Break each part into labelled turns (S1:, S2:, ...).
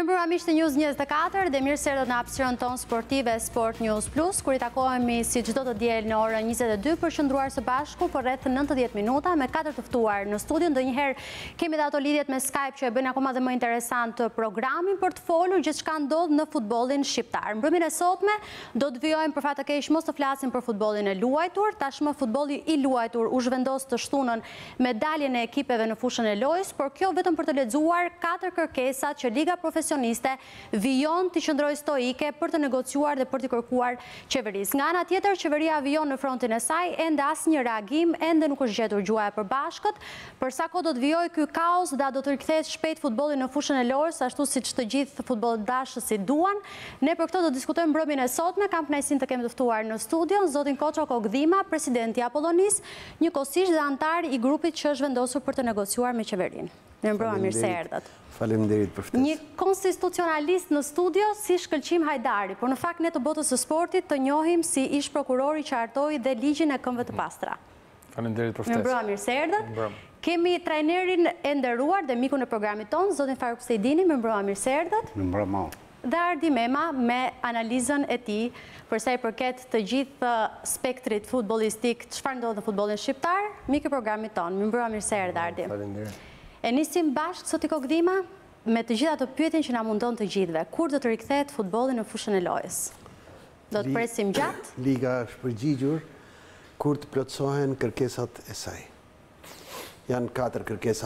S1: Mirëmbrëma miq të News 24 dhe mirë se erdhët në hapësirën tonë sportive Sport News Plus, kur i takohemi si çdo të diel në orën 22 për qëndruar së bashku për rreth 90 minuta me 4 të ftuar në studio. Ndonjëherë kemi dhe ato lidhjet me Skype që e bëjnë akoma dhe më interesant programin për të folur gjithçka ndodh në futbollin shqiptar. Mbrëmjen e sotme do të vijojmë për fat të keq mos të flasim për futbollin e luajtur. Tashmë futbolli i luajtur u zhvendos të shtunën me daljen e ekipeve në fushën e lojës, por kjo vetëm për të lexuar 4 kërkesat që Liga Profesioniste vijon të qëndrojë stoike për të negociuar dhe për të kërkuar qeverisë. Nga ana tjetër, qeveria vijon në frontin e saj, ende asnjë reagim, ende nuk është gjetur gjuaja e përbashkët. Për sa kohë do të vijojë ky kaos dhe do të rikthehet shpejt futbolli në fushën e lojës, ashtu siç të gjithë futbolldashësit duan. Ne për këtë do të diskutojmë mbrëmjen e sotme. Kam kënaqësinë të kemi të ftuar në studio zotin Koço Kogdhima, presidenti i Apollonis, njëkohësisht dhe antar i grupit që është vendosur për të negociuar me qeverinë. Mirëmbrëma, mirë se erdhët.
S2: Faleminderit për ftesën.
S1: Një konstitucionalist në studio si Shkëlqim Hajdari, por në fakt ne të botës së sportit të njohim si ish prokurori që hartoi dhe ligjin e këmbëve të pastra.
S2: Faleminderit për ftesën.
S1: Mirëmbrëma, mirë se erdhët. Kemi trajnerin e nderuar dhe mikun e programit tonë, zotin Faruk Sejdini, mirëmbrëma, mirë se erdhët.
S2: Mirëmbrëma.
S1: Dhe Ardi Mema me analizën e tij për sa i përket të gjithë spektrit futbollistik, çfarë ndodh në futbollin shqiptar, mik i programit tonë. Mirëmbrëma, mirë se erdhët, Ardi.
S2: Faleminderit.
S1: E nisim bashkë sot i Kogdhima me të gjitha ato pyetjen që na mundon të gjithëve. Kur do të rikthehet futbolli në fushën e lojës? Do të presim gjatë?
S2: Liga është përgjigjur kur të plotësohen kërkesat e saj. Janë 4 kërkesa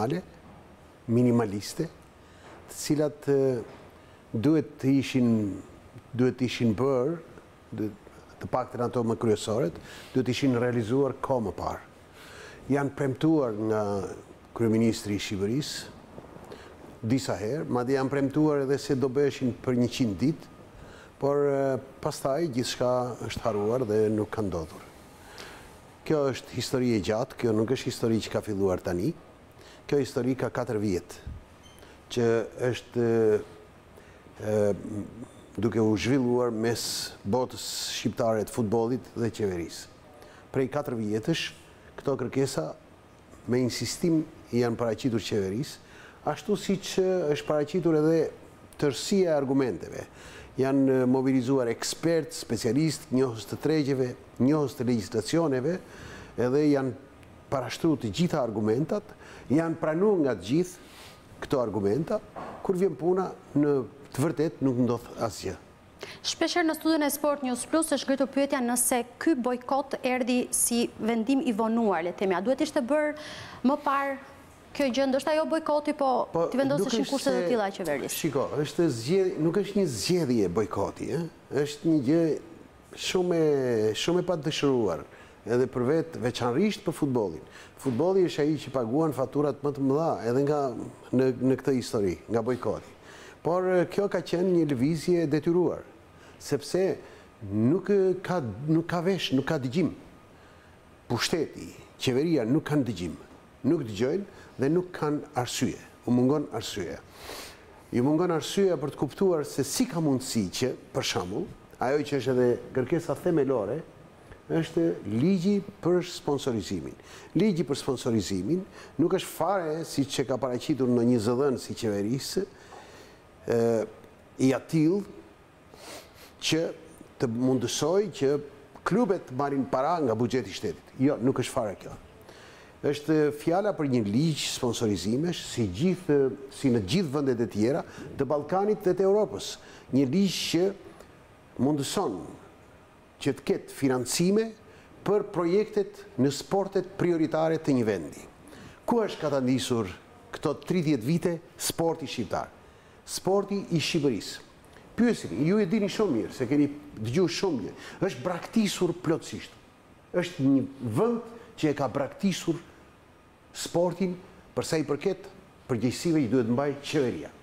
S2: minimaliste, të cilat duhet të ishin bërë, të paktën ato më kryesoret, duhet të ishin realizuar kohë më parë. Janë premtuar nga kryeministri i Shqipërisë disa herë, madje janë premtuar edhe se do bëheshin për 100 ditë, por pastaj gjithçka është haruar dhe nuk ka ndodhur. Kjo është histori e gjatë, kjo nuk është histori që ka filluar tani. Kjo histori ka 4 vjet, që është duke u zhvilluar mes botës shqiptare të futbollit dhe qeverisë. Prej 4 vjetësh, këto kërkesa me insistim janë paraqitur qeverisë, ashtu si që është paraqitur edhe tërësia e argumenteve. Janë mobilizuar ekspertë, specialistë, njohës të tregjeve, njohës të legjislacioneve, edhe janë parashtruar të gjitha argumentat, janë pranuar nga të gjithë këto argumenta, kur vjen puna në të vërtet nuk ndodh asgjë.
S1: Shpeshherë në studion e Sport News Plus është ngritur pyetja nëse ky bojkot erdhi si vendim i vonuar, le të themi, a duhet ishte bërë më parë kjo gjë, ndoshta jo bojkoti, po të vendoseshin kushte të tilla qeverisë.
S2: Shiko, nuk është një zgjedhje bojkoti, është një gjë shumë e padëshiruar, edhe për vetë veçanërisht për futbollin. Futbolli është ai që paguan faturat më të mëdha edhe në këtë histori, nga bojkoti. Por kjo ka qenë një lëvizje detyruar, sepse nuk ka vesh, nuk ka dëgjim. Pushteti, qeveria nuk kanë dëgjim, nuk dëgjojnë dhe nuk kanë arsye. U mungon arsye. Ju mungon arsye për të kuptuar se si ka mundësi që, për shembull, ajo që është edhe kërkesa themelore, është ligji për sponsorizimin. Ligji për sponsorizimin nuk është fare si që ka paraqitur në një zëdhënë si qeverisë, i atill që të mundësoj që klubet marrin para nga buxheti i shtetit. Jo, nuk është fare kjo. Është fjala për një ligj sponsorizimesh si në gjithë vendet e tjera të Ballkanit dhe të Europës. Një ligj që mundëson që të ketë financime për projektet në sportet prioritare të një vendi. Ku është ka të ndisur këto 30 vite sporti shqiptar? Sporti i Shqipërisë. Pyesim, ju e dini shumë mirë, se keni dëgjuar shumë mirë, është braktisur plotësisht. Është një vend që e ka braktisur sportin për sa i përket përgjegjësive që duhet mbaj qeveria.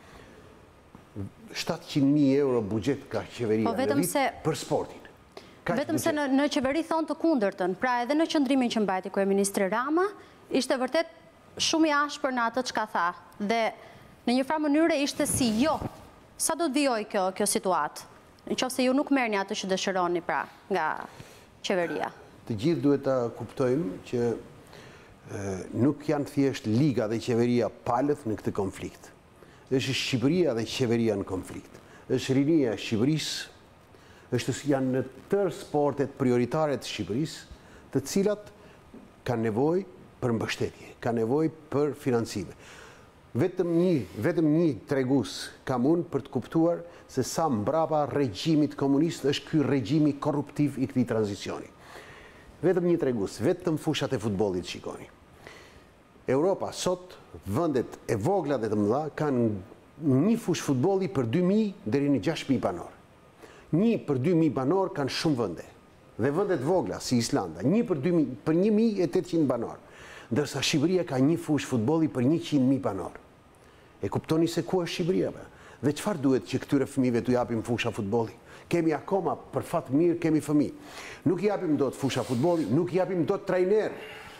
S2: 700.000 euro buxhet ka qeveria në vit për sportin.
S1: Vetëm se në qeveri thonë të kundërtën, pra edhe në qëndrimin që mbajti kryeministri Rama, ishte vërtet shumë i ashpër në atë çka tha dhe në një farë mënyre ishte si jo. Sa do të vijojë kjo situatë? Nëse ju nuk merrni atë që dëshironi pra nga qeveria.
S2: Të gjithë duhet ta kuptojmë që nuk janë thjesht liga dhe qeveria palët në këtë konflikt. është Shqipëria dhe qeveria në konflikt. Është rinia e Shqipërisë, janë në tërë sportet prioritare të Shqipërisë, të cilat kanë nevojë për mbështetje, kanë nevojë për financime. Vetëm një tregus kam unë për të kuptuar se sa mbrapa regjimit komunist është ky regjimi korruptiv i këtij tranzicioni. Vetëm një tregus, vetëm fushat e futbollit shikoni. Europa sot, vendet e vogla dhe të mëdha kanë një fush futbolli për 2.000 deri në 6.000 banor. 1 për 2.000 banor kanë shumë vende. Dhe vendet vogla si Islanda, 1 për 1.800 banor. Ndërsa Shqipëria ka një fush futbolli për 100.000 banor. E kuptoni se ku është Shqipëria? Dhe çfarë duhet që këtyre fëmijëve t'u japim fusha futbolli? Kemi akoma, për fat mirë, kemi fëmijë. Nuk i japim dot fusha futbolli, nuk i japim dot trajner.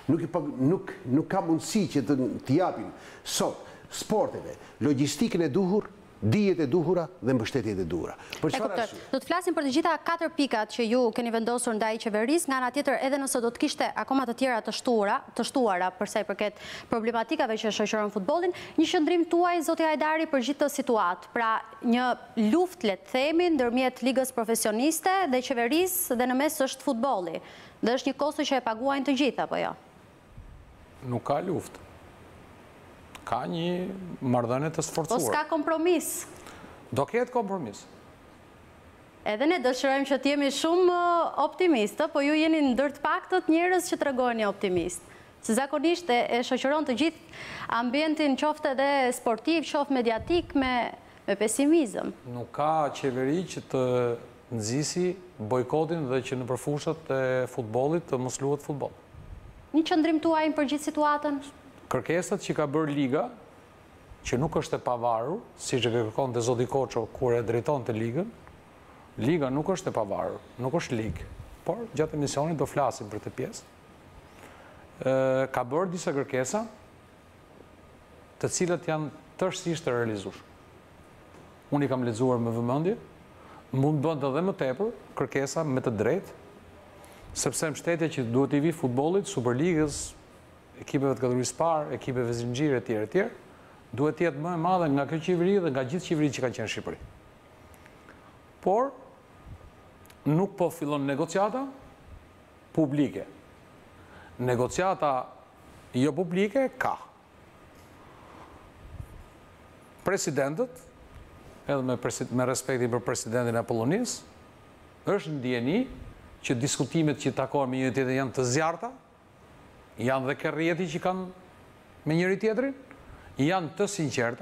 S2: Nuk ka mundësi që t'i japim sot sporteve, logjistikën e duhur, dijet e duhura dhe mbështetjet e duhura. Për çfarë arsye?
S1: Do të flasim për të gjitha 4 pikat që ju keni vendosur ndaj qeverisë, nga ana tjetër edhe nëse do të kishte akoma të tjera të shtuara për sa i përket problematikave që shoqëron futbollin, një qëndrim tuaj zoti Hajdari për gjithë këtë situatë, pra një luftë le të themi ndërmjet ligës profesioniste dhe qeverisë dhe në mes është futbolli. Dhe është një kosto që e paguajnë të gjithë apo jo?
S3: Nuk ka luftë. Ka një marrëdhënie të sforcuar.
S1: Po s'ka kompromis.
S3: Do ketë kompromis.
S1: Edhe ne dëshirojmë që t'jemi shumë optimistë, po ju jeni ndër të paktët njerëz që tregoni optimist. Se zakonisht e shoqëron të gjithë ambientin qoftë edhe sportiv, qoftë mediatik me pesimizëm.
S3: Nuk ka qeveri që të nxisi bojkotin dhe që në përfushat e futbollit të mos luhet futboll.
S1: Një qëndrim tuaj për gjithë situatën?
S3: Kërkesat që ka bërë Liga, që nuk është e pavarur, si që kërkon të Zoti Koço kur e drejton të Ligën, Liga nuk është e pavarur, nuk është ligë, por gjatë emisionit do flasim për të pjesë. Ka bërë disa kërkesa, të cilat janë tërësisht të realizueshme. Unë i kam lexuar me vëmendje, mund bënd edhe më tepër kërkesa me të drejtë, sepse mbështetja që duhet i vi futbollit, Superligës, ekipeve të kategorisë parë, ekipeve zinxhir e tjerë, duhet të jetë më e madhe nga kjo qeveri dhe nga gjithë qeveritë që kanë qenë në Shqipëri. Por nuk po fillon negociata publike. Negociata jo publike ka. Presidentët, edhe me respektin për presidentin e Apollonisë, është ndjeni që diskutimet që takojnë me njëri tjetrin janë të zjarrta, janë dhe kërrjeti që kanë me njëri tjetrin, janë të sinqerta,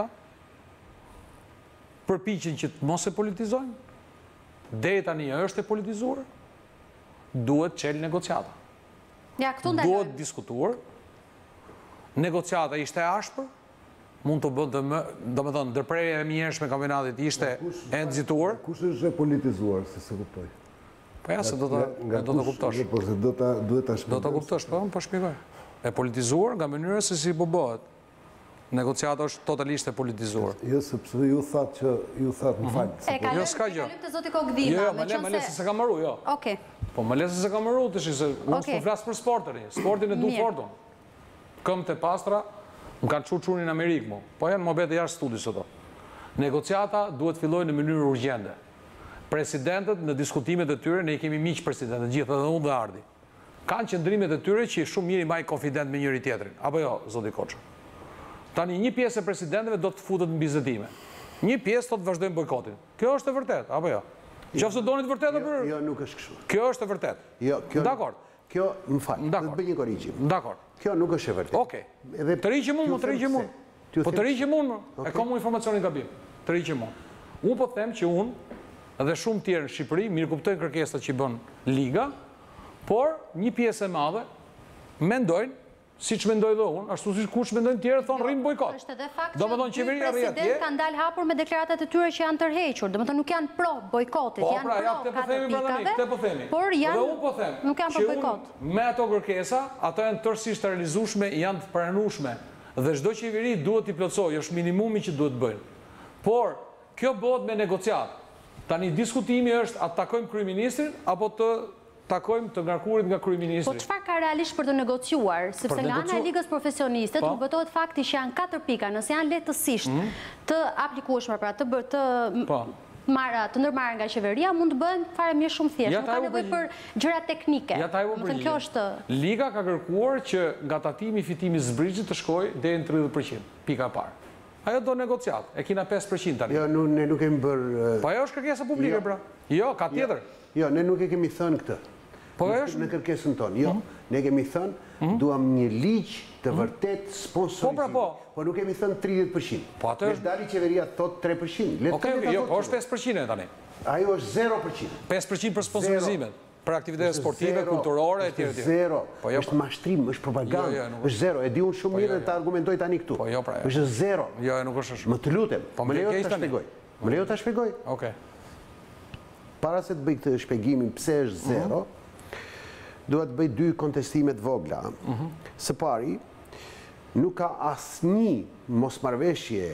S3: përpiqen që të mos e politizojnë, deri tani është e politizuar, duhet çel negociata.
S1: Ja, këtu ndalojmë.
S3: Duhet diskutuar, negociata ishte e ashpër, mund të bëndë më, do me thonë, ndërprerja e mjershme kampionatit ishte e nxituar.
S4: Kush është e politizuar, se se kuptoj?
S3: Po ja, se do të kuptosh.
S4: Do të
S3: Do të kuptosh, po shpjegoj. E politizuar nga mënyra se si po bëhet. Negociata është totalisht e politizuar.
S4: Jo, sepse ju thatë, më falë.
S1: E kalojmë të zoti Kogdima.
S3: Jo, më le se se kam marru, jo.
S1: Okej.
S3: Po më le se kam marru, të shi se unë s'po flasë për sportin. Sportin e du forton. Këmbët e pastra, më kanë qunin në Amerikë mu. Po janë më bete jashtë studi sot. Negociata duhet fillojnë në mënyrë urgjente. Presidentët në diskutimet e tyre, ne i kemi miq presidentët gjithë edhe unë dhe Ardi. Kanë qëndrimet e tyre që shumë mirë i mbajnë konfident me njëri tjetrin. Apo jo, zoti Koço? Tani një pjesë e presidentëve do të futet në bisedime. Një pjesë do të vazhdojnë bojkotin. Kjo është e vërtetë, apo jo? Qofse doni të vërtetë apo?
S2: Jo, nuk është kështu.
S3: Kjo është e vërtetë.
S2: Jo, kjo.
S3: Dakor.
S2: Kjo, më fal, do të bëj një korrigjim.
S3: Dakor.
S2: Kjo nuk është e vërtetë.
S3: Okej. Të riqim unë, Po të riqim unë, e kam informacionin gabim. Të riqim unë. Unë po them që unë dhe shumë tjerë në Shqipëri mirë kuptojnë kërkesat që bën Liga, por një pjesë e madhe mendojnë, siç mendoj dhe unë, ashtu siç kush mendojnë tjerë thonë rrim bojkot.
S1: Është edhe fakt që qeveria president kanë dalë hapur me deklaratat e tyre që janë tërhequr, domethënë nuk janë pro bojkotit, janë pro pikave. Por janë nuk janë pro bojkot.
S3: Me ato kërkesa, ato janë tërësisht të realizueshme, janë të pranueshme dhe çdo qeveri duhet t'i plotësojë, është minimumi që duhet bëjnë. Por kjo bëhet me negociatë. Tani diskutimi është a takojmë kryeministrin apo të takojmë të ngarkuarit nga kryeministri.
S1: Po çfarë ka realisht për të negociuar? Sepse nga ana e Ligës Profesioniste trupëtohet fakti që janë 4 pika, nëse janë lehtësisht të aplikueshme, pra të ndërmarrë nga qeveria, mund të bëhen fare mirë shumë thjesht. Nuk ka nevojë për gjëra teknike. Kjo është
S3: Liga ka kërkuar që nga tatimi i fitimi zbrizgjit të shkojë deri në 30%, pika e parë. Ajo do negociat, e kina 5% tani.
S2: Jo, ne nuk kemi bërë...
S3: Po ajo është kërkesa publike, pra. Jo, ka tjetër.
S2: Jo, ne nuk e kemi thënë këtë.
S3: Po ajo është...
S2: Në kërkesën tonë, jo. Ne kemi thënë, duam një ligj të vërtet sponsorizim. Po nuk kemi thënë 30%.
S3: Po atë
S2: është... dali qeveria thot 3%.
S3: Okej, jo, po është 5% tani.
S2: Ajo është 0%.
S3: 5% për sponsorizimet. Për aktivitetet sportive, kulturore, etj.
S2: Zero. është mashtrim, është propagandë. Është zero. E di unë shumë mirë dhe ta argumentoj tani këtu. është zero.
S3: Jo, nuk është shumë.
S2: Më të lutem. Më lejo ta shpjegoj. Më lejo ta shpjegoj.
S3: Okej.
S2: Para se të bëj këtë shpjegimin pse është zero, duhet të bëj 2 kontestimet vogla. Së pari, nuk ka asnjë mosmarrveshje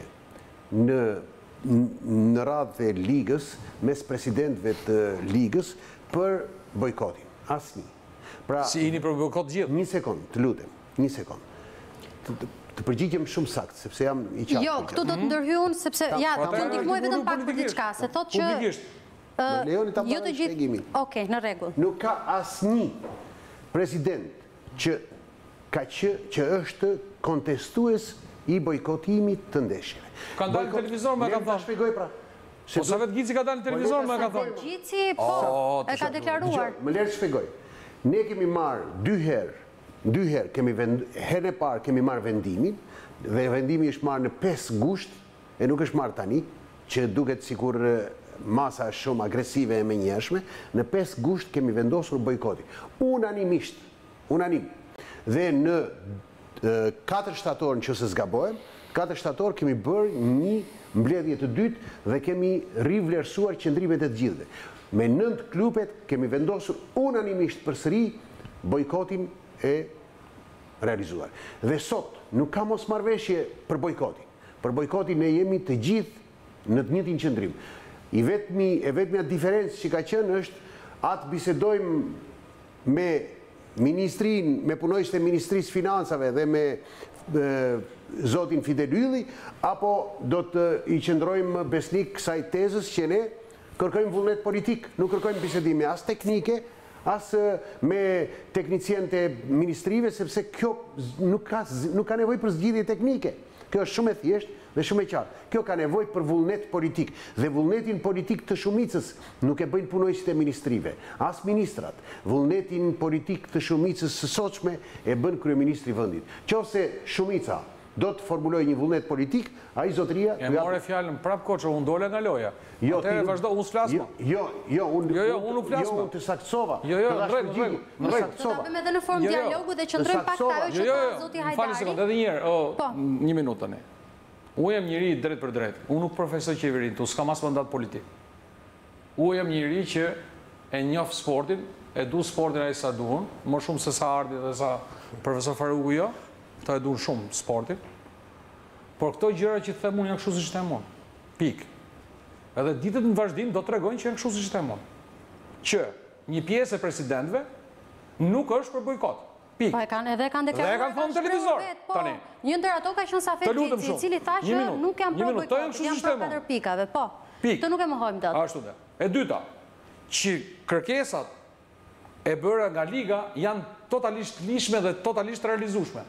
S2: në radhë e ligës mes presidentëve të ligës për bojkotin. Asnjë. Pra,
S3: si jeni për bojkot gjithë?
S2: Një sekond, të lutem. Një sekond. Të përgjigjem shumë sakt, sepse jam i qartë.
S1: Jo, këtu do të ndërhyj unë sepse ja, të ndihmoj vetëm pak për diçka, se thotë që
S2: Më lejoni ta bëj shpjegimin.
S1: Okej, në rregull.
S2: Nuk ka asnjë president që është kontestues i bojkotimit të ndeshjeve.
S3: Ka dalë në televizor me ka thënë.
S2: Shpjegoj pra.
S3: Po sa vetë Gici ka dalë në televizor me ka thënë.
S1: Gici po e ka deklaruar.
S2: Më lërë shpjegoj. Ne kemi marrë 2 herë, herën e parë kemi marrë vendimin, dhe vendimi është marrë në 5 gusht, e nuk është marrë tani, që duket sikur masa është shumë agresive e menjëhershme, në 5 gusht kemi vendosur bojkotin. Unanimisht, unanim. Dhe në 4 shtator në që se zgabohem, 4 shtator kemi bërë një mbledhje të dytë dhe kemi rivlerësuar qëndrimet e të gjithëve. Me 9 klubet kemi vendosur unanimisht përsëri bojkotin e realizuar. Dhe sot nuk ka mosmarrveshje për bojkotin. Për bojkotin ne jemi të gjithë në të njëjtin qëndrim. E vetmja diferencë që ka qenë është atë bisedojmë me ministrin, me punojësit e Ministrisë Financave dhe me zotin Fidel Ylli, apo do të i qëndrojmë besnik kësaj tezës që ne kërkojmë vullnet politik, nuk kërkojmë bisedime as teknike, as me teknicienë e ministrive, sepse kjo nuk ka nevojë për zgjidhje teknike. Kjo është shumë e thjeshtë dhe shumë e qartë. Kjo ka nevojë për vullnet politik. Dhe vullnetin politik të shumicës nuk e bëjnë punojësit e ministrive, as ministrat. Vullnetin politik të shumicës së sotshme e bën kryeministri i vendit. Qofse shumica do të formulojë një vullnet politik, ai zotëria...
S3: E more fjalën prap Koço, unë dole nga loja. Atëherë vazhdo, unë s'flas më.
S2: Jo, unë flas më. Jo, unë të saktësova.
S3: Jo, në rregull.
S1: Do ta bëjmë edhe në formë dialogu dhe qëndrojmë pak te ajo që ka zoti Hajdari.
S3: Falë sekondë, edhe një herë. Një minutë tani. Unë jam njëri drejt për drejt. Unë nuk profesoj qeverinë, tu s'kam as mandat politik. Unë jam njëri që e njoh sportin, e du sportin ai sa duan, më shumë se sa Ardi dhe sa profesor Faruku jo. Këta e duan shumë sportin. Por këto gjëra që them unë janë kështu siç them unë. Pik. Edhe ditët në vazhdim do t'rregojnë që janë kështu siç them unë. Që një pjesë e presidentëve nuk është për bojkot. Pik.
S1: Po e kanë deklaruar.
S3: Dhe e kanë thënë në televizor. Tani.
S1: Një ndër ato ka qenë Safet Gici, i cili tha që nuk janë për bojkot, janë për 4 pikave, po. Të nuk e mohojmë dot.
S3: Ashtu dhe. E dyta, që kërkesat e bëra nga liga janë totalisht lishme dhe totalisht realizueshme.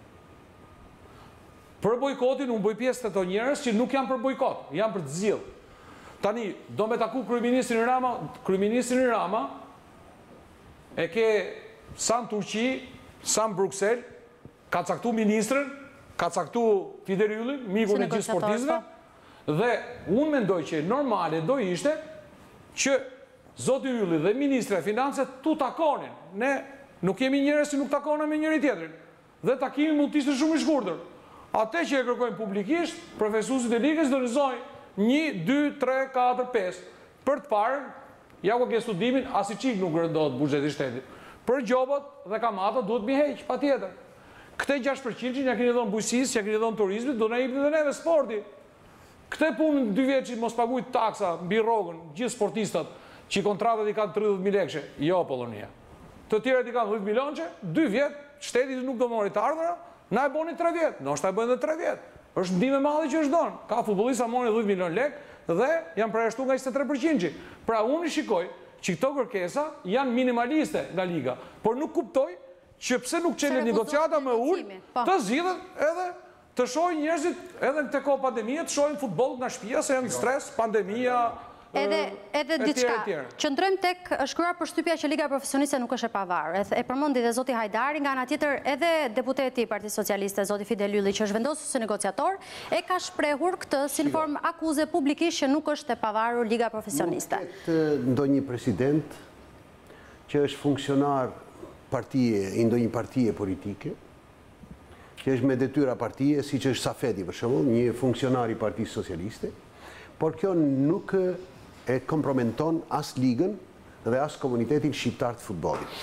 S3: Për bojkotin, unë bëj pjesë të to njerëz që nuk janë për bojkot, janë për të zgjidhur. Tani, do me taku kryeministrin Rama e ke sa në Turqi, sa në Bruxelles, ka caktu ministrën, ka caktu Fidel Yllin, mikun e gjithë sportistëve, dhe unë mendoj që normale do ishte që zoti Ylli dhe ministre e financet tu takonin. Ne nuk jemi njerëz që nuk takonin me njëri tjetrin. Dhe takimi mund të ishte shumë i shkurtër. Atë që e kërkojnë publikisht, profesuesit e ligës dorëzojnë 1, 2, 3, 4, 5. Për të parë, ja ku ke studimin, as i çik nuk rëndohet buxheti i shtetit. Për gjobat dhe kamatat duhet mi heq, patjetër. Këte 6% që ja keni dhënë bujqësisë, ja keni dhënë turizmit, do na jepni edhe neve sporti. Këte punë 2 vjet që mos pagujt taksa mbi rrogën, gjithë sportistat, që i kontratat i kanë 30.000 lekëshe. Jo, Polonia. Të tjerët i kanë 10 milionçe, 2 vjet, shteti nuk do mori të ardhura, na e boni 3 vjet, ndoshta e bëjnë dhe 3 vjet. Është ndihmë e madhe që është dhënë. Ka futbollista mori 10 milion lek dhe janë përjashtuar nga 23%. Pra unë shikoj që këto kërkesa janë minimaliste nga liga, por nuk kuptoj që pse nuk çelën negociata më ulë, të zgjidhen edhe të shohin njerëzit edhe në këtë kohë pandemie, të shohin futboll nga shtëpia se janë stres, pandemia.
S1: Edhe diçka, qëndrojmë tek shkruar përshtypja që Liga Profesioniste nuk është e pavarur. E përmendi dhe zoti Hajdari, nga ana tjetër edhe deputeti i Partisë Socialiste, zoti Fidel Ylli, që është vendosur si negociator, e ka shprehur këtë si në formë akuze publikisht që nuk është e pavarur Liga Profesioniste.
S2: Nuk ketë ndonjë president që është funksionar ndonjë partije politike, që është me detyra partije, si që është Safeti, për shembull, një funksionar i Partisë Socialiste, por kjo nuk e kompromenton as ligën dhe as komunitetin shqiptar të futbollit.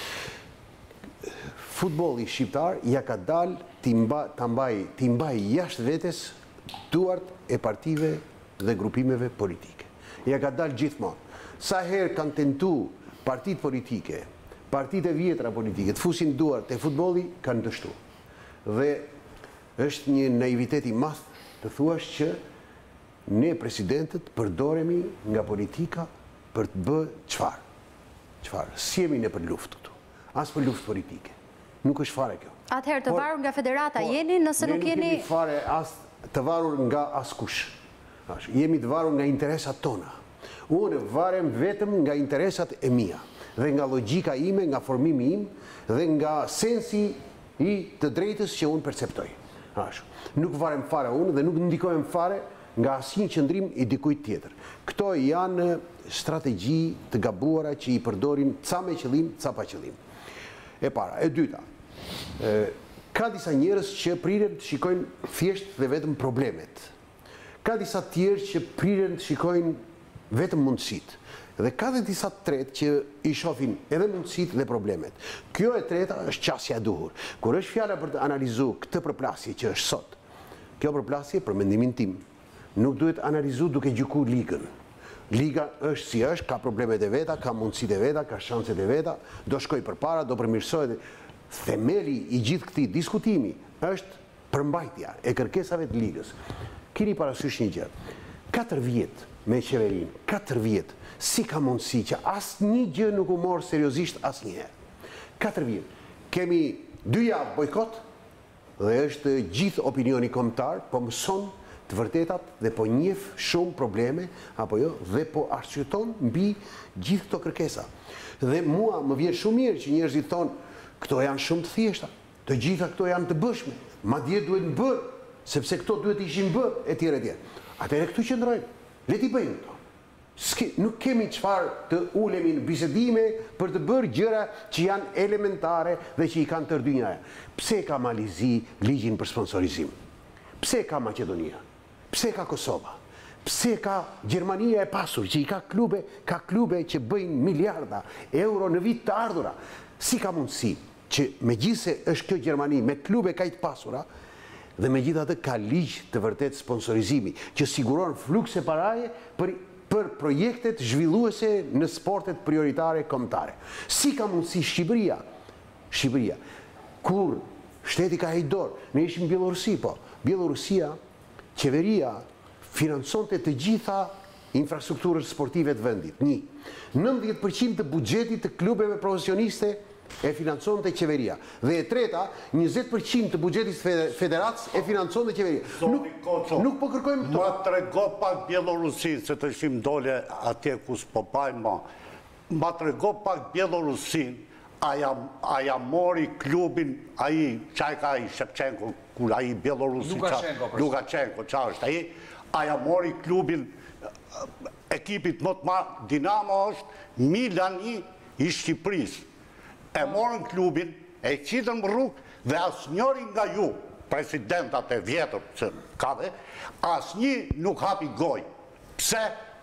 S2: Futbolli shqiptar ja ka dalë t'i mbaj jashtë vetes duart e partive dhe grupimeve politike. Ja ka dalë gjithmonë. Sa herë kanë tentu partit politike, partit e vjetra politike, të fusin duart e futbolli, kanë dështu. Dhe është një naivitet i madh të thuash që ne presidentët përdoremi nga politika për të bë çfarë? Si jemi ne për luftë këtu? As për luftë politike. Nuk është fare kjo.
S1: Atëherë të varur nga federata jeni nëse nuk jeni...
S2: Ne nuk jemi fare as të varur nga askush. Jemi të varur nga interesat tona. Unë varem vetëm nga interesat e mia dhe nga logjika ime, nga formimi im dhe nga sensi i të drejtës që unë perceptoj. Nuk varem fare unë dhe nuk ndikohem fare nga asnjë qëndrim i dikujt tjetër. Këto janë strategji të gabuara që i përdorin ca me qëllim, ca pa qëllim. E para. E dyta, ka disa njerëz që priren të shikojnë thjesht dhe vetëm problemet. Ka disa tjerë që priren të shikojnë vetëm mundësitë. Dhe ka dhe disa tretë që i shohin edhe mundësitë dhe problemet. Kjo e treta është qasja e duhur. Kur është fjala për të analizuar këtë përplasje që është sot, kjo përplasje, për mendimin tim, nuk duhet analizu duke gjykuar ligën. Liga është si është, ka problemet e veta, ka mundësitë e veta, ka shanset e veta, do shkoj përpara, do përmirësohet. Themeli i gjithë këtij diskutimi është përmbajtja e kërkesave të ligës. Keni parasysh një gjë. 4 vjet me qeverinë, 4 vjet, si ka mundësi që asnjë gjë nuk u morë seriozisht asnjëherë. 4 vjet. Kemi 2 javë bojkot dhe është gjithë opinioni kombëtar po mëson të vërtetat dhe po njeh shumë probleme apo jo dhe po arsyeton mbi gjithë këto kërkesa. Dhe mua më vjen shumë mirë që njerëzit thonë këto janë shumë të thjeshta, të gjitha këto janë të bëshme, madje duhet në bërë, sepse këto duhet ishin bërë etj etj. Atëherë këtu qëndrojmë, le t'i bëjmë këto. Nuk kemi çfarë të ulemi në bisedime për të bërë gjëra që janë elementare dhe që i kanë tërdynjaja. Pse ka Malizi ligjin për sponsorizim? Pse ka Maqedonia? Pse ka Kosova? Pse ka Gjermania e pasur, që i ka klube që bëjnë miliarda euro në vit të ardhura? Si ka mundësi që megjithse është kjo Gjermani me klube kaq të pasura dhe megjithatë ka ligj të vërtet sponsorizimi që siguron flukse paraje për projektet zhvilluese në sportet prioritare kombëtare. Si ka mundësi Shqipëria, kur shteti ka heq dorë, ne ishim në Bielorusi, po. Bielorusia, qeveria financonte të gjitha infrastrukturët sportive të vendit. 90% të buxhetit të klubeve profesioniste e financonte qeveria. Dhe e treta, 20% të buxhetit federatës e financonte qeveria. Nuk po kërkojmë këto.
S5: Ma trego pak Bielorusin, se të shim dole atje ku s'po bajnë ma trego pak Bielorusin, aja mori klubin, aji, qaj ka aji Shevchenko, kur aji Bielorusi, Lukashenko, qa është aji, aja mori klubin, ekipit më të marë, Dinamo është Milani i Shqipërisë. E morën klubin, e qitën më rrugë, dhe asë njëri nga ju, presidentat e vjetër që ka dhe, asë një nuk hapi goj. Pse?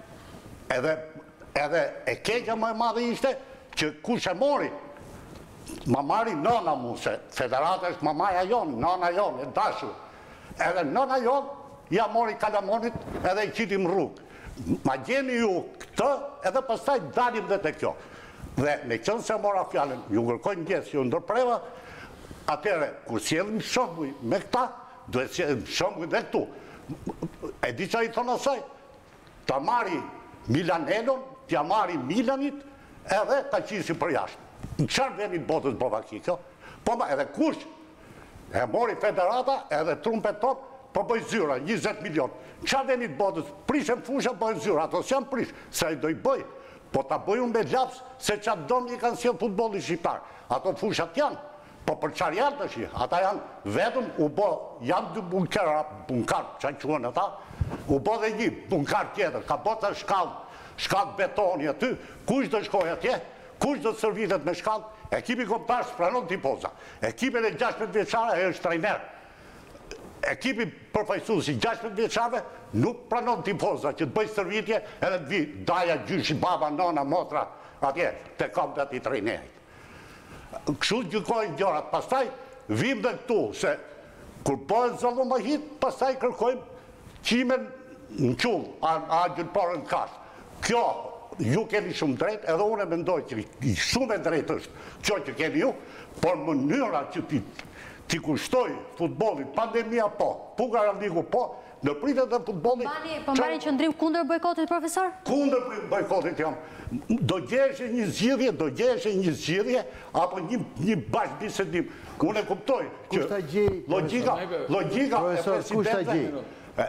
S5: Edhe e keqja më e madhe ishte, që kush e mori, ma marri nëna mu, se federata është mamaja jonë, nëna jonë, e dashur. Edhe nëna jonë, ja mori Kalamonit edhe i qitim rrugë. ma gjeni ju këtë edhe pastaj dalim dhe të kjo. Dhe me qënë se mora fjallën, ju kërkojnë ndjesë, ju ndërpreva, atëre, kur sjellim shëmbuj me këta, duhet sjellim shëmbuj dhe këtu. E di që i thonë asaj, ta marri Milanelon, t'ja marri Milanit, edhe ta qisi për jashtë. Në qërë venit botës bëva kjo? Po ma edhe kush, e mori federata edhe trumpeton, po bëj zyra, 20 milion. Qa venit botës, prishen fusha, bëj zyra, ato s'jam prish, se i doj bëj, po ta bëjun me laps, se qa donë i kanë sjell futbolli shqiptar. Ato fushat janë, po për qarë janë të shi, ata janë vetëm, u bo, janë dy bunkar, qa quen ata, u bo dhe një bunkar tjetër, ka bo të shkallë betoni aty, kush dhe shkoj atje, kush dhe servitet me shkallë, ekipi kombëtar s'pranon tifoza, ekipi e 16 vjeçare e është trajner. Ekipi përfaqësuesi 16 vjeçave nuk pranon tifoza që të bëj stërvitje edhe të vi daja gjyshi, baba, nona, motra, atje, të kampë ati trejnerit. Kështu gjykojnë gjërat, pastaj vim dhe këtu, se kur bëhen zëllum më hit, pastaj kërkojmë qimen në qullë, a gjylporën në kashë. Kjo, ju keni shumë drejt, edhe unë e mendoj që shumë e drejt është kjo që keni ju, por mënyra që ti kushtoj futbolit, pandemia po, Pugara Ligu po, në pritet dhe futbolit...
S1: Po mbani qëndrim kundër bojkotit, profesor?
S5: Kundër bojkotit jam. Do gjeshe një zgjidhje, apo një bashkëbisedim. Unë e kuptoj që logika e presidentëve...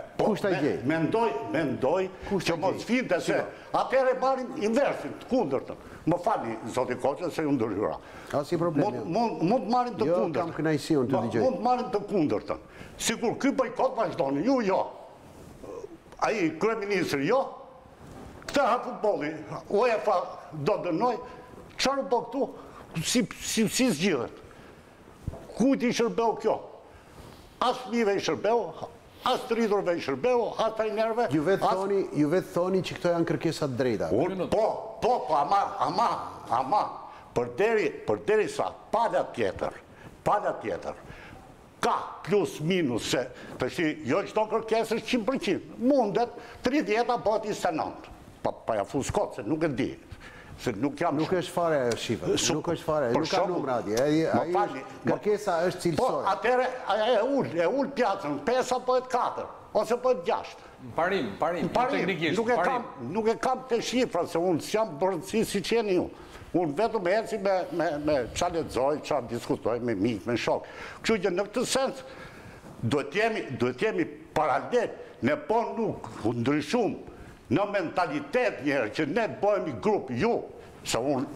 S5: Mendoj që mos finte se atëre marim inversin, të kundërtën. Më fali, zoti Koqe, se ju ndërhyra.
S2: Asi problemi.
S5: Mund të marim të
S2: Jo,
S5: kundërtën.
S2: kam kënaqësiun të dëgjoj.
S5: Mund të marim të kundërtën. Sigur, ky bojkot vazhdoni, ju jo. Ai kryeministri jo. Këtë ha futbolli, UEFA do dënoj. Çfarë po këtu? Si zgjidhet? Kujt i shërbeu kjo? As fëmijëve i shërbeu, as të rriturve i shërbeu, as trajnerëve.
S2: Ju vetë thoni që këto janë kërkesat drejta.
S5: Po, ama, përderi sa, pala tjetër, ka plus minus, se të shi, jo qëto kërkesës 100%, mundet 30 apo 29, pa ja fuskot, se nuk e di, se nuk jam...
S2: Nuk është fare e shifë, nuk është fare, nuk ka numra atje, kërkesa është cilësore.
S5: Po, atëre, e ull pjatën, 5 apo 4, ose po 6.
S3: Parim, teknikisht, parim.
S5: Nuk e kam të shifra, se unë s'jam bërëtësi si qeni ju. Unë vetëm e eci me qa lexoj, qa diskutoj me mikë, me shok. Kështu që në këtë sens, duhet jemi paralel, ne po nuk ndryshum në mentalitet njerë, që ne të bojmë i grupë ju, se unë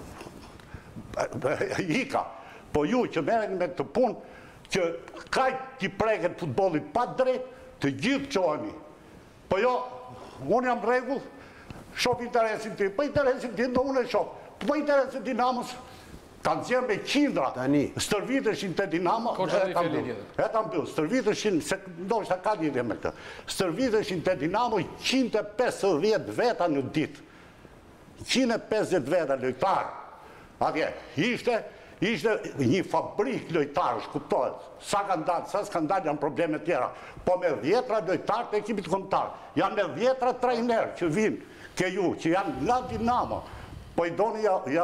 S5: ika, po ju që mereni me të punë, që kaj t'i preket futbolit pa drejt, të gjithë qohemi. Po jo, unë jam regull, shok interesin ti, po interesin ti, do unë e shok. Po interesin Dinamos, kanë zjerë me qindra, stërvitëshin të Dinamo, e ta mbyll, stërvitëshin, se ndoshta ka lidhje me këtë, stërvitëshin të Dinamo 150 veta në ditë. 150 veta lojtarë. Atje, ishte një fabrik lojtarësh, kuptohet, sa kanë dalë, sa s'kanë dalë, janë probleme tjera, po me 10 lojtarë të ekipit kombëtar, janë me 10 trajnerë që vinë, ke ju, që janë nga Dinamo, po i doni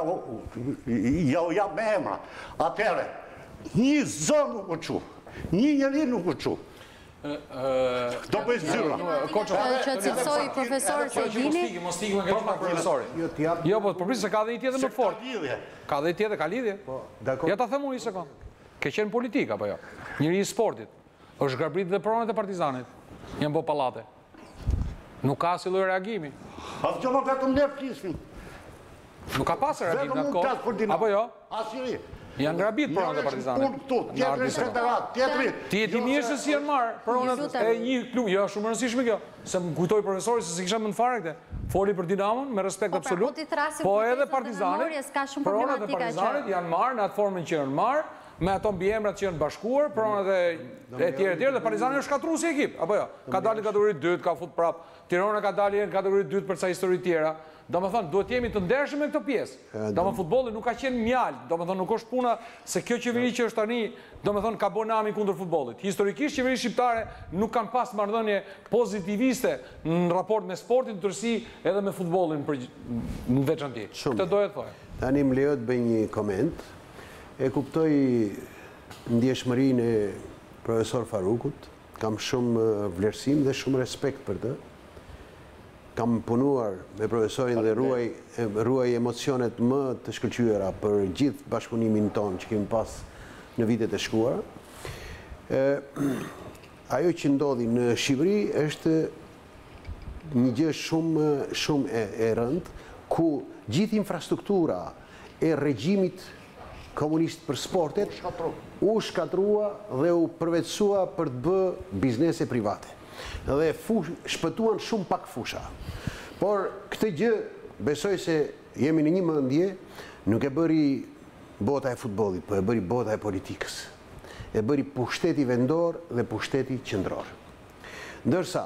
S5: ja me emra. Atere, një zë nuk u qu, një njëri nuk u qu. Do bëjë zyra.
S1: Që cilësoj profesor se dini.
S3: Mos stigme nga gjitha profesori. Jo, po të përprisë se ka dhe i tjetë më të fort. Ka dhe i tjetë, ka lidhje. Ja ta themu një sekund. Ke qenë politika, po jo. Njëri i sportit. është garbrit dhe pronet e Partizanit. Janë bo pallate. Nuk ka si lloj reagimi.
S5: Atë që më vetëm ne flisnim.
S3: Nuk ka pasë reagim në kohë. Apo jo?
S5: Asiri.
S3: Janë grabit pronet e Partizanit.
S5: Unë këtu, tjetëri federat, tjetëri.
S3: Ti e ti mirë se si janë marë pronet e një klub. Jo, shumë rëndësishme kjo. Se më kujtoj profesori se si kisha më në fare këte. Foli për Dinamon, me respekt absolut. Po edhe Partizanit, pronet e Partizanit janë marë në atë formën që janë marë, me ato mbiemrat që janë bashkuar, pronat e tjerë, dhe Partizani është shkatruar si ekip, apo jo? Ka dalë në kategori 2, ka fut prap, Tirana ka dalë në kategori 2 për sa histori tjera. Do më thënë, duhet jemi të ndershëm me këtë pjesë. Do më futbolli nuk ka qenë mjalë, do më thënë, nuk është puna se kjo qeveri që është tani, do më thënë, ka bo nami kundër futbollit. Historikisht, qeveri shqiptare nuk kanë pas marrëdhënie pozitiviste në raport me sportin, tërsi edhe me futbollin në veçanti. Këtë doja të thojë.
S2: Tani më lejo të bëj një koment. E kuptoj ndjeshmërinë e profesor Farukut, kam shumë vlerësim dhe shumë respekt për të. Kam punuar me profesorin dhe ruaj emocionet më të shkëlqyera për gjithë bashkëpunimin tonë që kemi pas në vitet e shkuara. Ajo që ndodhi në Shqipëri është një gjë shumë e rëndë, ku gjithë infrastruktura e regjimit komunist për sportet u shkatrua dhe u përvetësua për të bë biznese private. Dhe shpëtuan shumë pak fusha. Por këtë gjë, besoj se jemi në një mendje, nuk e bëri bota e futbollit, po e bëri bota e politikës. E bëri pushteti vendor dhe pushteti qendror. Ndërsa,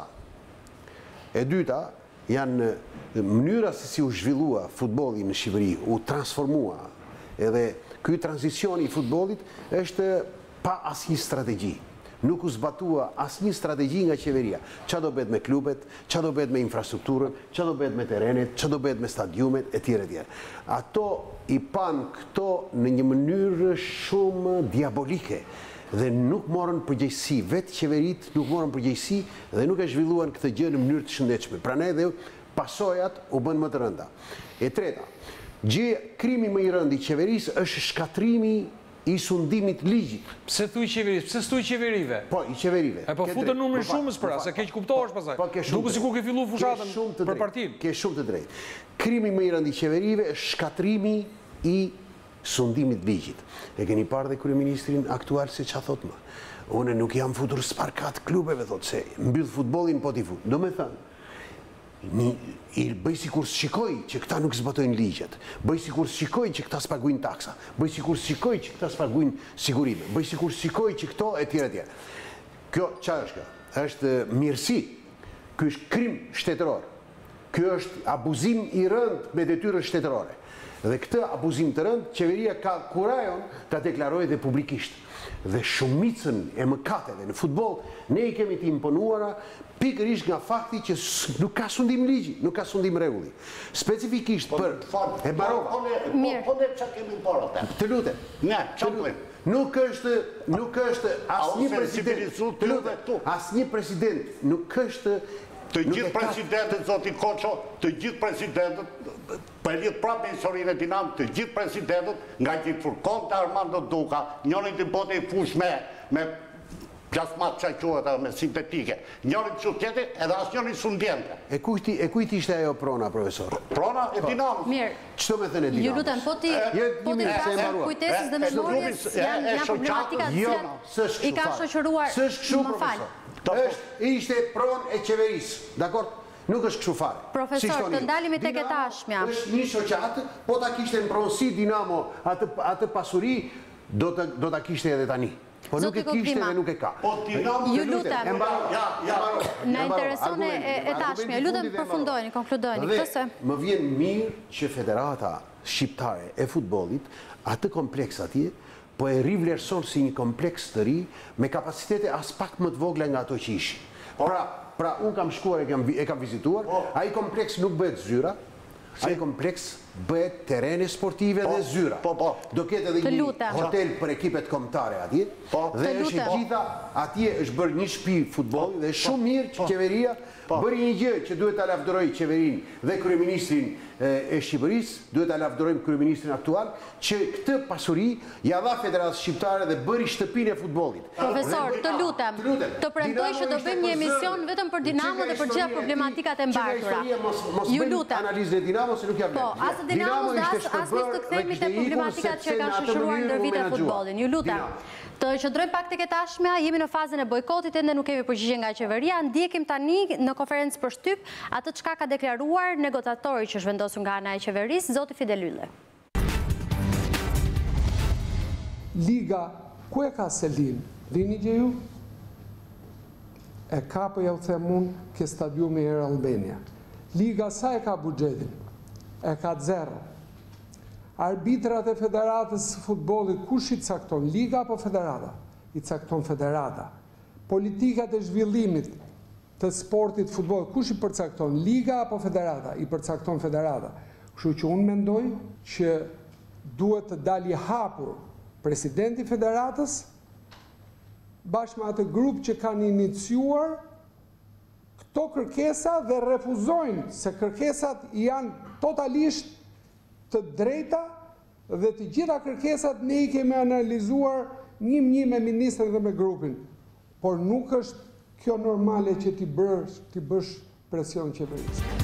S2: e dyta, janë mënyra se si u zhvillua futbolli në Shqipëri, u transformua, edhe ky tranzicion i futbollit është pa asnjë strategji. Nuk u zbatua asnjë strategji nga qeveria. Qa do bëhet me klubet, qa do bëhet me infrastrukturën, qa do bëhet me terenet, qa do bëhet me stadiumet, etj. Ato i pan këto në një mënyrë shumë diabolike dhe nuk morën përgjegjësi, vetë qeverit nuk morën përgjegjësi dhe nuk e zhvilluan këtë gjë në mënyrë të shëndetshme. Prandaj dhe pasojat u bën më të rënda. E treta, krimi më i rënd i qeverisë është shkatrimi i sundimit ligjit.
S3: Pse thuj qeverisë? Pse s'thuj qeverive?
S2: Po, i qeverive.
S3: E po futën numrin shumës pra, se keq kuptohesh pasaj. Duke sikur ke fillu fushatën për partinë.
S2: Ke shumë të drejtë. Krimi më i rënd i qeverive është shkatrimi i sundimit ligjit. E keni parë dhe kryeministrin aktual se ç'a thot më. Unë nuk jam futur sparkat klubeve, thot se mbyll futbollin po t'i fut. Do me thënë, i bëj sikur shikoj që këta nuk zbatojnë ligjet, bëj sikur shikoj që këta s'paguajnë taksa, bëj sikur shikoj që këta s'paguajnë sigurime, bëj sikur shikoj që këto etj. Kjo çfarë është kjo? Është mirësi. Ky është krim shtetëror. Ky është abuzim i rënd me detyrën shtetërore. Dhe këtë abuzim të rënd, qeveria ka kurajon ta deklarojë dhe publikisht. Dhe shumicën e mëkateve në futboll ne i kemi të imponuara pikërisht nga fakti që nuk ka sundim ligji, nuk ka sundim rregulli. Specifikisht për e barova.
S5: Po ne çka kemi bërë atë?
S2: Të lutem.
S5: Ne, çfarë?
S2: Nuk është asnjë president nuk është
S5: të gjithë presidentët, zoti Koço, të gjithë presidentët, për lidh prapë me historinë e Dinamës, të gjithë presidentët, nga që furkon të Armando Duka, njëri të bote i fush me plasmat që quhet me sintetike, njëri të qutete edhe asnjëri sundjente.
S2: E kujt ishte ajo prona, profesor?
S5: Prona e Dinamës.
S1: Mirë.
S2: Ç'do me thënë Dinamës?
S1: Ju lutem, po ti pas kujtesës dhe memorjes janë problematika të cilat i ka shoqëruar, më fal.
S2: Ishte pronë e qeverisë, dakord? Nuk është kështu fare.
S1: Profesor, të ndalemi tek e tashmja.
S2: Është një shoqatë, po ta kishte në pronësi Dinamo atë pasuri, do ta kishte edhe tani. Po nuk e kishte dhe nuk e ka.
S1: Ju lutem. Na intereson e tashmja. Lutem përfundojeni, konkludojeni.
S2: Më vjen mirë që Federata Shqiptare e Futbollit atë kompleks atje po e rivlerëson si një kompleks të ri me kapacitete as pak më të vogla nga ato që ishin. Pra, unë kam shkuar e kam vizituar, ai kompleks nuk bëhet zyra, ai kompleks bëhet terene sportive dhe zyra. Do ketë edhe një hotel për ekipet kombëtare atje, dhe është e gjitha, atje është bërë një shtëpi futbolli dhe shumë mirë që qeveria bëri një gjë që duhet ta lavdëroj qeverinë dhe kryeministrin e Shqipërisë, duhet ta lavdërojmë kryeministrin aktual, që këtë pasuri ja dha Federatës Shqiptare dhe bëri shtëpinë e futbollit.
S1: Profesor, të lutem, të premtoj që do bëjmë një emision vetëm për Dinamo dhe për gjitha problematikat e mbartura. Ju lutem.
S2: Analizën e Dinamos se nuk ja vlen.
S1: Po, as të Dinamos dhe as mos të kthehemi te problematikat që kanë shoqëruar ndër vite futbollin. Ju lutem. Të qëndrojmë pak tek e tashmja, jemi në fazën e bojkotit dhe nuk kemi përgjigje nga qeveria. Ndjekim tani në konferencë për shtyp atë çka ka deklaruar negociatori që është vendosur nga ana e qeverisë, zoti Fidel Ylle.
S6: Liga, ku e ka Selin? Dini që ju? E ka për ja u themun ke stadiumi Air Albania. Liga sa e ka bugjetin? E ka 0. Arbitrat e federatës së futbollit kush i cakton? Liga apo federata? I cakton federata. Politikat e zhvillimit të sportit futboll, kush i përcakton? Liga apo federata? I përcakton federata. Kështu që unë mendoj që duhet të dalë i hapur presidenti federatës bashkë me atë grup që kanë iniciuar këto kërkesa dhe refuzojnë se kërkesat janë totalisht të drejta dhe të gjitha kërkesat ne i kemi analizuar një me ministrin dhe me grupin. Por nuk është kjo normale që ti bësh presion qeverisë.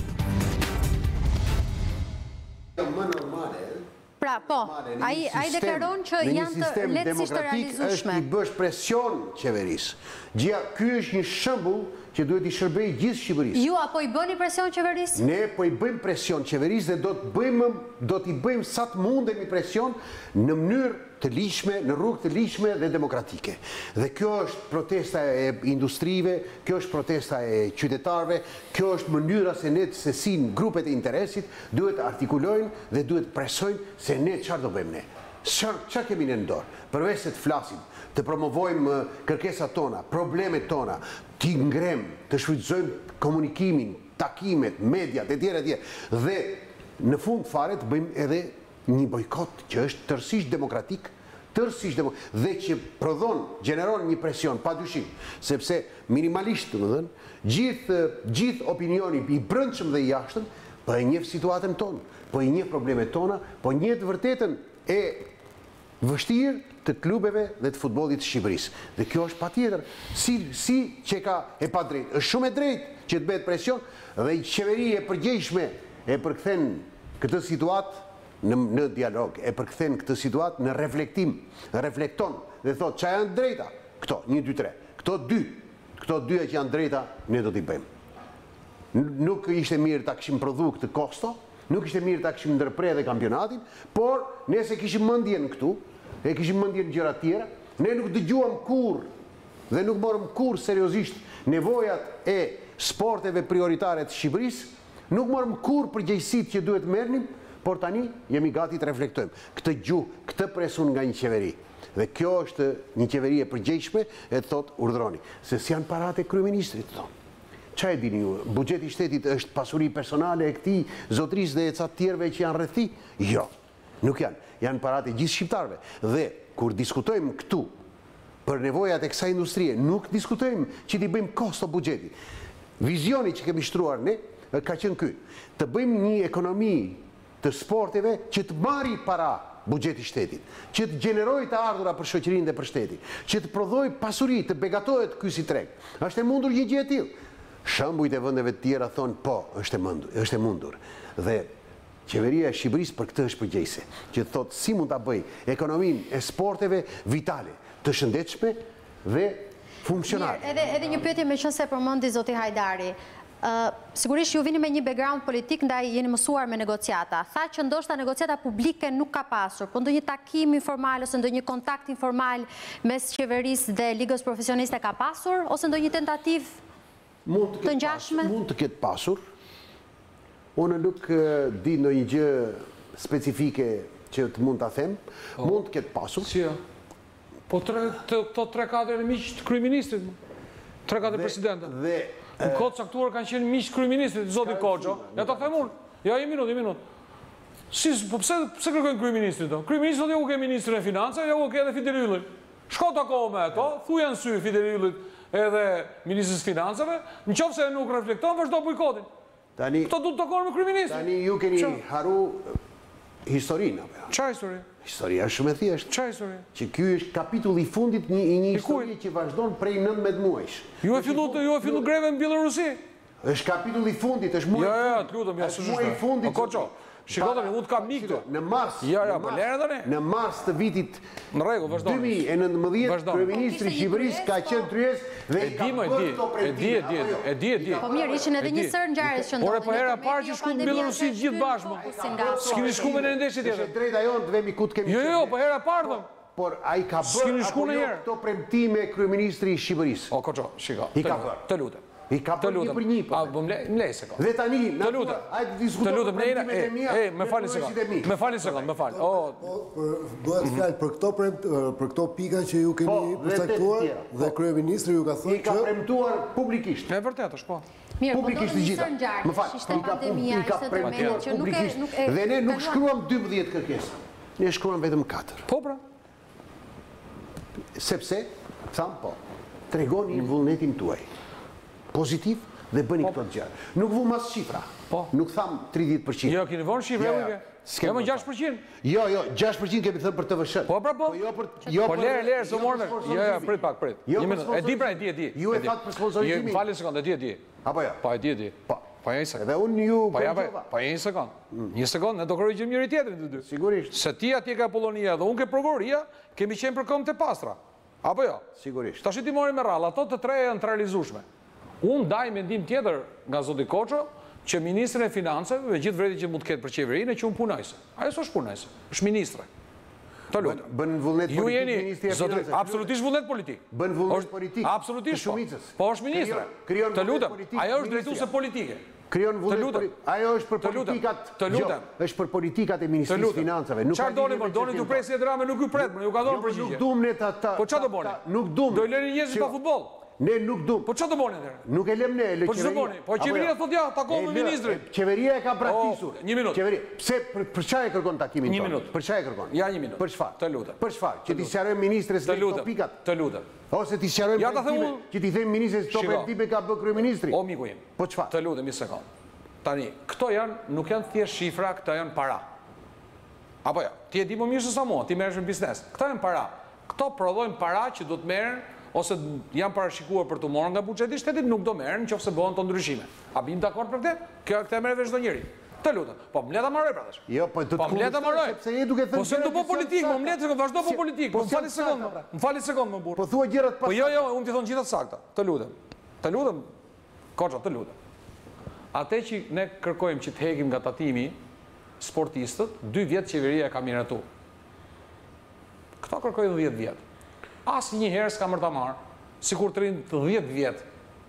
S2: Më normale,
S1: Pra, po, ai deklaron që janë të lehtësisht të realizueshme.
S2: Është i bësh presion qeverisë. Ky është një shembull që duhet i shërbejë gjithë Shqipërisë.
S1: Ju apo i bëni presion qeverisë?
S2: Ne po i bëjmë presion qeverisë dhe do t'i bëjmë sa të mundemi presion në mënyrë të ligjshme, në rrugë të ligjshme dhe demokratike. Dhe kjo është protesta e industrive, kjo është protesta e qytetarëve, kjo është mënyra se si grupet e interesit duhet artikulojnë dhe duhet presojnë se ne çfarë do bëjmë ne. Çfarë kemi ne në dorë? Përveç se të flasim, të promovojmë kërkesat tona, problemet tona, t'i ngrem, të shfrytëzojmë komunikimin, takimet, mediat, etj. Dhe në fund fare të bëjmë edhe një bojkot që është tërësisht demokratik, dhe që gjeneron një presion, pa dyshim, sepse minimalisht, gjithë opinioni i brendshëm dhe i jashtëm, po e njeh situatën tonë, po e njeh problemet tona, po njeh të vërtetën e vështirë të klubeve dhe të futbollit të Shqipërisë. Dhe kjo është patjetër, si që ka e pa drejtë. Është shumë e drejtë që të bëhet presion dhe i qeveria e përgjegjshme e përkthen këtë situatë në dialog, e përkthen këtë situatë në reflektim, reflekton dhe thot çfarë janë drejta, këto, 1, 2, 3, këto dy që janë drejta, ne do t'i bëjmë. Nuk ishte mirë ta kishim prodhu këtë kosto, nuk ishte mirë ta kishim ndërprer dhe kampionatin, por nëse kishim mendjen këtu, e kishim mendjen gjëra tjera, ne nuk dëgjuam kurrë dhe nuk morëm kurrë seriozisht nevojat e sporteve prioritare të Shqipërisë, nuk morëm kurrë përgjegjësitë që duhet merrnim, por tani jemi gati të reflektojmë. Këtë gjuhë, këtë presun nga një qeveri. Dhe kjo është një qeveri e përgjegjshme e thot urdhroni. Se si janë paratë e kryeministrit, thonë. Qa e dini ju? Buxheti i shtetit është pasuri personale e këtij zotrisë dhe e ca tjerëve që janë rreth tij? Jo, nuk janë. Janë paratë e gjithë shqiptarëve. Dhe kur diskutojmë këtu për nevojat e kësaj industrie, nuk diskutojmë që t'i bëjmë kosto buxhetit. Vizioni që kemi shtruar ne ka qenë ky. Të bëjmë një ekonomi të sporteve që të marri para buxheti shtetit, që të gjenerojë të ardhura për shoqërinë dhe për shtetin, që të prodhojë pasuri, të begatohet ky si treg. Është e mundur një gjë e tillë. Shembujt e vendeve të tjera thonë po, është e mundur. Dhe qeveria e Shqipërisë për këtë është përgjegjëse, që thotë si mund ta bëjë ekonominë e sporteve vitale, të shëndetshme dhe funksionale.
S1: Edhe një pyetje meqense përmendi zoti Hajdari. Sigurisht ju vini me një background politik ndaj jeni mësuar me negociata. Tha që ndoshta negociata publike nuk ka pasur, po ndonjë takim informal ose ndonjë kontakt informal mes qeverisë dhe ligës profesioniste ka pasur ose ndonjë tentativë të ngjashme?
S2: Mund të ketë pasur. Unë nuk di ndonjë gjë specifike që të mund ta them. Mund të ketë pasur.
S3: Si ja? Po 3-4 miq të kryeministrit. 3-4 presidentë. Në kodë caktuar kanë qenë miq kryeministrit, zoti Koxha. Ja ta them unë. Ja, një minutë. Po pse kërkojnë kryeministrit? Kryeministri thotë u ke ministrin e financave, ja u ke edhe Fidel Yllin. Shko tako me ato, thuaj në sy Fidel Yllit edhe ministrit e financave, nëse nuk reflekton, vazhdo bojkotin. Këto duhet të takojnë me kryeministrin.
S2: Tani ju keni haru historinë apo?
S3: Çfarë histori?
S2: Historia është shumë e thjeshtë.
S3: Çfarë histori?
S2: Që ky është kapitulli i fundit i një historie që vazhdon prej 19 muajsh.
S3: Ju e fillu greve në Bielorusi?
S2: Është kapitulli i fundit, është muaj.
S3: Ja, të lutem, ja s'është.
S2: Muaj i fundit.
S3: Koço, shikotani, unë të kam mik këtu.
S2: Në mars.
S3: Po lere tani.
S2: Në mars të vitit
S3: në rregull, vazhdo.
S2: 2019, kryeministri i Shqipërisë ka qenë kryes dhe i ka bërë këto prej.
S3: E di.
S1: Po mirë, ishin edhe një sër ngjarjes që ndodhin.
S3: Por po hera parë që shkuan në Bielorusi gjithë bashkë. S'kemi shkuar në ndeshje tjetër.
S2: Është drejta jonë të vemi ku të kemi.
S3: Jo, po hera parë.
S2: por a i ka
S3: S'keni
S2: bërë
S3: shku
S2: apo jo
S3: ndonjëherë?
S2: këto premtime kryeministri i Shqipërisë.
S3: O, koqo, shiko.
S2: I ka bërë.
S3: Të lutem.
S2: I ka bërë një për një, po.
S3: M'lej se ka.
S2: Dhe tani,
S3: Të lutem.
S2: hajde
S3: Të
S2: diskutojmë
S3: lutem,
S2: për premtimet e mia.
S3: me fali se ka. Me fali se ka, me fali.
S4: Duhet fjalë për këto pika që ju keni
S2: dhe
S4: përcaktuar
S2: të tjera.
S4: dhe kryeministri ju ka
S2: I
S4: thënë
S2: ka
S4: që
S2: premtuar publikisht.
S3: E vërtet është, po.
S1: Mirë, po
S2: Publikisht
S1: do
S2: të
S1: të
S2: gjitha.
S1: nisën ngjarje,
S2: Më fal,
S1: ishte pandemia,
S2: i ka
S1: ishte
S2: premtuar
S1: tërmendje që
S2: publikisht.
S1: nuk e
S2: Dhe ne nuk
S1: kaluan.
S2: shkruam 12 kërkesa. Ne shkruam vetëm 4.
S3: Po, pra.
S2: Sepse, tham po, tregoni vullnetin tuaj. Pozitiv dhe bëni këto të gjërë. Nuk vu mas shifra.
S3: Po.
S2: Nuk tham 30%.
S3: Jo, keni vonë shifre,
S2: Ja,
S3: uke.
S2: s'kem
S3: Jo, më
S2: vënë.
S3: 6%.
S2: Jo, 6% kemi thënë për TVSH.
S3: Po, pra, po.
S2: jo për
S3: Po, lerë, së morme.
S2: për
S3: Jo,
S2: sponsorizimin.
S3: prit pak, prit.
S2: Jo
S3: Një
S2: për
S3: minutë. E di, pra, e di.
S2: Ju e thatë për sponsorizimin.
S3: Fali sekond, e di.
S2: Apo jo?
S3: Po, e di.
S2: Po.
S3: Po, një sekond.
S2: Edhe unë ju
S3: Po, ja,
S2: korrigjova.
S3: po, një sekond. Një sekond, ne do korrigjojmë njëri tjetrin të dy.
S2: Sigurisht.
S3: Se ti atje ka Polonia dhe unë ke prokuroria, kemi qenë për këmbë të pastra. Apo jo?
S2: Sigurisht.
S3: Tash ti mori me rrallë, ato të treja janë të realizueshme. Unë daj mendim tjetër nga zoti Koço, që ministri e financave, me gjithë vreti që mund të ketë për qeverinë, që unë punojse. Ajo s'është punojse, është ministre. Të lutem.
S2: Bën vullnet
S3: Ju
S2: politik
S3: jeni
S2: ministri e
S3: zotëri,
S2: financave.
S3: absolutisht vullnet politik.
S2: Bën vullnet
S3: Është-
S2: politik.
S3: Absolutisht
S2: të
S3: po.
S2: shumicës.
S3: Po është ministre.
S2: Krijon
S3: Të
S2: vullnet
S3: lutem.
S2: politik
S3: Ajo është
S2: ministria.
S3: drejtuese politike.
S2: Krijon vullnet
S3: lutem.
S2: politik. Ajo është për
S3: Të lutem.
S2: politikat.
S3: Të lutem.
S2: Jo, është për politikat e
S3: Të
S2: Ministrisë
S3: lutem.
S2: Financave. Nuk
S3: Çfarë
S2: ka
S3: doni
S2: lidhje
S3: më?
S2: me
S3: Doni
S2: çështjen
S3: t'u
S2: tonë.
S3: presi e drame, nuk ju pret, më ju ka dhënë
S2: Nuk
S3: përgjigje.
S2: dum ne ta.
S3: Po çfarë do bëni?
S2: Nuk dum.
S3: Do i lëni njerëzit pa futboll.
S2: Ne nuk dum.
S3: Po çfarë do bëni atëherë?
S2: Nuk e lëm ne,
S3: Po ç'do bëni? Po qeveria thotë ja, takon me ministrin.
S2: Qeveria e ka braktisur.
S3: Një minutë.
S2: Qeveria, pse për çfarë e kërkon takimin
S3: Një
S2: tonë?
S3: minutë.
S2: Për çfarë e kërkon?
S3: Ja, një minutë.
S2: Për çfarë?
S3: Të lutem.
S2: Për çfarë? Që ti sqarojmë ministres
S3: Të
S2: këto
S3: lutem.
S2: pikat.
S3: Të lutem.
S2: Ose ti sqarojmë
S3: Ja ta them
S2: premtime,
S3: unë-
S2: që ti them ministres këto
S3: Shiko.
S2: premtime ka bë kryeministri.
S3: O miku im.
S2: Po çfarë?
S3: Të lutem një sekond. Tani, këto janë, nuk janë thjesht shifra, këto janë para. Apo jo, ti e di më mirë se sa mua, ti merresh në biznes. Këto janë para. Këto prodhojnë para që do të merren ose janë parashikuar për të marrë nga buxheti i shtetit, nuk do merren nëse bëhen të ndryshime. A bim dakord për këtë? Këtë e merr vesh çdo njeri. Të lutem. Po më leta marroj pra tash.
S2: Jo, po do të
S3: Po më leta marroj.
S2: sepse je duke thënë.
S3: Po se do po
S2: gjëra që
S3: politik,
S2: janë
S3: më leta se vazhdo po
S2: Si-
S3: politik.
S2: po
S3: Më fali
S2: janë
S3: sekond,
S2: sakta.
S3: më fali sekond më burr.
S2: Po thua gjërat pas.
S3: Po jo, unë ti thon gjithë të sakta. Të lutem. Të lutem. Koço, të lutem. Atë që ne kërkojmë që të hekim nga tatimi sportistët, 2 vjet qeveria e ka miratu. Këto kërkojnë 10 vjet. Asë një herë s'ka mërë ta marë, si kur të rinë 10 vjet.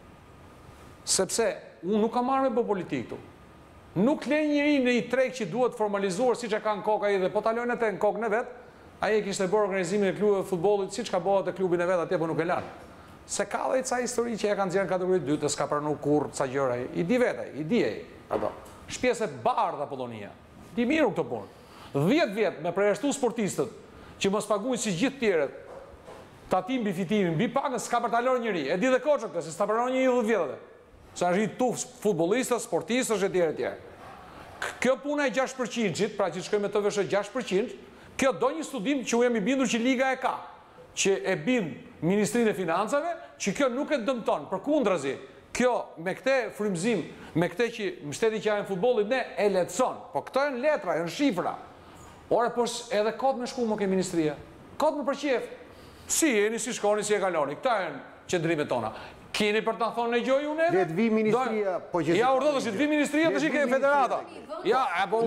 S3: Sepse, unë nuk ka marrë me bë politikë tu. Nuk le njëri në i treg që duhet formalizuar si që ka në kokë a i dhe po talojnë atë në kokë në vetë, a i kishtë e bërë organizimin e klubeve futbolit, si që ka bëhet e klubin e vetë atje, po nuk e lanë. Se ka dhe i ca histori që e kanë zjerë në kategorit 2, të s'ka pranu kur, ca gjëra i di vetaj, i di e ato. Shpjes e bardha Polonia. Di miru këtë punë. 10 vjet me përjashtu sportistët që mos paguajnë si gjithë tjerët, tatim mbi fitimin, mbi pagën s'ka për ta lënë njëri. E di dhe Koço këtë, se s'ta pranon një 10 vjetëve. Sa është i tuf futbollistës, sportistësh e tjerë e tjerë. Kjo puna e 6%-it, pra që shkojmë me të vëshë 6%, kjo do një studim që u jam i bindur që Liga e ka, që e bind Ministrinë e Financave, që kjo nuk e dëmton, përkundrazi, kjo me këte frymëzim, me këte që mbështeti që janë futbollit ne e lehtëson, po këto janë letra, janë shifra. Ora po edhe kot me shku më ke ministria. Kot më përqef. Si jeni, si shkoni, si e kaloni. Këta janë qëndrimet tona. Keni për të në thonë në gjoj unë edhe?
S2: Le të vi ministria, po që...
S3: Ja, urdo të shi të vi ministria të shi ke federata. Ja, e po...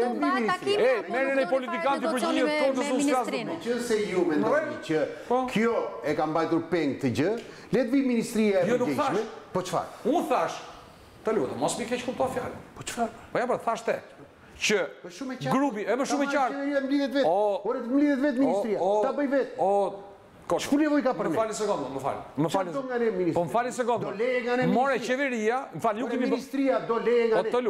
S3: Merën e politikanti për gjithë të kodës unë skazë.
S2: Që se ju me ndoni që kjo e ka mbajtur peng të gjë, le të vi ministria e rëgjeshme, po qëfar?
S3: Unë thash, të lutë, mos mi keq kupto fjallë.
S2: Po qëfar?
S3: Po ja, për thash te, që grupi, e më shumë e qartë.
S2: Qeveria mblidhet vetë, ore të mblidhet vetë ministria, ta bëj vetë. Shku nevoj ka për me?
S3: Më fali sekundë, më fali.
S2: Që do nga ne ministria?
S3: Po më fali sekundë.
S2: Do leje nga ne ministria?
S3: More qeveria, më fali, ju kemi...
S2: Ministria do leje nga ne?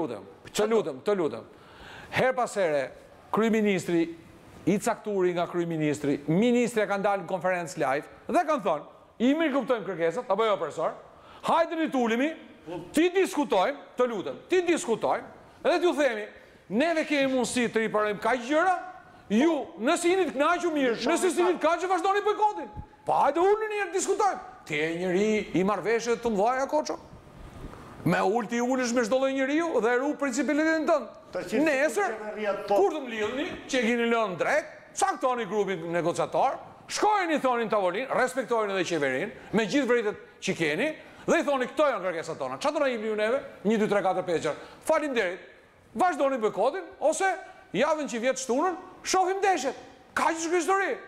S3: Të lutem. Her pas here, kryeministri, i cakturi nga kryeministri, ministri kanë dalë në konferencë live, dhe kanë thonë, i mirë kuptojmë kërkesat, apo jo profesor, hajde një tulimi, ti diskutojmë, të lutem, ti diskutojmë, edhe t'ju themi, neve kemi mundësi të riparojmë kaq gjëra, ju, nëse jeni të kënaqur mirë, nëse jeni të kënaqur vazhdoni bojkotin. Po hajde ulni një herë diskutojmë. Ti je njëri i marrveshje të mëdha Koço. Me ulti ulesh me çdo lloj njeriu dhe ru principalitetin tënd. Nesër, kur të mlidhni, që e keni lënë drejt, caktoni grupin negociator, shkojeni thonin tavolinë, respektojeni edhe qeverinë, me gjithë vërtetet që keni, dhe i thoni këto janë kërkesat tona. Çfarë do na jepni ju neve? 1 2 3 4 5 6. Faleminderit. Vazhdoni bojkotin ose javën që vjet shtunën, shohim ndeshjet. Ka që shkë histori.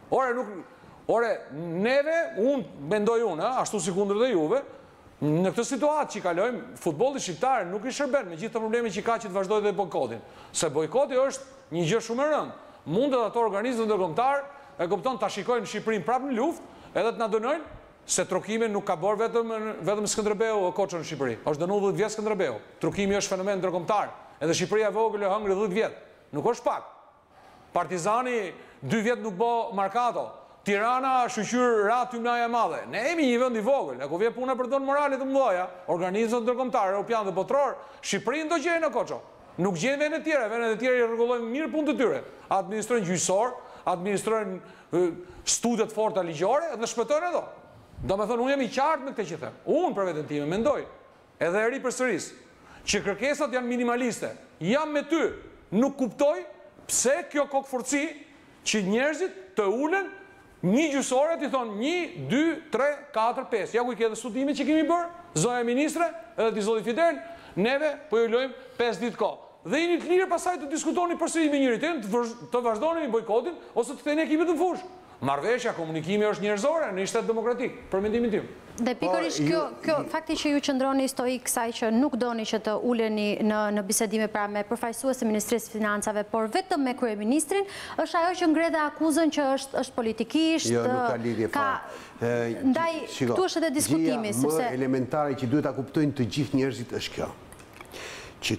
S3: Neve, mendoj unë, ashtu si kundër dhe juve, në këtë situatë që i kalojmë, futbolli shqiptar nuk i shërben me gjithë të probleme që i ka që të vazhdoj dhe bojkotin. Se bojkoti është një gjë shumë e rëndë. Mundet ato organizëm ndërkombëtar e kupton ta shikojnë Shqipërinë prapë në luftë, edhe të na dënojnë se trokimi nuk ka bërë vetëm Skënderbeu Koçën në Shqipëri. Është dënuar 10 vjet Skënderbeu. Trokimi është fenomen ndërkombëtar. Edhe Shqipëria e vogël e hëngri 10 vjet. Nuk është pak. Partizani 2 vjet nuk bë Markato. Tirana shqyr rat hymnaja e madhe. Ne jemi një vend i vogël, ku vjen puna për dhënë morale të mëdha, organizmat ndërkombëtar, europian dhe botror, Shqipërinë do gjejnë në Koço. Nuk gjejnë vendet e tjera, vendet e tjera i rregullojnë mirë punën e tyre. Administrojnë gjyqësor, administrojnë studet forta ligjore dhe shpëtojnë ato. Domethënë unë jam i qartë me këtë që them. Unë për veten time mendoj, edhe e ri përsëris, që kërkesat janë minimaliste. Jam me ty, nuk kuptoj pse kjo kokforci që njerëzit të ulen një gjyqësore t'i thonë 1, 2, 3, 4, 5. Ja ku i ke dhe studime që kemi bërë, zoja ministre, edhe t'i zoti Fidel, neve po ju lojmë 5 ditë kohë. Dhe jeni të lirë pasaj të diskutoni përsëri me njëri tjetrin, të vazhdoni me bojkotin, ose të ktheni ekipet në fushë. Marrëveshja, komunikimi është njerëzore në një shtet demokratik, për mendimin tim.
S1: Dhe pikërisht kjo fakti që ju qëndroni stoik kësaj që nuk doni që të uleni në bisedime pra me përfaqësues të Ministrisë Financave, por vetëm me kryeministrin, është ajo që ngre dhe akuzën që është politikisht.
S2: Jo, nuk ka lidhje fare.
S1: Ndaj këtu është edhe diskutimi, sepse
S2: më elementare që duhet ta kuptojnë të gjithë njerëzit është kjo. Që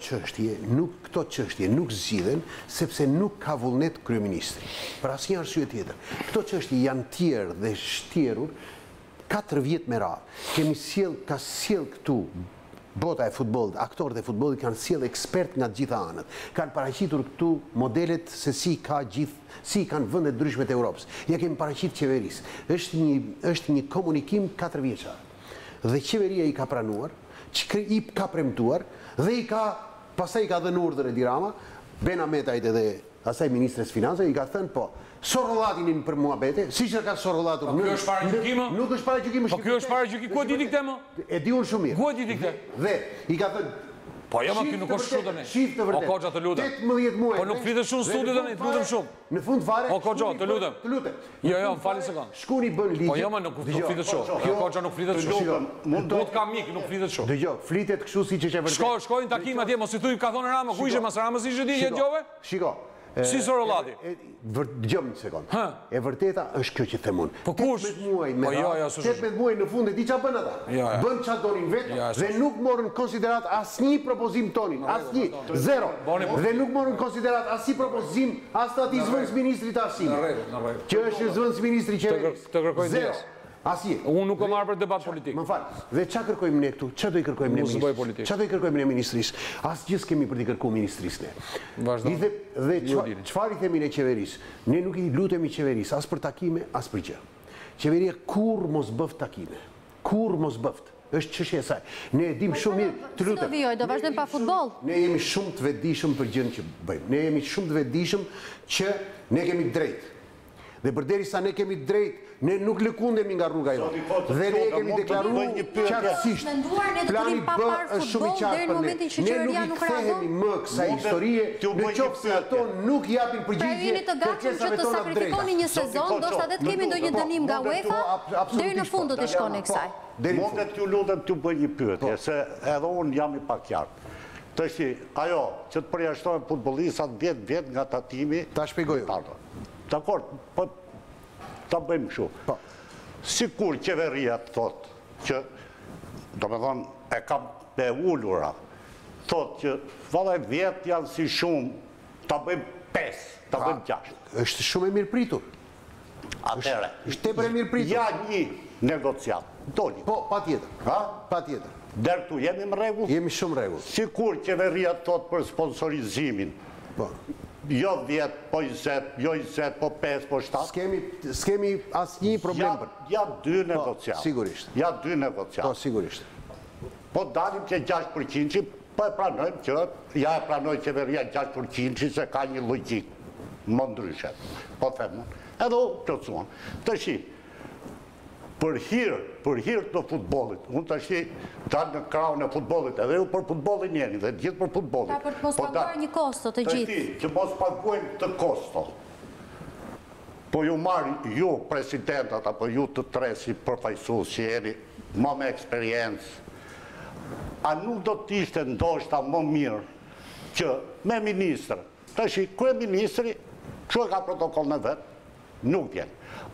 S2: këto çështje nuk zgjidhen sepse nuk ka vullnet kryeministri. Për asnjë arsye tjetër. Këto çështje janë tjerë dhe shtjerur 4 vjet me radhë. Ka sjell këtu bota e futbollit, aktorët e futbollit kanë sjell ekspert nga të gjitha anët. Kanë paraqitur këtu modelet se si kanë vendet ndryshme të Europës. Ja kemi paraqitur qeverisë. Është një komunikim 4 vjeçar. Dhe qeveria i ka pranuar, i ka premtuar dhe pastaj i ka dhënë urdhër Edi Rama, Ben Ahmetajt edhe asaj ministres financave i ka thënë po, sorrollatinin për muhabete, siç e ka sorrollatur.
S3: Po kjo është para gjykimit?
S2: Nuk është para gjykimit.
S3: Po kjo është para gjykimit. Ku e di ti këtë më?
S2: E di unë shumë mirë.
S3: Ku e di ti këtë?
S2: Dhe i ka thënë
S3: po jo, kjo nuk është kështu tani.
S2: Shif të vërtet.
S3: O Koxha, të lutem.
S2: 18 muaj.
S3: Po nuk flitet shumë studi tani, të lutem shumë.
S2: Në fund fare.
S3: O Koxha, të lutem.
S2: Të lutem.
S3: Jo, më falni sekond.
S2: Shkuni bën ligj.
S3: Po jo, më nuk flitet shumë. Jo, Koxha, nuk flitet shumë. Mund duhet ka mik, nuk flitet shumë.
S2: Dëgjoj, flitet kështu siç është e vërtetë.
S3: Shkojnë takim atje, mos i thuj ka thonë Rama, ku ishe mas Ramës ishte di gjove?
S2: Shiko.
S3: Si sorrollati?
S2: Dëgjoj një sekond. E vërteta është kjo që them unë.
S3: Po kush?
S2: 18 muaj me 18 muaj në fund e di çfarë bën ata? Bën çfarë donin vetë dhe nuk morën konsiderat asnjë propozim tonin, asnjë, zero. Dhe nuk morën konsiderat asnjë propozim as të atij zëvendësministrit të arsimit. Që është zëvendësministri i qeverisë.
S3: Të kërkoj ndjes.
S2: Asnjë.
S3: Unë nuk e marr për debat politik.
S2: Më fal. Dhe çfarë kërkojmë ne këtu? Çfarë do i kërkojmë ne ministrisë? Çfarë do i kërkojmë ne ministrisë? Asgjë s'kemi për të kërkuar ministrisë ne.
S3: Vazhdo.
S2: Dhe çfarë i themi ne qeverisë? Ne nuk i lutemi qeverisë as për takime, as për gjë. Qeveria kurrë mos bëft takime. Kurrë mos bëft. Është çështja e saj. Ne e dim shumë mirë, të lutem.
S1: Do vijoj, do vazhdojmë pa futboll.
S2: Ne jemi shumë të vetëdijshëm për gjën që bëjmë. Ne jemi shumë të vetëdijshëm që ne kemi drejt. Dhe përderisa ne kemi drejt, ne nuk lëkundemi nga rruga jote. Dhe ne kemi deklaruar qartësisht. Plani B është shumë i qartë për ne. Ne nuk i kthehemi më kësaj historie, në qoftë se ato nuk japin përgjigje
S1: kërkesave tona të drejta. Pra jeni të gatshëm që të sakrifikoni një sezon, ndoshta edhe të kemi ndonjë dënim nga UEFA, deri në fund do të shkoni kësaj.
S5: Mundet ju lutem t'ju bëj një pyetje, se edhe unë jam i pakjartë. Tash ajo që të përjashtojnë futbollistat 10 vjet nga tatimi.
S2: Ta shpjegoj.
S5: Dakor, po ta bëjmë kështu. Sikur qeveria thotë që, domethënë e kam e ulura, thotë që vallai 10 janë si shumë, ta bëjmë 5, ta bëjmë 6.
S2: Është shumë e mirë pritur.
S5: Atëherë,
S2: është tepër e mirë pritur.
S5: Ja një negociat. Doli.
S2: Po, patjetër. Patjetër.
S5: Deri këtu jemi në rregull?
S2: Jemi shumë në rregull.
S5: Sikur qeveria thotë për sponsorizimin.
S2: Po.
S5: Jo 10, po 20, jo 20, po 5, po 7.
S2: S'kemi asnjë problem për.
S5: Ja 2 negociat.
S2: Sigurisht.
S5: Ja 2 negociat.
S2: Po, sigurisht.
S5: Po dalim që 6%, po e pranojmë që, ja e pranoj qeveria 6% se ka një logjik më ndryshe. Po them unë. Edhe u plotsuan. Tashi, për hir të futbollit, unë tash dal në krahun e futbollit, edhe ju për futbollin jeni, dhe gjithë për futbollin.
S1: Pra për të mos paguar një kosto të gjithë.
S5: Që mos paguajnë të kosto. po ju marë ju presidentat, apo ju të tre si përfaqësues që jeni më me eksperiencë, a nuk do t'ishte ndoshta më mirë që me ministrë, tash kryeministri, kështu e ka protokoll në vetë, nuk vjen.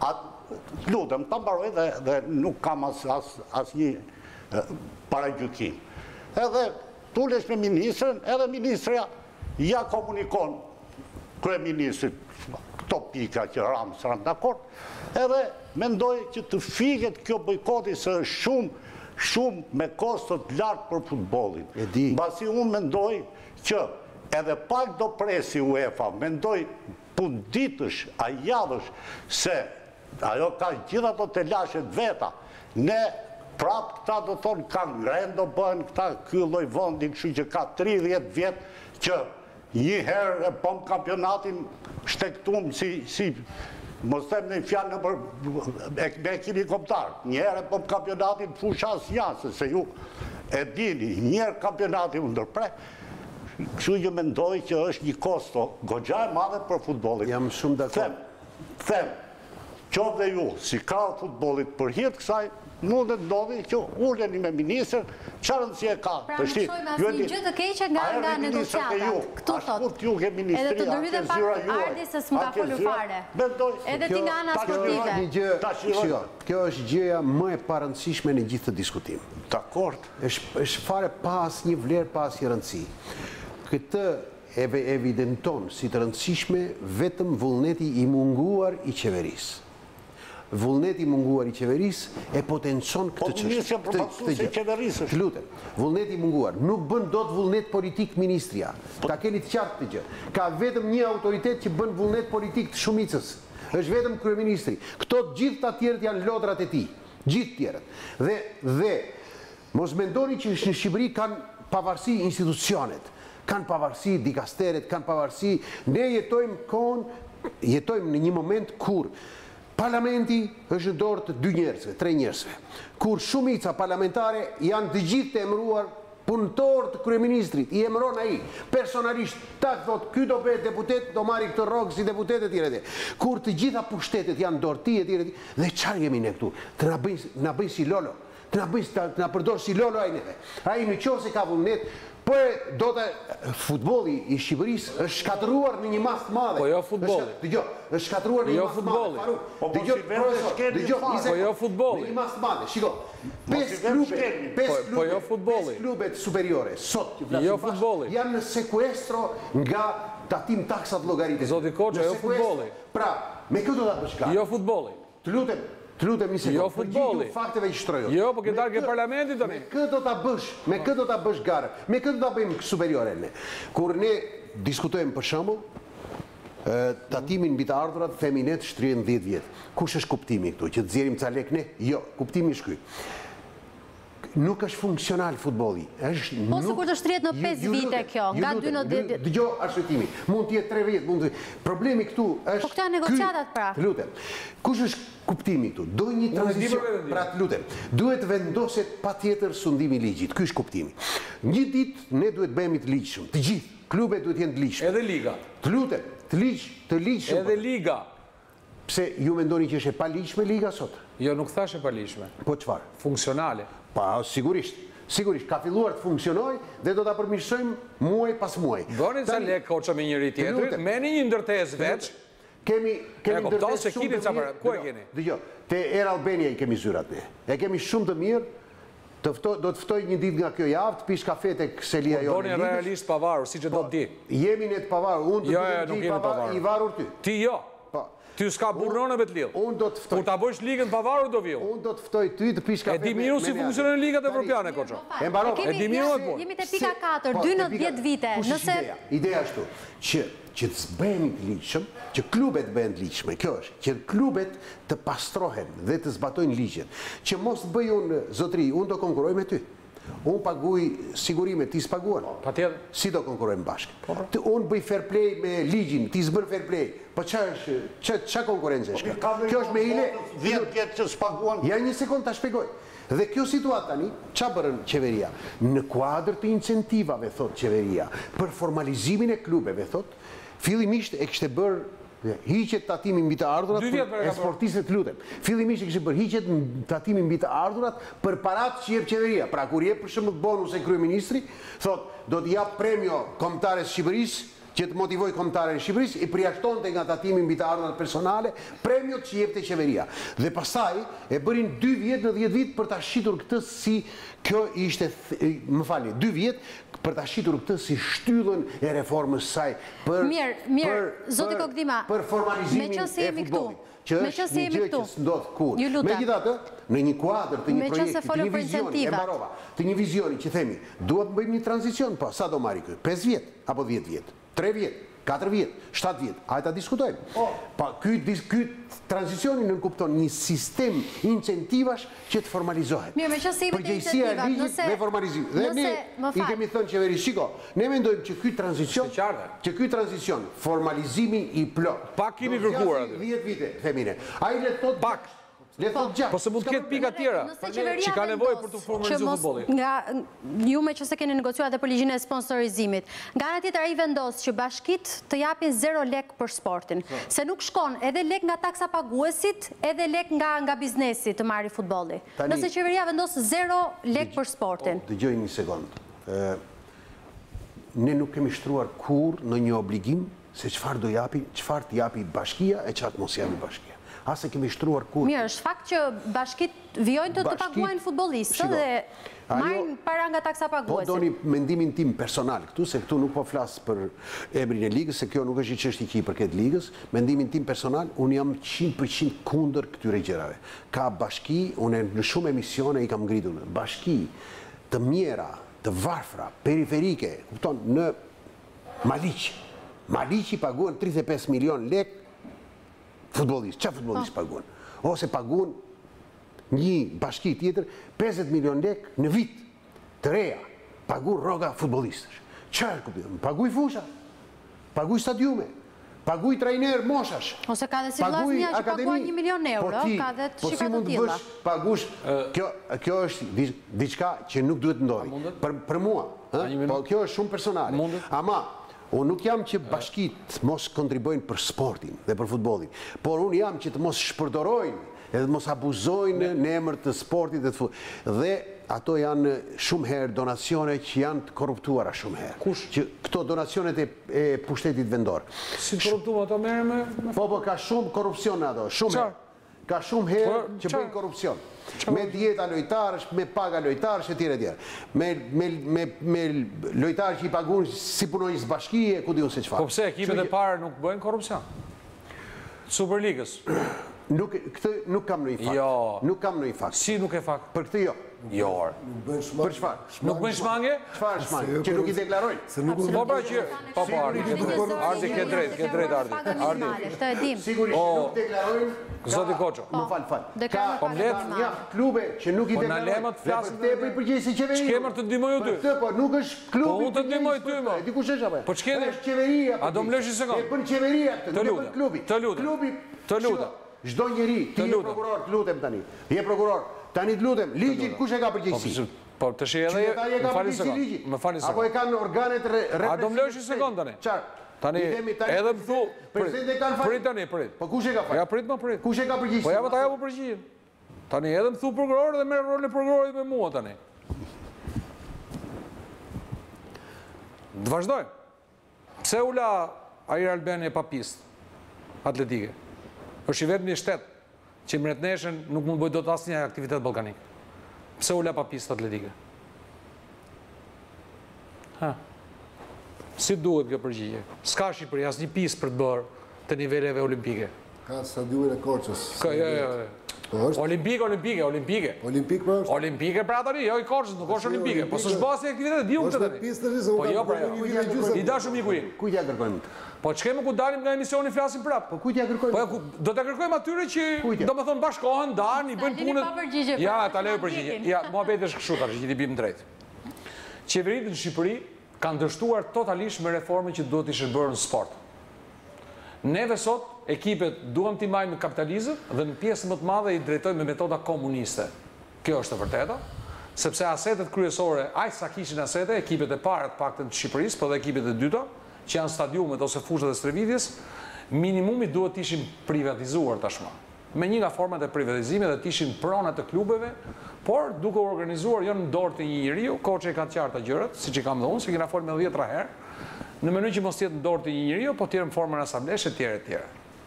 S5: Lutem, ta mbaroj dhe nuk kam asnjë paragjykim. Edhe tulesh me ministrën, edhe ministrja ja komunikon kryeministrit këto pika që ramë së ramë dakord, edhe mendoj që të fiket kjo bojkoti se është shumë me kostot lartë për futbolin. Mbasi unë mendoj që edhe pak do presi UEFA, mendoj punditësh, a javësh, se ajo ka gjitha të të lashet veta, ne prapë këta do thonë kanë rendo bëhen këta ky lloj vendi, kështu që ka 30 vjetë që një herë e pom kampionatin shtektum si mos them në fjalë me ekipin kombëtar. Një herë e pom kampionatin fusha asnjë, se ju e dini, një herë kampionati u ndërpre. Kështu që mendoj që është një kosto goxha e madhe për futbollin.
S2: Jam shumë dakord.
S5: Them, qoftë dhe ju, si krahë futbollit për hir të kësaj, mundet ndodhi që uleni me ministrën, çfarë rëndësie ka?
S1: Pra më shojmë asnjë gjë të keqe nga negociatat. Këtu thotë. Edhe të ndërhyjë pak Ardi se s'm ka folur fare. Edhe ti nga ana sportive.
S2: Kjo është gjëja më e parëndësishme në gjithë të diskutim.
S5: Dakord.
S2: Është fare pa asnjë vlerë, pa asnjë rëndësi. Këtë evidenton si të rëndësishme vetëm vullneti i munguar i qeverisë. Vullneti i munguar i qeverisë e potencon këtë çështje. Të lutem, vullneti i munguar nuk bën dot vullnet politik ministria. Ta keni të qartë këtë gjë. Ka vetëm një autoritet që bën vullnet politik të shumicës. Është vetëm kryeministri. Këto të gjithë të tjerët janë lodrat e tij. Gjithë tjerët. Dhe mos mendoni që në Shqipëri kanë pavarësi institucionet, kanë pavarësi dikasteret, kanë pavarësi. Ne jetojmë në një moment kur parlamenti është në dorë të 2 njerëzve, 3 njerëzve, kur shumica parlamentare janë të gjithë të emëruar punëtor të kryeministrit, i emëron ai personalisht, ta thot, ky do bëhet deputet, do marri këtë rrogë si deputet e tjere. Kur të gjitha pushtetet janë dorë ti e tjere, dhe çfarë jemi ne këtu? Të na bëjnë si lolo, të na përdor si lolo ai neve. Ai në qoftë se ka vullnet, po do të futbolli i Shqipërisë është shkatëruar në një mas të madhe.
S3: Po jo futbolli.
S2: Dëgjoj, është shkatëruar në një mas të madhe. Dëgjoj, po jo futbolli. Në një mas të madhe. Shiko, 5 klubet superiore sot janë në sekuestro nga tatim taksat llogaritës.
S3: Zoti Koço, jo futbolli.
S2: Pra, me këtë do ta bësh garë.
S3: Jo futbolli.
S2: Të lutem një sekundë.
S3: Jo futbolli.
S2: Fakteve që shtrojot.
S3: Jo, po ke dalë ke parlamentit tani.
S2: Me këtë do ta bësh garë. Me këtë do ta bëjmë superiore ne. Kur ne diskutojmë për shembull tatimin mbi të ardhurat, themi ne të shtrihen 10 vjet. Kush është kuptimi këtu? Që të nxjerrim ca lek ne? Jo, kuptimi është ky. Nuk është funksional futbolli.
S1: Po sikur të shtrihet në 5 vite kjo, nga 2 në 10 vjet.
S2: Dëgjoj, arsëtimi. Mund të jetë 3 vjet, Problemi këtu është.
S1: Po këto janë negociatat pra.
S2: Lutem. Kush është kuptimi këtu? Do një tranzicion. Pra të lutem. Duhet vendoset patjetër sundimi i ligjit. Ky është kuptimi. Një ditë ne duhet bëhemi të ligjshëm. Të gjithë klubet duhet jenë të ligjshëm.
S3: Edhe liga.
S2: Të lutem, të ligjshëm.
S3: Edhe liga.
S2: Pse ju mendoni që është e paligjshme liga sot?
S3: Jo, nuk thash e paligjshme.
S2: Po çfarë?
S3: Funksionale.
S2: Pa, sigurisht. Sigurisht, ka filluar të funksionoj dhe do ta përmirësojmë muaj pas muaj.
S3: Bëni ca lek Koço me njëri tjetrin, meni një ndërtesë veç.
S2: Kemi ndërtesë shumë të mirë.
S3: Ku e keni?
S2: Dëgjoj, te Air Albania i kemi zyrat ne. E kemi shumë të mirë. Do të ftoj një ditë nga kjo javë, të pish kafe tek Selia jonë.
S3: Bëni realisht pavarur, siç e do të di.
S2: Jemi ne të pavarur, unë do të jemi i varur ty.
S3: Ti jo. Ty s'ka burroneve të lidh.
S2: Unë do të ftoj.
S3: Kur ta bësh ligën pavarur do viu.
S2: Unë do të ftoj ty të pish kafe.
S3: E di mirë si funksionojnë ligat evropiane, Koço.
S2: E mbaron.
S3: E di mirë atë.
S1: Jemi te pika 4, 2 në 10 vite. Nëse
S2: ideja është që të bëhemi të ligjshëm, që klubet bëhen të ligjshme. Kjo është, që klubet të pastrohen dhe të zbatojnë ligjet. Që mos të bëj unë zotëri, unë do konkurroj me ty. Unë paguaj sigurime, ti s'paguan.
S3: Patjetër.
S2: Si do konkurrojmë bashkë? Unë bëj fair play me ligjin, ti s'bën fair play. Po ç'a konkurrencë është kjo? Kjo është me hile
S5: 10 vjet që s'paguan.
S2: Ja një sekond ta shpjegoj. Dhe kjo situatë tani, ç'a bërën qeveria? Në kuadër të incentivave, thot qeveria, për formalizimin e klubeve, thot, fillimisht e kishte bërë hiqet tatimi mbi të ardhurat e sportistët, lutem. Fillimisht e kishte bërë hiqet tatimi mbi të ardhurat për parat që jep qeveria. Pra kur jep për shembull bonus e kryeministri, thot do të jap premio kombëtares Shqipërisë që të motivoj kombëtaren e Shqipërisë, i përjashtonte nga tatimi mbi të ardhurat personale premiot që jepte qeveria. Dhe pastaj e bërin 2 vjet në 10 vit për ta shitur këtë si kjo ishte, më falni, 2 vjet për ta shitur këtë si shtyllën e reformës saj për formalizimin e futbollit. Që është një gjë që s'ndodh kur. Megjithatë, në një kuadër të një projekti, të një vizioni, e mbarova, të një vizioni që themi, duhet të bëjmë një tranzicion, po sa do marri kë? 5 vjet apo 10 vjet? 3 vjet, 4 vjet, 7 vjet, hajde ta diskutojmë. Pa ky tranzicioni nënkupton një sistem incentivash që të formalizohet.
S1: Mirë, me që si imit e
S2: incentivat, me formalizim. Dhe ne i kemi thënë qeveri, shiko, ne mendojmë që ky tranzicion, formalizimi i plot.
S3: Pak kemi kërkuar atë.
S2: 10 vite, themine. Ai le thot
S3: pak. Po se mund të ketë pika tjera që ka nevojë për të formalizuar futbollin.
S1: Ju me që se keni negociuar dhe për ligjin e sponsorizimit. Nga ana tjetër ai vendos që bashkit të japin 0 lek për sportin. Se nuk shkon edhe lek nga taksa paguesit, edhe lek nga biznesi të marri futbolli. Nëse qeveria vendos 0 lek për sportin.
S2: Dëgjoj një sekond. Ne nuk kemi shtruar kur në një obligim se çfarë të japi bashkia e çfarë mos japi bashkia. Ase kemi shtruar kur.
S1: Mirë, është fakt që bashkit vjojnë të paguajnë futbollistë dhe marrin para nga taksa paguesit.
S2: Po doni mendimin tim personal këtu, se këtu nuk po flas për emrin e ligës, se kjo nuk është një çështje që i përket ligës. Mendimin tim personal, unë jam 100% kundër këtyre gjërave. Ka bashki, unë në shumë emisione i kam ngritur, bashki të mjera, të varfra, periferike, kupton, në Maliq. Maliq i paguan 35 milion lek futbollist, çfarë futbollist paguan? Ose paguan një bashki tjetër 50 milion lek në vit të reja, paguan rroga futbollistësh. Çfarë kupton? Paguaj fusha, paguaj stadiume, paguaj trajner moshash.
S1: Ose ka dhe si vllaznia që paguan 1 milion euro, ka dhe të shifra të tilla.
S2: Pagush, kjo është diçka që nuk duhet ndodhi. Për mua, po kjo është shumë personale. Ama unë nuk jam që bashkit mos kontribojnë për sportin dhe për futbolin, por unë jam që të mos shpërdorojnë edhe të mos abuzojnë në emër të sportit dhe të futbolit. Dhe ato janë shumë herë donacione që janë të korruptuara shumë herë.
S3: Kush?
S2: Që këto donacionet e pushtetit vendor.
S3: Si korruptuar ato merren me?
S2: Po, ka shumë korrupcion ato, shumë herë. Ka shumë herë që bëjnë korrupcion. Me dieta lojtarësh, me paga lojtarësh e tjere tjere. Me lojtarë që i pagun si punonjës bashkije, ku di unë se qëfar.
S3: Po pse, ekipet e parë nuk bëjnë korrupcion? Superligës?
S2: Nuk kam në i fakt. Nuk kam në i fakt.
S3: Si nuk e fakt?
S2: Për këtë jo.
S3: Jo.
S2: Për qëfar?
S3: Nuk bëjnë shmangje?
S2: Qëfar shmangje? Që nuk i deklarojnë?
S3: Po pra që... Po Ardi, ke drejt Ardi.
S2: Sigurisht nuk deklarojnë.
S3: Zoti Koço.
S2: Më falë.
S3: Po mlet
S2: një klube që nuk i deklarojnë.
S3: Po në lemat flasin
S2: të për i përgjesi qeveria.
S3: Ç'kemër të ndihmoj ty?
S2: Po nuk është klubi.
S3: Po unë të ndihmoj ty më.
S2: Dikush është apo?
S3: Po ç'keni?
S2: Është qeveria.
S3: A do më lësh një sekond?
S2: E bën qeveria këtë, nuk e bën klubi.
S3: Të lutem.
S2: Çdo njeri, ti je prokuror, të lutem tani. Je prokuror. Tani të lutem, ligjin kush e ka përgjegjësi?
S3: Po të shi edhe, më falni sekond.
S2: Apo e kanë organet represive.
S3: A do më lësh një sekond tani?
S2: Çfarë?
S3: Tani, edhe më thu, prit tani.
S2: Po kush e ka fal?
S3: Ja prit më prit.
S2: Kush e ka përgjegjësi?
S3: Po ja ta japu përgjigjen. Tani edhe më thu prokuror dhe merr rolin e prokurorit me mua tani. Të vazhdojmë. Pse ula Air Albania pa pistë atletike? Është i vetmi shtet që mretneshën nuk mund bëjë dot asnjë aktivitet ballkanik. Pse ula pa pistë atletike? Si duhet kjo përgjigje? S'ka Shqipëri asnjë pistë për të bërë të niveleve olimpike.
S4: Ka stadiumin e Korçës.
S3: Olimpike.
S4: Olimpik pra është?
S3: Olimpike pra tani, jo i Korçës, nuk është olimpike. Po s'është basi aktivitet, diu këtë tani. Po jo pra jo. I dashur miku im.
S2: Kujt ja kërkojmë?
S3: Po ç'kemi ku dalim nga emisioni flasim prap.
S2: Po kujt ja kërkojmë?
S3: Po do ta kërkojmë atyre që domethënë bashkohen, dan, i bëjnë punën. Ja, ta lejoj përgjigje. Ja, muhabeti është kështu tash, që ti bim drejt. Qeveritë në Shqipëri kanë dështuar totalisht me reformën që duhet ishte bërë në sport. Neve sot ekipet duam t'i marrim në kapitalizëm dhe në pjesën më të madhe i drejtojmë me metoda komuniste. Kjo është e vërteta, sepse asetet kryesore, aq sa kishin asete, ekipet e para të paktën të Shqipërisë, po dhe ekipet e dyta, që janë stadiumet ose fushat e stërvitjes, minimumi duhet t'ishin privatizuar tashma. Me një nga format e privatizimit dhe t'ishin pronat të klubeve, por duke organizuar jo në dorë të një njeriu, koçi ka të qarta gjërat, siç i kam dhënë, se kena folur me 10 herë, në mënyrë që mos jetë në dorë të një njeriu, po të jetë në formën asamblesh etj.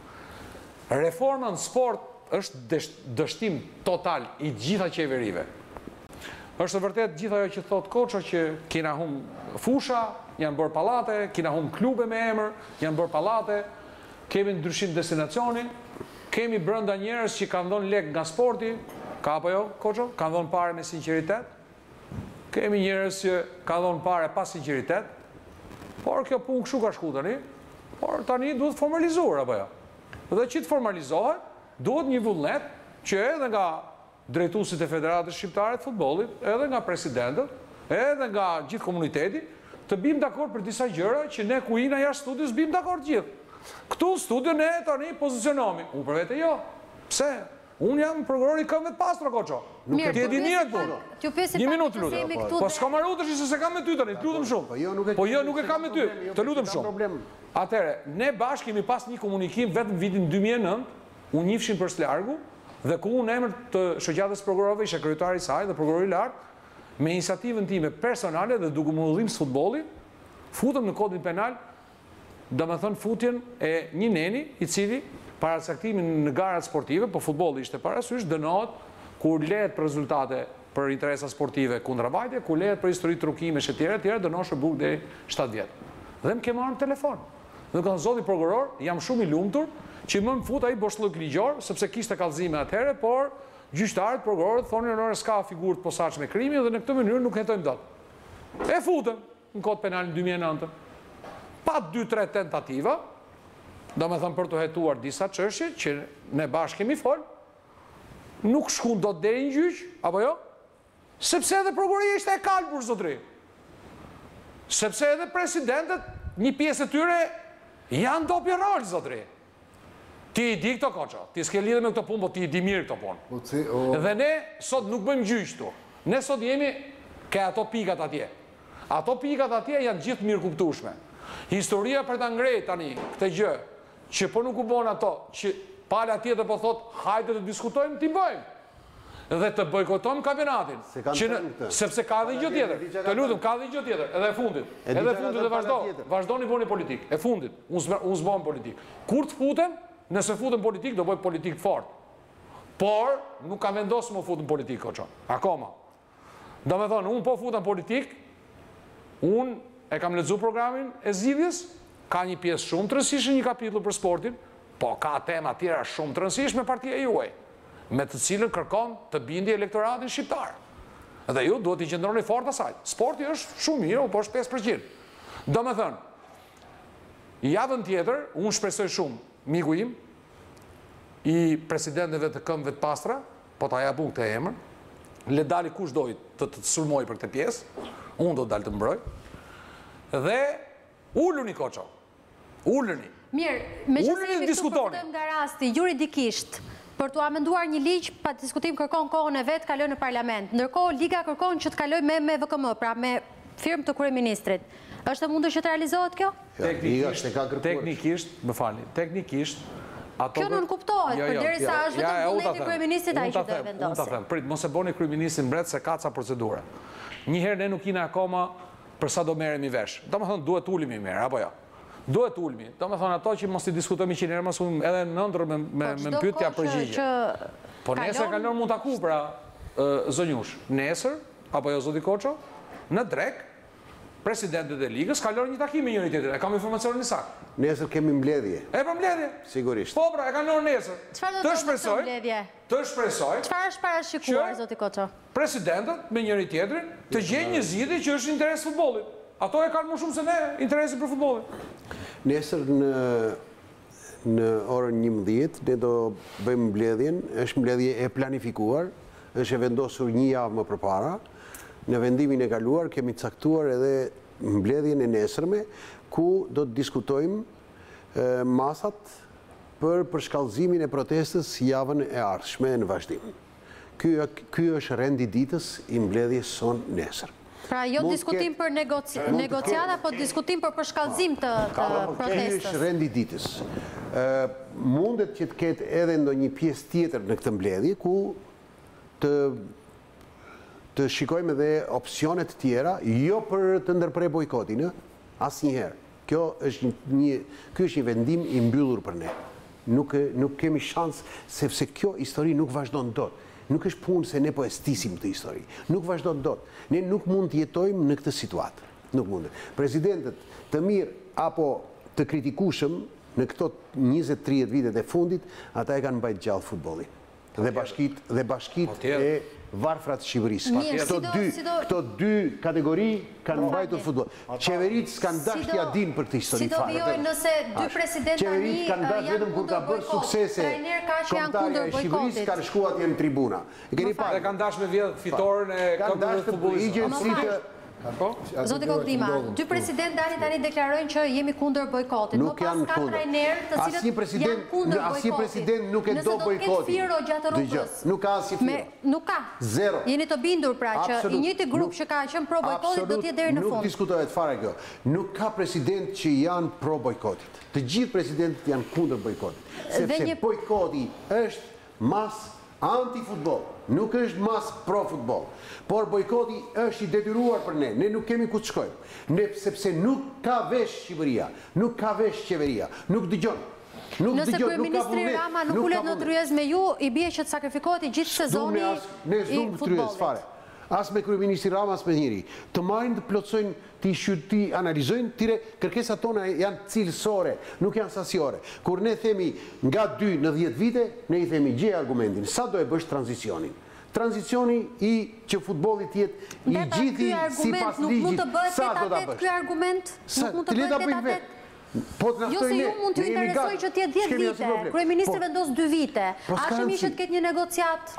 S3: Reforma në sport është dështim total i gjitha qeverive. Është vërtet gjitha ajo që thot Koço që kena humbur fusha, janë bërë pallate, kena humbur klube me emër, janë bërë pallate, kemi ndryshim destinacioni, kemi brenda njerëz që kanë dhënë lek nga sporti, ka apo jo, Koço? Kanë dhënë parë me sinqeritet. Kemi njerëz që kanë dhënë parë pa sinqeritet. Por kjo punë kështu ka shku tani, por tani duhet formalizuar apo jo? Dhe që të formalizohet, duhet një vullnet që edhe nga drejtuesit e Federatës Shqiptare të Futbollit, edhe nga presidentët, edhe nga gjithë komuniteti, të bim dakord për disa gjëra që ne ku ina jashtë studios bim dakord gjithë. Këtu në studio ne tani pozicionomi. Unë për vete jo. Pse? Unë jam prokurori këmbëve të pastra, Koço. Nuk e di mirë punë. Një minutë lutem. Po s'ka marrësh se kam me ty tani, të lutem shumë. Po jo, nuk e kam me ty. Të lutem shumë. Atëre, ne bashkë kemi pas një komunikim vetëm vitin 2009, unë njifshin për s'largu, dhe ku unë emër të shoqatës prokurorëve isha kryetari i saj dhe prokurori lart, me iniciativën time personale dhe duke më udhëzim futbolli, futëm në kodin penal, domethënë futjen e një neni i cili paracaktimin në garat sportive, po futbolli ishte parasysh, dënohet kur lehet për rezultate për interesa sportive kundravajtje, kur lehet për histori trukimesh etj, dënohet shërbuk deri 7 vjet. Dhe më ke marrë në telefon. Dhe kanë zoti prokuror, jam shumë i lumtur që më fut ai boshllëk ligjor, sepse kishte kallëzime atëherë, por gjyqtarët, prokurorët thonin se s'ka figurë të posaçme krimi dhe në këtë mënyrë nuk hetojmë dot. E futën në kod penal në 2009. Pa 2-3 tentativa, domethënë për të hetuar disa çështje që ne bashkë kemi fol, nuk shkon dot deri në gjyq, apo jo? Sepse edhe prokuroria ishte e kalbur zotri. Sepse edhe presidentët, një pjesë e tyre janë dopi rol zotri. Ti i di këto, Koço, ti s'ke lidhje me këto punë, po ti i di mirë këto punë. Dhe ne sot nuk bëjmë gjyq këtu. Ne sot jemi ke ato pikat atje. Ato pikat atje janë gjithë mirë kuptueshme. Historia për ta ngretë tani këtë gjë, që po nuk u bën ato, që pala tjetër po thot, hajde të diskutojmë, ti bëjmë. Dhe të bojkotojmë kampionatin. Sepse ka dhe gjë tjetër. Të lutem, ka dhe gjë tjetër. Edhe e fundit. Edhe e fundit dhe vazhdo. Vazhdoni bëni politikë. E fundit. Unë s'bëm politikë. Kur të futem, nëse futem politikë, do bëj politikë fort. Por, nuk ka vendosur më futem politikë, Koço. Akoma. Do me thonë, unë po futem politikë, unë e kam lexuar programin e zgjidhjes, ka një pjesë shumë të rëndësishme, një kapitull për sportin, po ka tema tjera shumë të rëndësishme partia juaj, me të cilën kërkon të bindi elektoratin shqiptar. Dhe ju duhet i qëndroni fort asaj. Sporti është shumë mirë, po është 5%. Do me thënë, javën tjetër, unë shpresoj shumë, miku im, i presidentëve të këmbëve të pastra, po ta japun këtë emër, le dali kush doj të sulmoj për këtë pjesë, unë do të dalë të mbroj, dhe ulluni, Koço, ulluni.
S1: Mirë, me që se jemi këtu përkëtëm nga rasti, juridikisht, për të amenduar një ligj, pa diskutim kërkon kohën e vetë, kaloj në parlament. Ndërkohë, Liga kërkon që të kaloj me VKM, pra me firmë të kryeministrit. Është e mundur që të realizohet kjo?
S3: Teknikisht, më falni, teknikisht,
S1: kjo nuk kuptohet, për deri sa është vetëm vullneti kryeministrit ai që do e vendosë.
S3: Unë ta them, prit, mos e boni kryeministrin mbret se ka ca procedure. Njëherë ne nuk jena akoma për sa do merremi vesh. Domethënë duhet ulemi mirë, apo jo? Duhet ulmi. Domethënë ato që mos i diskutojmë 100 herë, mos edhe në ëndër me pyetja përgjigje. Po nesër kalon mund taku pra zonjush. Nesër, apo jo zoti Koço, në drek, presidentët e ligës kalon një takim me njëri tjetrin. E kam informacionin e saktë.
S2: Nesër kemi mbledhje.
S3: E po mbledhje?
S2: Sigurisht.
S3: Po pra, e kalon nesër.
S1: Çfarë do të thotë mbledhje?
S3: Të shpresoj.
S1: Çfarë është parashikuar zoti Koço?
S3: Presidentët me njëri tjetrin të gjejnë një zgjidhje që është interes futbollit. Ato e kanë më shumë se ne interesin për futbollin.
S2: Nesër në orën 11 ne do bëjmë mbledhjen, është mbledhje e planifikuar, është e vendosur një javë më përpara. Në vendimin e kaluar kemi caktuar edhe mbledhjen e nesërme, ku do të diskutojmë masat për përshkallëzimin e protestës javën e ardhshme në vazhdim. Ky është rendi ditës i mbledhjes son nesër.
S1: Pra jo diskutim për negociata, po diskutim për përshkallëzim të protestës.
S2: Është rendi ditës. Mundet që të ketë edhe ndonjë pjesë tjetër në këtë mbledhje, ku të shikojmë edhe opsionet tjera, jo për të ndërprer bojkotin, asnjëherë. Kjo është një vendim i mbyllur për ne. Nuk kemi shans, sepse kjo histori nuk vazhdon dot. Nuk është punë se ne po e stisim të histori. Nuk vazhdon dot. Ne nuk mund të jetojmë në këtë situatë. Nuk mund. Presidentët të mirë apo të kritikueshëm në këto 20-30 vitet e fundit, ata e kanë mbajtur gjallë futbollin. Dhe bashkitë e varfrat Shqipërisë. Këto dy kategori kanë mbajtur futboll. Qeveritë s'kan dashur t'ia dinë për këtë histori fare.
S1: Si do vijojnë nëse dy presidentë tani
S2: kanë dashur vetëm kur ka bërë suksese. Kombëtarja e Shqipërisë kanë shkuar atje në tribuna. E keni parë?
S3: Dhe kanë dashur me vjedh fitoren e këmbëve të futbollit.
S1: Zoti Kokdima, dy presidentë tani deklarojnë që jemi kundër bojkotit.
S2: Nuk janë kundër. Asnjë president nuk e do bojkotin. Nuk ka asnjë firë.
S1: Nuk ka.
S2: Zero.
S1: Jeni të bindur pra që i njëjti grup që ka qenë pro bojkotit do të jetë deri në fund.
S2: Nuk diskutohet fare kjo. Nuk ka president që janë pro bojkotit. Të gjithë presidentët janë kundër bojkotit. Sepse bojkoti është mas anti-futbol, nuk është mas pro-futbol. Por bojkoti është i detyruar për ne. Ne nuk kemi ku të shkojmë. Sepse nuk ka vesh Shqipëria, nuk ka vesh qeveria, nuk dëgjon.
S1: Nëse kryeministri Rama nuk ulet në tryez me ju, i bie që të sakrifikohet i gjithë sezoni i futbollit.
S2: As me kryeministri Rama, as me njëri. Të marrin të plotsojnë, ti analizojnë, tire kërkesat tona janë cilësore, nuk janë sasiore. Kur ne themi nga 2 në 10 vite, ne i themi gjej argumentin. Sa do e bësh tranzicionin? Tranzicioni që futbollit jetë i gjithi si pas ligjit. Sa do ta bësh?
S1: Ky argument nuk mund të bëhet tet-a-tet. Jo se ju mund të interesoj që t'jetë 10 vite. Kryeministri vendos 2 vite. A shemi që të ketë një negociat?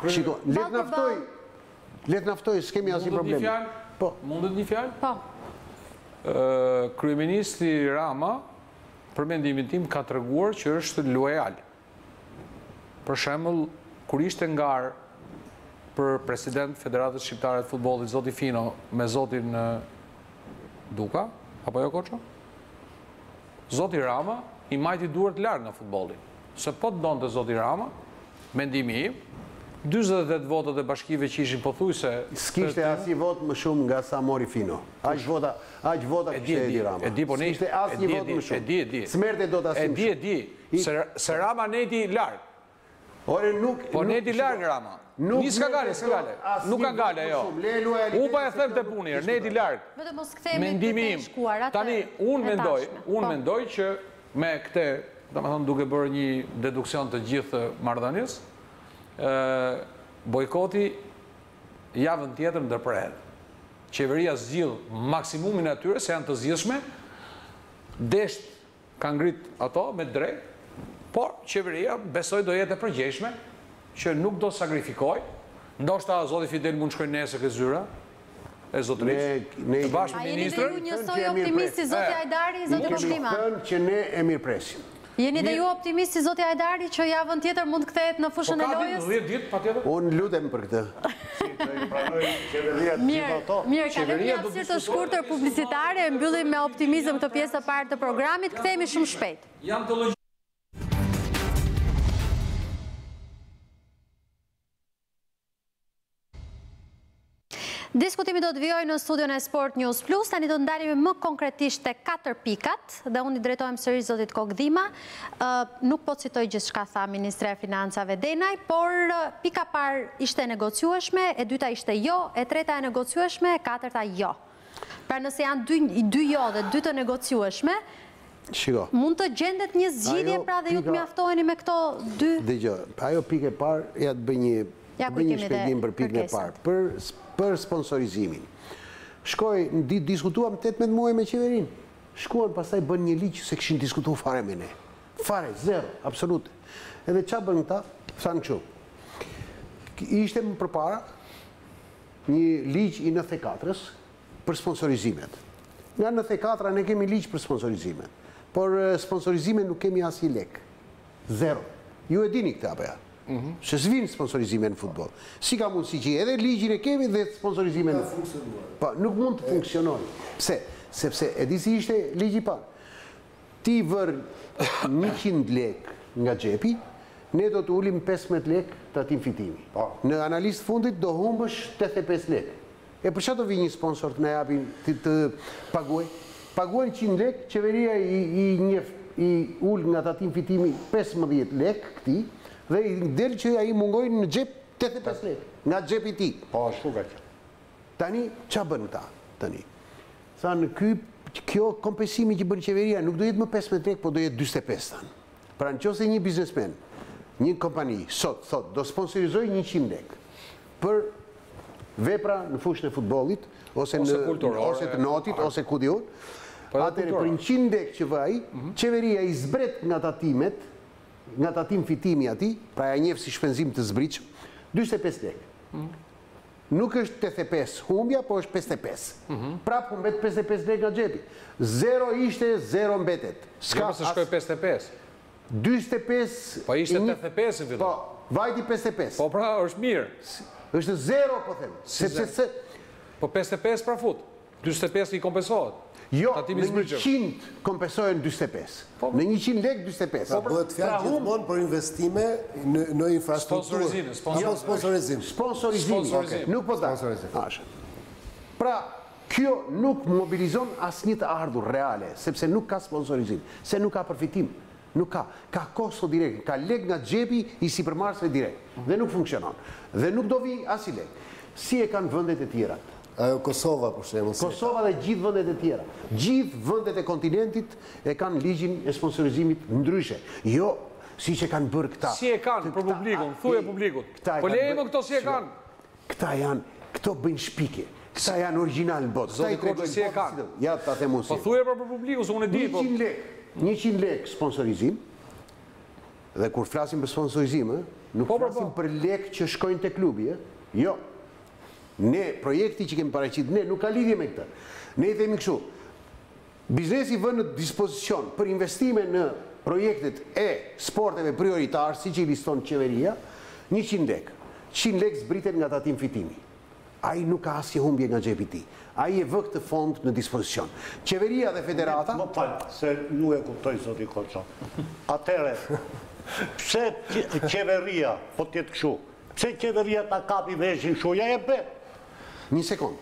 S2: Letë naftoj, s'kemi asnjë problem.
S3: Mundet një fjalë?
S1: Po.
S3: Kryeministri Rama, për mendimin tim, ka treguar që është lojal. Për shembull, kur ishte ngar për president Federatës Shqiptare të Futbollit, zoti Fino, me zotin Duka, apo jo Koço? Zoti Rama i majti duart larg nga futbolli. Se po të donte zoti Rama, mendimi im, 48 votat e bashkive që ishin pothuajse...
S2: S'kishte asnjë vot më shumë nga sa mori Fino. Aq vota kishte Edi Rama. S'kishte asnjë vot më shumë.
S3: E di.
S2: S'merte dot asnjë më shumë.
S3: E di. Se Rama neti larg.
S2: Ore nuk...
S3: Po neti larg Rama. S'ka gale. Nuk ka gale, jo. Unë pa e them të punir, neti larg. Mendimi im. Tani, unë mendoj që me këte, domethënë duke bërë një deduksion të gjithë marrëdhënies, bojkoti javën tjetër ndërprehet. Qeveria zgjidh maksimumin e atyre se janë të zgjidhshme, desht ka ngrit ato me drejt, por qeveria besoj do jetë e përgjegjshme që nuk do sakrifikoj. Ndoshta zoti Fidel mund shkojnë nesër ke zyra e zotërisë, të bashkë me ministrën.
S1: A jeni dhe ju njësoj optimisti zoti Hajdari, zoti Kokdima?
S2: Që ne e mirëpresim.
S1: Jeni dhe ju optimisti zoti Hajdari që javën tjetër mund të kthehet në fushën e lojës?
S3: Po ka 10 ditë patjetër.
S2: Unë lutem për këtë.
S1: Mirë, kalojmë një hapësirë të shkurtër publicitare, mbyllim me optimizëm këtë pjesë të parë të programit, kthehemi shumë shpejt. Diskutimi do të vijojë në studion e Sport News Plus, tani do të ndalemi më konkretisht te 4 pikat, dhe unë i drejtohem sërish zotit Kokdima. Nuk po citoj gjithçka tha Ministre e Financave Denaj, por pika parë ishte negociueshme, e dyta ishte jo, e treta e negociueshme, e katërta jo. Pra nëse janë dy jo dhe 2 të negociueshme, mund të gjendet një zgjidhje pra dhe ju të mjaftoheni me këto 2?
S2: Dëgjoj, ajo pikë e parë, ja të bëj një shpjegim për pikën e parë, për sponsorizimin. Diskutuam 18 muaj me qeverin. Shkuan, pastaj bën një ligj se kishin diskutuar fare me ne. Fare, zero, absolute. Edhe qa bën këta? Thanë kështu. Ishte më përpara një ligj i 94-s për sponsorizimet. Nga 94-a ne kemi ligj për sponsorizimet. Por sponsorizime nuk kemi asnjë lek. Zero. Ju e dini këtë apo ja? Se s'vinë sponsorizime në futbol. Si ka mundësi që edhe ligjin e kemi dhe sponsorizime në po, nuk mund të funksionoj. Pse? Sepse e di si ishte ligji parë. Ti vër 100 lek nga xhepi, ne do të ulim 15 lek të atim fitimi. Në analistë fundit do humbësh 85 lek. E për çfarë do vi një sponsor të na japin të paguaj? Paguajnë 100 lek, qeveria i ul nga tatim fitimi 15 lek këti, dhe i del që ai mungojnë në xhep 85 lek, nga xhepi i tij.
S5: Po, ashtu ka qenë.
S2: Tani, ç'a bën këta? Tani. Thanë, kjo kompensimi që bën qeveria nuk do jetë më 15 lek, po do jetë 45 tanë. Pra nëse një biznesmen, një kompani, sot, thot, do sponsorizoj 100 lek për vepra në fushën e futbollit, ose të notit, ose ku diun, atëre për 100 lek që vë ai, qeveria i zbret nga tatimet, nga tatim fitimi ati, pra ja njeh si shpenzim të zbritshëm, 45 lek. Nuk është 85 humbja, po është 55. Prap humbet 55 lek nga xhepi. 0 ishte, 0 mbetet.
S3: S'ka se shkoj 55.
S2: 45...
S3: Po ishte 85 i fillim.
S2: Po, vajti 55.
S3: Po pra, është mirë.
S2: është 0, po them. Sepse...
S3: Po 55 pra fut. 45 i kompensohet.
S2: Jo, në 100 kompensohen 25. Në 100 lek 25.
S4: Pra bëhet fjalë gjithmonë për investime në infrastrukturë.
S3: Sponsorizim.
S2: Sponsorizim. Nuk po da. Pra, kjo nuk mobilizon asnjë të ardhur reale, sepse nuk ka sponsorizim, se nuk ka përfitim. Nuk ka. Ka kosto direkt, ka lek nga xhepi i sipërmarrësve direkt. Dhe nuk funksionon. Dhe nuk do vi as i lek. Si e kanë vendet e tjera.
S4: Ajo Kosova, për shembull.
S2: Kosova dhe gjithë vendet e tjera. Gjithë vendet e kontinentit e kanë ligjin e sponsorizimit ndryshe. Jo, si që kanë bërë këta.
S3: Si e kanë për publikun, thuje publikut. Po lejmë këto si e kanë.
S2: Këto bëjnë shpike. Këta janë original në botë.
S3: Zoti Koçi si e kanë.
S2: Ja, ta them unë si.
S3: Po thuje për publikun, se unë e di.
S2: 100 lek sponsorizim. Dhe kur flasim për sponsorizim, nuk flasim për lek që shkojnë te klubi, jo. Ne, projekti që kemi paraqit, ne nuk ka lidhje me këtë. Ne i themi kështu, biznesi vën në dispozicion për investime në projektet e sporteve prioritar, si që i liston qeveria, 100 lek. 100 lek zbritet nga tatim fitimi. Ai nuk ka asnjë humbje nga xhepi i tij. Ai e vë këtë fond në dispozicion. Qeveria dhe federata...
S5: Më falë, se nuk e kuptoj, zoti Koço. Atëre, pse qeveria, po tjetë kështu, pse qeveria ta kapi veshin kështu, ja e be?
S2: Një sekund.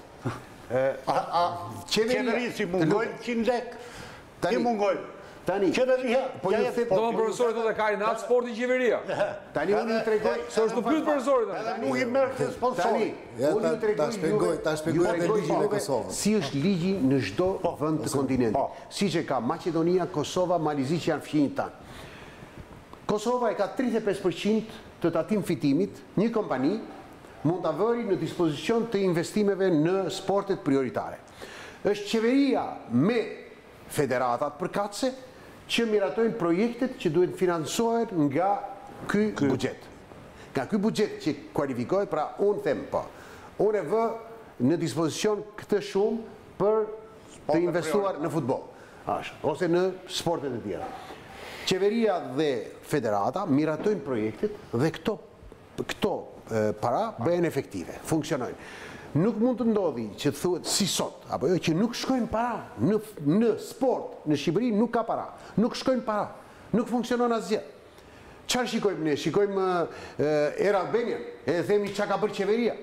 S5: Qeveri si mungojnë 100 lek? Ti mungojnë? Qeveria...
S3: Do më profesorit të dhe ka i natë sportin qeveria.
S2: Tani unë ju tregoj...
S3: Se është të pytë profesorit.
S5: Edhe nuk i merë të sponsori.
S4: Ta shpjegoj me ligjin e Kosovës.
S2: Si është ligji në çdo vend të kontinentit. Si që ka Maqedonia, Kosova, Malizi që janë fqinjit tanë. Kosova e ka 35% të tatim fitimit, një kompani mund të vëri në dispozicion të investimeve në sportet prioritare. Është qeveria me federatat përkatëse që miratojnë projektet që duhet financohet nga ky buxhet. Nga ky buxhet që kualifikohet, pra unë them po. Unë e vë në dispozicion këtë shumë për të investuar në futboll, ose në sportet e tjera. Qeveria dhe federata miratojnë projektet dhe këto para bëhen efektive, funksionojnë. Nuk mund të ndodhi që të thuhet si sot, apo jo, që nuk shkojnë para në sport, në Shqipëri nuk ka para, nuk shkojnë para, nuk funksionon asgjë. Çfarë shikojmë ne? Shikojmë Air Albania, e themi çka ka bërë qeveria.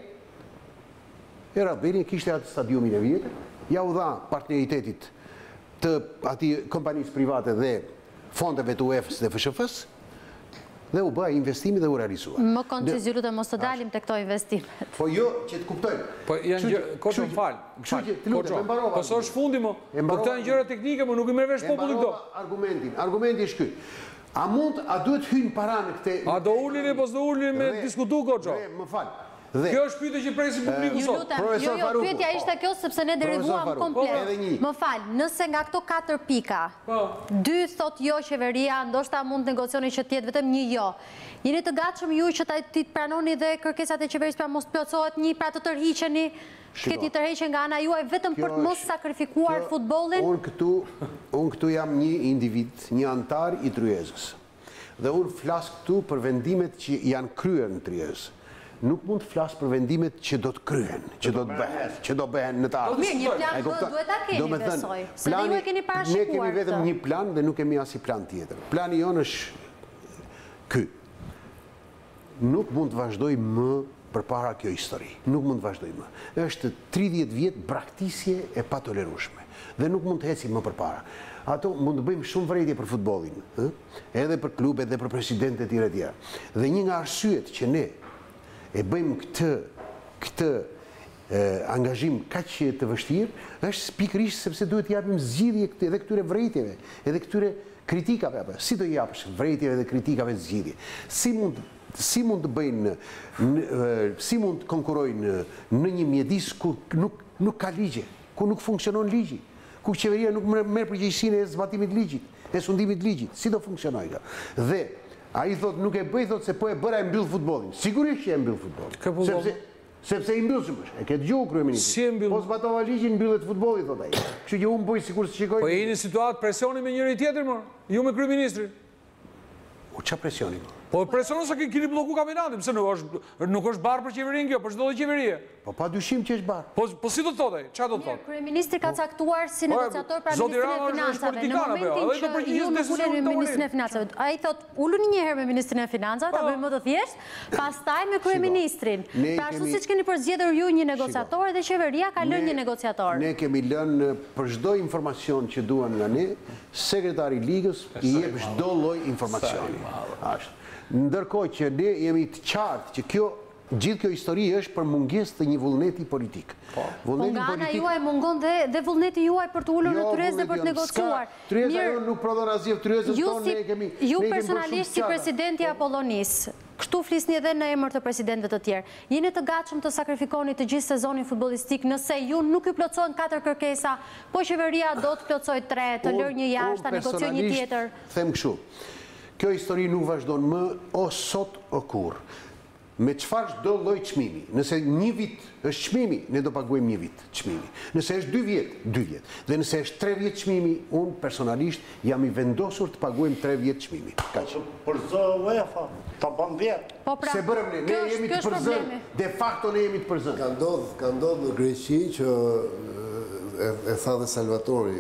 S2: Air Albania kishte atë stadiumin e vjetër, ja u dha partneritetit të atij kompanisë private dhe fondeve të UEFA-s dhe FSHF-s, dhe u bëha investimi dhe u realizua.
S1: Më konë që zhjuru të mos të dalim të këto investimet.
S2: Po jo, që të kuptojmë.
S3: Po janë gjërë, Koço, më falë. Po së është fundi më, po këta janë gjëra teknike, më nuk i merë vesh populli këto.
S2: Argumenti është ky. A duhet hynë para në këte...
S3: A do ullini, po s'do ullini me diskutu, Koço?
S2: Më falë.
S3: Kjo është pyetje që presi publiku sot.
S1: Jo, pyetja ishte kjo sepse ne derivuam komplet. Më fal, nëse nga këto 4 pika, 2 thot jo qeveria, ndoshta mund të negocioni që të jetë vetëm një jo. Jeni të gatshëm ju që të pranoni dhe kërkesat e qeverisë pra mos plotësohet një pra të tërhiqeni, këtë një tërheqje nga ana juaj vetëm për të mos sakrifikuar futbollin?
S2: Unë këtu jam një individ, një antar i Tryezës. Dhe unë flasë këtu për vendimet që janë kryer në Trieste. Nuk mund të flasë për vendimet që do të kryen, që do të bëhen në të ardhmen.
S1: Mirë, një plan duhet ta keni, besoj. Se dhe ju e keni parashikuar.
S2: Ne kemi vetëm një plan dhe nuk kemi asnjë plan tjetër. Plani jonë është ky. Nuk mund të vazhdoj më përpara kjo histori. Nuk mund të vazhdoj më. Është 30 vjet braktisje e patolerueshme dhe nuk mund të ecim më përpara. Ato mund të bëjmë shumë vërejtje për futbollin, edhe për klubet dhe për presidentet e tjera. Dhe një nga arsyet që ne e bëjmë këtë angazhim kaq të vështirë, është pikërisht sepse duhet të japim zgjidhje edhe këtyre vërejtjeve, edhe këtyre kritikave. Si do japësh vërejtjeve dhe kritikave zgjidhje? Si mund të bëjnë, si mund të konkurrojnë në një mjedis ku nuk ka ligje, ku nuk funksionon ligji, ku qeveria nuk merr përgjegjësinë e zbatimit të ligjit, e sundimit të ligjit? Si do funksionojë kjo? Dhe ai thot nuk e bëj, thot se po e bëra e mbyll futbollin. Sigurisht që e mbyll futbollin. Sepse i mbyllshëm është. E ke dëgjuar kryeministrin. Po zbatova ligjin, mbyllet futbolli, thot ai. Kështu që unë bëj sikur të shikoj.
S3: Po jeni në situatë presioni me njëri tjetrin, më? Ju me kryeministrin.
S2: U ç'a presioni?
S3: Po presionon se keni blloku kampionatin, pse nuk është barë për qeverinë kjo, për çdo lloj qeverie.
S2: Po pa dyshim që është barë.
S3: Po si do të thotë ai? Ç'a do të thotë?
S1: Kryeministri ka caktuar si negociator pra Ministrin e Financave. Në momentin që ju nuk uleni me Ministrin e Financave, ai thot uluni një herë me Ministrin e Financave, ta bëjmë më të thjeshtë, pastaj me kryeministrin. Pra ashtu siç keni përzgjedhur ju një negociator dhe qeveria ka lënë një negociator.
S2: Ne kemi lënë për çdo informacion që duan nga ne, sekretari i ligës i jep çdo lloj informacioni. Ashtu. Ndërkohë që ne jemi të qartë që gjithë kjo histori është për mungesë të një vullneti politik.
S1: Po nga ana juaj mungon dhe vullneti juaj për të ulur në Tryezë dhe për të negociuar.
S2: Tryeza jo nuk prodhon asgjë, Tryezës tonë ne kemi.
S1: Ju personalisht si presidenti i Apollonisë, kështu flisni edhe në emër të presidentëve të tjerë. Jeni të gatshëm të sakrifikoni të gjithë sezonin futbollistik nëse ju nuk ju plotësojnë 4 kërkesa, po qeveria do të plotësojë 3, të lërë një jashtë, ta negociojë një tjetër.
S2: Them kështu. Kjo histori nuk vazhdon më o sot o kurrë. Me çfarë çdo lloj çmimi. Nëse një vit është çmimi, ne do paguajmë një vit çmimi. Nëse është 2 vjet, 2 vjet. Dhe nëse është 3 vjet çmimi, unë personalisht jam i vendosur të paguajmë 3 vjet çmimi. Kaq.
S5: Për zë UEFA, ta bën 10.
S2: Se bërëm ne, ne jemi të përzënë. De facto ne jemi të përzënë.
S4: Ka ndodhur në Greqi që e tha dhe Salvatori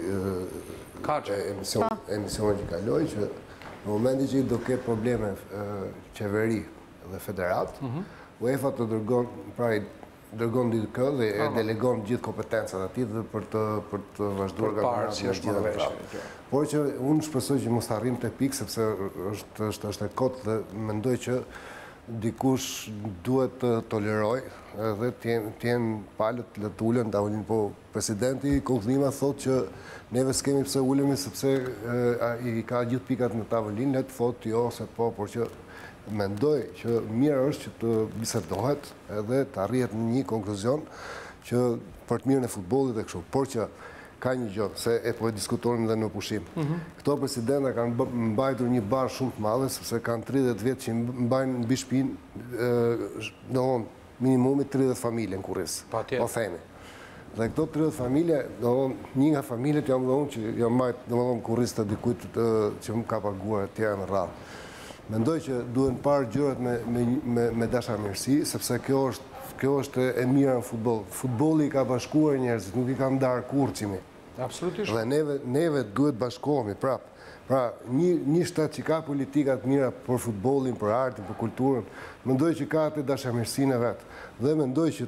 S4: emisionin që kaloi që në momentin që do ketë probleme qeveri dhe federat, UEFA të dërgon dikë dhe e delegon gjithë kompetencat atij dhe për të vazhduar kampionatin. Por që unë shpresoj që mos arrim te pikë sepse është e kotë dhe mendoj që dikush duhet të toleroj dhe të jenë palët le të ulen tavolin. Po presidenti Kollima thotë që neve s'kemi pse ulemi sepse i ka gjithë pikat në tavolin, le të thotë jo ose po, por që mendoj që mirë është që të bisedohet edhe të arrihet në një konkluzion që për të mirën e futbollit dhe kështu. Por që ka një gjë, se e po e diskutonim dhe në pushim. Këto presidenta kanë mbajtur një barë shumë të madhe, sepse kanë 30 vjetë që mbajnë në bishpinë, dohon, minimumi 30 familje në Kurris, po themi. Dhe këto 30 familje, dohon, një nga familjet jam dohon që jam mbajt, dohon, Kurris të dikujt që më ka paguar e tjera në rrallë. Mendoj që duhen parë gjërat me dashamirësi, sepse kjo është e mira në futboll. Futbolli ka bashkuar njerëzit, nuk i ka ndarë kurçimi.
S3: Absolutisht.
S4: Dhe neve duhet bashkohemi prapë. Pra, një shtet që ka politikat mira për futbollin, për artin, për kulturën, mendoj që ka atë dashamirësinë e vet. Dhe mendoj që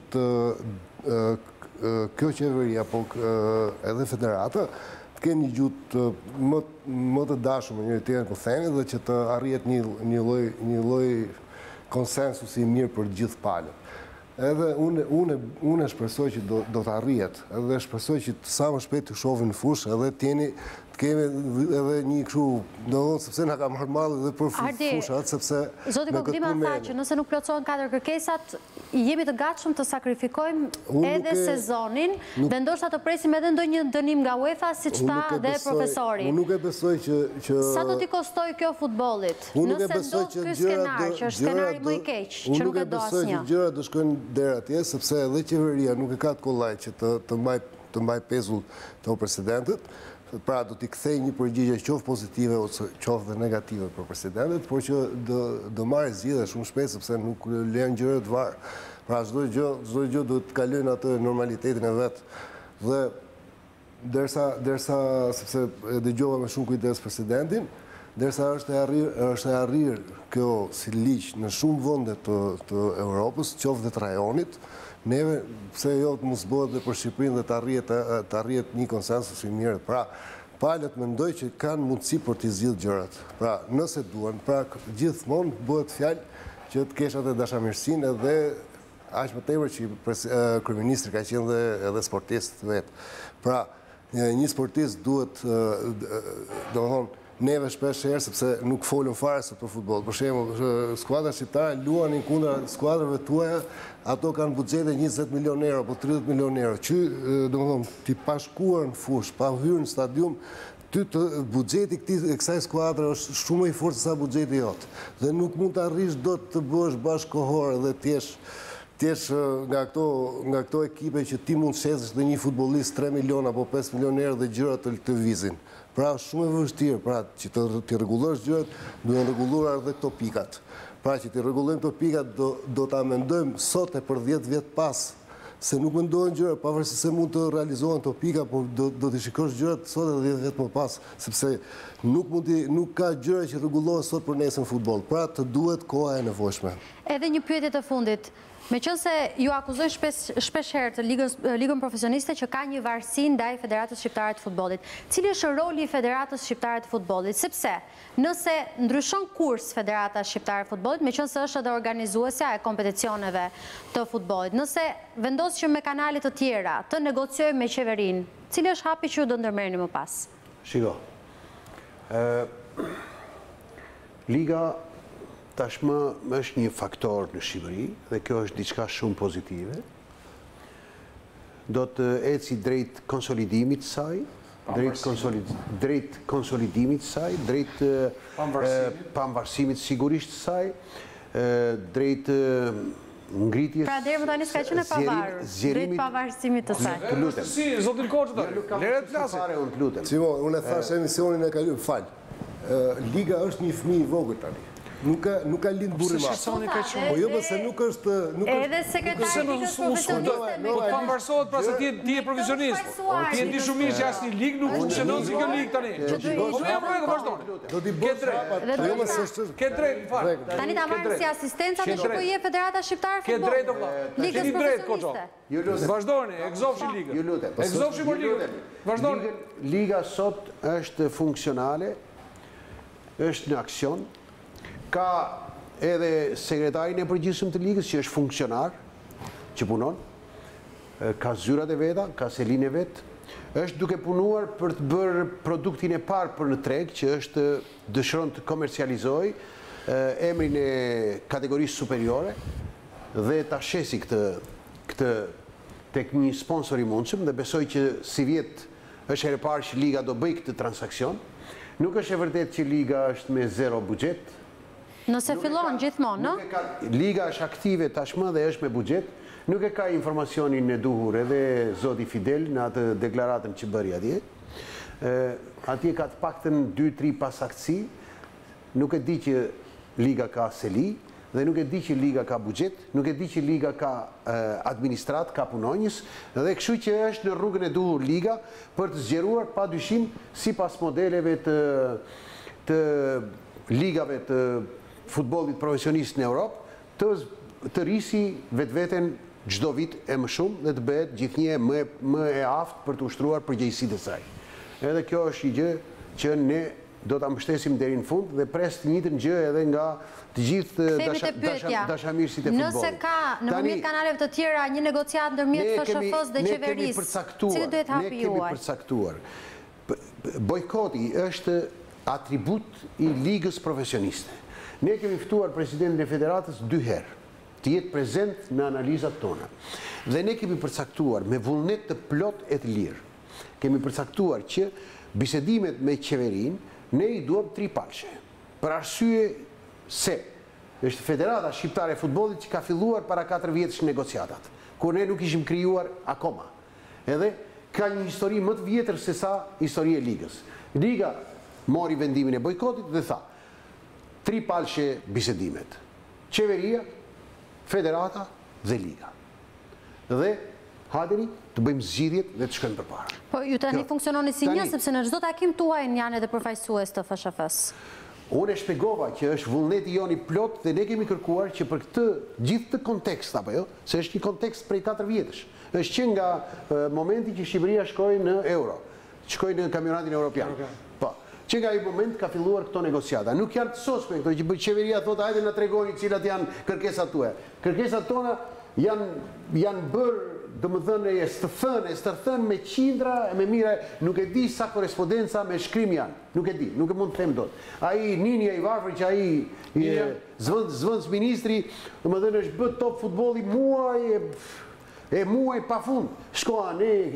S4: kjo qeveri apo edhe federata të kenë një gjuhë më të dashur me njëri tjetrin, po themi, dhe që të arrihet një lloj konsensusi i mirë për gjithë palët. Edhe unë shpresoj që do të arrihet, edhe shpresoj që sa më shpejt të shohin në fushë, edhe të kemi edhe një kështu, domethënë sepse na ka marrë malli edhe për fushat, sepse
S1: Zoti Kollima tha që nëse nuk plotësohen 4 kërkesat, jemi të gatshëm të sakrifikojmë edhe sezonin dhe ndoshta të presim edhe ndonjë dënim nga UEFA, siç tha dhe profesori.
S4: Unë nuk e besoj që
S1: sa do t'i kostoj kjo futbollit? Nëse ndodh ky skenar, që është skenari më i keq, që nuk e do asnjë.
S4: Unë nuk e besoj që gjërat do shkojnë deri atje, sepse edhe qeveria nuk e ka të kollaj që të mbaj pezull të presidentit, Pra do t'i kthej një përgjigje qoftë pozitive ose qoftë dhe negative për presidentit, por që do marrë zgjidhje shumë shpejt sepse nuk lën gjërat varë. Pra çdo gjë duhet të kalojnë atë normalitetin e vet. Dhe derisa sepse dëgjova me shumë kujdes presidentin, derisa është e arrir kjo si ligj në shumë vende të Europës, qoftë dhe të rajonit, neve pse jo të mos bëhet dhe për Shqipërinë dhe të arrihet një konsensus i mirë. Pra, palët mendoj që kanë mundësi për të zgjidhur gjërat. Pra, nëse duan, pra gjithmonë bëhet fjalë që të kesh atë dashamirësinë edhe aq më tepër që kryeministri ka qenë edhe sportist vet. Pra, një sportist duhet domethënë neve shpesh herë sepse nuk folën fare se për futboll. Për shembull, skuadrat shqiptare luanin kundër skuadrave tuaja, ato kanë buxhete 20 milionë euro apo 30 milionë euro. Që domethënë ti pa shkuar në fush, pa hyrë në stadium, buxheti i kësaj skuadre është shumë i fortë sa buxheti jot. Dhe nuk mund të arrish dot të bësh bashkëkohor dhe të jesh nga këto ekipe që ti mund të shesësh dhe një futbollist 3 milionë apo 5 milionë euro dhe gjërat të lëvizin. Pra, shumë e vështirë, pra, që të rregullosh gjërat, duhen rregulluar edhe këto pikat. Pra, që të rregullojmë këto pikat, do ta mendojmë sot e për 10 vjet pas, se nuk mendohen gjërat, pavarësisht se mund të realizohen këto pika, por do të shikosh gjërat sot e 10 vjet më pas, sepse nuk ka gjëra që rregullohen sot për nesër në futboll. Pra, të duhet koha e nevojshme.
S1: Edhe një pyetje të fundit. Meqense ju akuzojnë shpesh herë të ligën profesioniste që ka një varësi ndaj Federatës Shqiptare të Futbollit. Cili është roli i Federatës Shqiptare të Futbollit? Sepse nëse ndryshon kurs Federata Shqiptare të Futbollit, meqense është edhe organizuesja e kompeticioneve të futbollit, nëse vendos që me kanalet të tjera të negociojë me qeverinë, cili është hapi që ju do ndërmerrni më pas?
S2: Shiko. Liga tashmë është një faktor në Shqipëri dhe kjo është diçka shumë pozitive. Do të eci drejt konsolidimit saj, drejt konsolidimit saj, drejt pamvarësimit sigurisht saj, drejt ngritjes...
S1: Pra deri më tani s'ka qenë e pavarur, drejt pavarësimit të saj.
S2: Të lutem.
S3: Si, zotin Koçta, leret flasin.
S4: Simo, unë e thash emisionin e kaluar, fal. Liga është një fëmijë i vogël tani. Nuk ka lind burri ma. Po jo, se nuk është...
S1: Edhe sekretari ligës profesioniste.
S3: Po të pambarësohet pra se ti e profesionist. Ti e di shumisht që asnjë ligë nuk funksionon si kjo ligë tani. Po me jam vazhdoni.
S4: Do t'i bësh rapat.
S3: Ke drejt, fal.
S1: Tani ta marrim si asistenca të që po jep Federata Shqiptare
S3: Ke
S1: Futbollit.
S3: drejt o vëlla. Keni drejt, Koço. Vazhdoni, egzofshi ligën.
S2: Ju lutem.
S3: Egzofshi për ligën. Vazhdoni.
S2: Liga sot është funksionale, është në aksion. Ka edhe sekretarin e përgjithshëm të ligës që është funksionar, që punon, ka zyrat e veta, ka selin e vet, është duke punuar për të bërë produktin e parë për në treg, që është dëshiron të komercializoj emrin e kategorisë superiore dhe ta shesi këtë tek një sponsor i mundshëm dhe besoj që si vjet është herë parë që Liga do bëj këtë transakcion. Nuk është e vërtet që Liga është me zero buxhet.
S1: Nëse fillon gjithmonë, no?
S2: Liga është aktive tashmë dhe është me buxhet. Nuk e ka informacionin e duhur edhe zoti Fidel në atë deklaratën që bëri atje. Atje ka të paktën 2-3 pasaktësi. Nuk e di që Liga ka seli dhe nuk e di që Liga ka buxhet, nuk e di që Liga ka administrat, ka punonjës dhe kështu që është në rrugën e duhur Liga për të zgjeruar padyshim sipas modeleve të ligave të futbollit profesionist në Europë, të rrisi vetveten çdo vit e më shumë dhe të bëhet gjithnjë më e aftë për të ushtruar përgjegjësitë e saj. Edhe kjo është një gjë që ne do ta mbështesim deri në fund dhe pres të njëjtën gjë edhe nga të gjithë dashamirësit e futbollit.
S1: Nëse ka në përmjet kanaleve të tjera një negociat ndërmjet FSHF-s dhe qeverisë, cili duhet hapi juaj?
S2: Ne kemi përcaktuar. Bojkoti është atribut i ligës profesioniste. Ne kemi ftuar presidentin e federatës 2 herë, të jetë prezent në analizat tona. Dhe ne kemi përcaktuar me vullnet të plot e të lirë. Kemi përcaktuar që bisedimet me qeverin, ne i duam 3 palshe. Për arsye se është Federata Shqiptare e Futbollit që ka filluar para 4 vjetësh negociatat, kur ne nuk ishim krijuar akoma. Edhe ka një histori më të vjetër se sa historia e ligës. Liga mori vendimin e bojkotit dhe tha, 3 palshe bisedimet. Qeveria, federata dhe liga. Dhe haderi të bëjmë zgjidhjet dhe të shkojmë përpara.
S1: Po ju tani funksiononi si një, sepse në çdo takim tuaj janë edhe përfaqësues të FSHF-s.
S2: Unë e shpjegova që është vullneti joni plot dhe ne kemi kërkuar që për këtë gjithë të kontekst, apo jo, se është një kontekst prej 4 vjetësh. Është që nga momenti që Shqipëria shkoi në euro, shkoi në kampionatin evropian. Po, që nga ai moment ka filluar këto negociata. Nuk janë të sosme këto që qeveria thotë hajde na tregoni cilat janë kërkesat tuaja. Kërkesat tona janë bërë, domethënë e stërthën me qindra, me mira, nuk e di sa korespondenca me shkrim janë. Nuk e di, nuk e mund të them dot. Ai Ninja i varfër që ai zvendës ministri, domethënë është bë top futbolli muaj pa fund. Shkoa ne,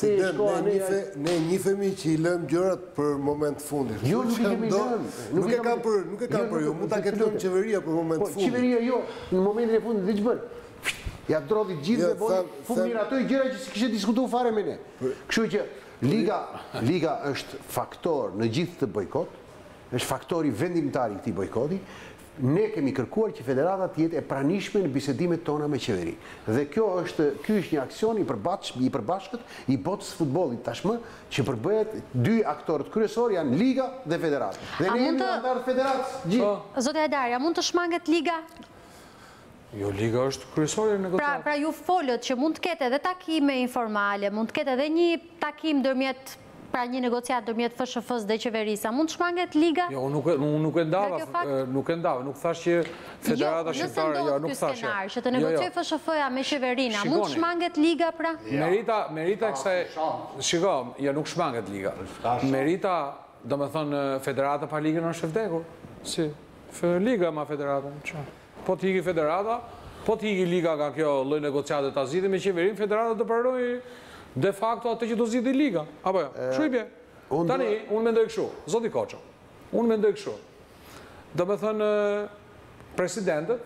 S4: ne njifemi që i lëm gjërat për moment fundit.
S2: Jo, nuk i kemi lënë.
S4: Nuk e kam për ju, mund ta ketë lënë qeveria për moment fundit.
S2: Qeveria jo, në momentin e fundit dhe që bërë. Ja drodhi gjithë dhe bodi fundin ato i gjëra që si kështë diskutu fare me ne. Kështu që Liga është faktor në gjithë të bojkot, është faktori vendimtar i këtij bojkoti. Ne kemi kërkuar që federata të jetë e pranishme në bisedimet tona me qeveri. Dhe ky është një aksion i përbashkët i botës futbollit tashmë, që përbëhet 2 aktorët kryesor janë Liga dhe Federata. Dhe ne jemi anëtarë të federatës gjithë.
S1: Zoti Hajdari, a mund të shmanget Liga?
S3: Jo, Liga është kryesore në negociat.
S1: Pra ju folët që mund të ketë edhe takime informale, mund të ketë edhe një takim dërmjet, pra një negociat dërmjet FSHF-s dhe qeverisa, mund të shmanget Liga?
S3: Jo, nuk e ndava, nuk thash që Federata Shqiptare, jo, nuk thash.
S1: Nëse ndodhë ky skenar, që të negocioj FSHF-ja me qeverina, mund të shmanget Liga, pra?
S3: Merita kësaj, shiko, jo, nuk shmanget Liga. Merita, do me thënë, Federata pa Ligën është e vdekur. Si, Liga ma Federata, që? Po t'hiki Federata, po t'hiki Liga ka kjo lloj negociate ta zgjidhë me qeverin, Federata do përroj de facto atë që do zgjidhë Liga. Apo jo, kështu i bje. Tani, unë mendoj kështu, zoti Koço, unë mendoj kështu. Do me thënë, presidentët,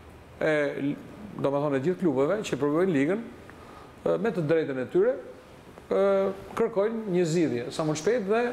S3: do me thënë e gjithë klubeve që përvojnë Ligën, me të drejtën e tyre, kërkojnë një zgjidhje, sa më shpejt dhe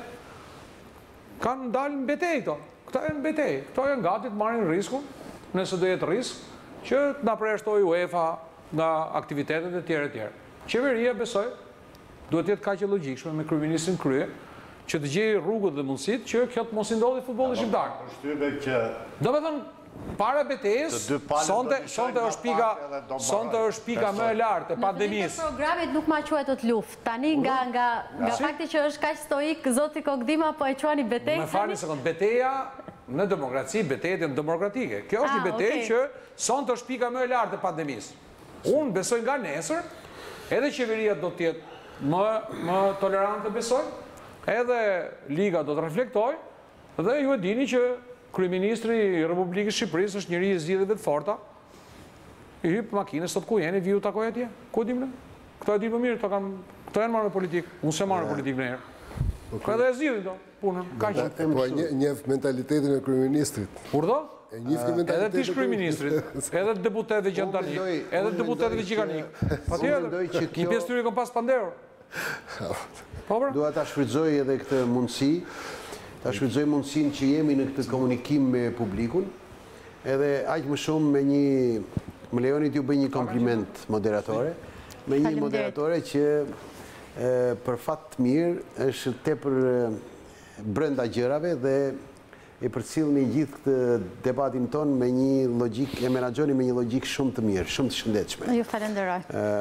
S3: kanë dalë në betejë këto. Këta janë në betejë, këto janë gati të marrin riskun, nëse do jetë risk, që të na përjashtoj UEFA nga aktivitetet e tjera. Qeveria, besoj, duhet jetë kaq e logjikshme me kryeministrin krye, që të gjejë rrugët dhe mundësitë që kjo të mos i ndodhi futbollit shqiptar. Do me thënë, para betejës, sonte është pika më e lartë e pandemisë.
S1: Në programit nuk ma quhet të luftë. Tani nga fakti që është kaq stoik, zoti Kogdima po e quani betejë.
S3: Më falni sekond, beteja në demokraci, betejët janë demokratike. Kjo është një betejë që sonte është pika më e lartë e pandemisë. Unë besoj nga nesër, edhe qeveria do të jetë më tolerante, besoj, edhe Liga do të reflektoj, dhe ju e dini që kryeministri i Republikës Shqipërisë është njëri i zgjidhjeve të forta. I hyp makinës sot ku jeni, viu takoj atje. Ku dim ne? Këto e di më mirë, këto janë marrë me politikë. Unë se marrë me politikë në herë. Ka dhe e zgjidhin do, punën.
S4: Po njeh mentalitetin e kryeministrit.
S3: Urdo?
S4: Edhe
S3: ti ish kryeministrit, edhe deputetëve që janë tani, edhe deputetëve që kanë ikë. Patjetër, një pjesë tyre kanë pas panderë. Po pra?
S2: Dua ta shfrytëzoj edhe këtë mundësi, ta shfrytëzoj mundësinë që jemi në këtë komunikim me publikun, edhe aq më shumë me një, më lejoni t'ju bëj një kompliment moderatore, me një moderatore që për fat të mirë është tepër brenda gjërave dhe e përcjellni gjithë këtë debatin ton me një logjik, e menaxhoni me një logjik shumë të mirë, shumë të shëndetshme.
S1: Ju falenderoj.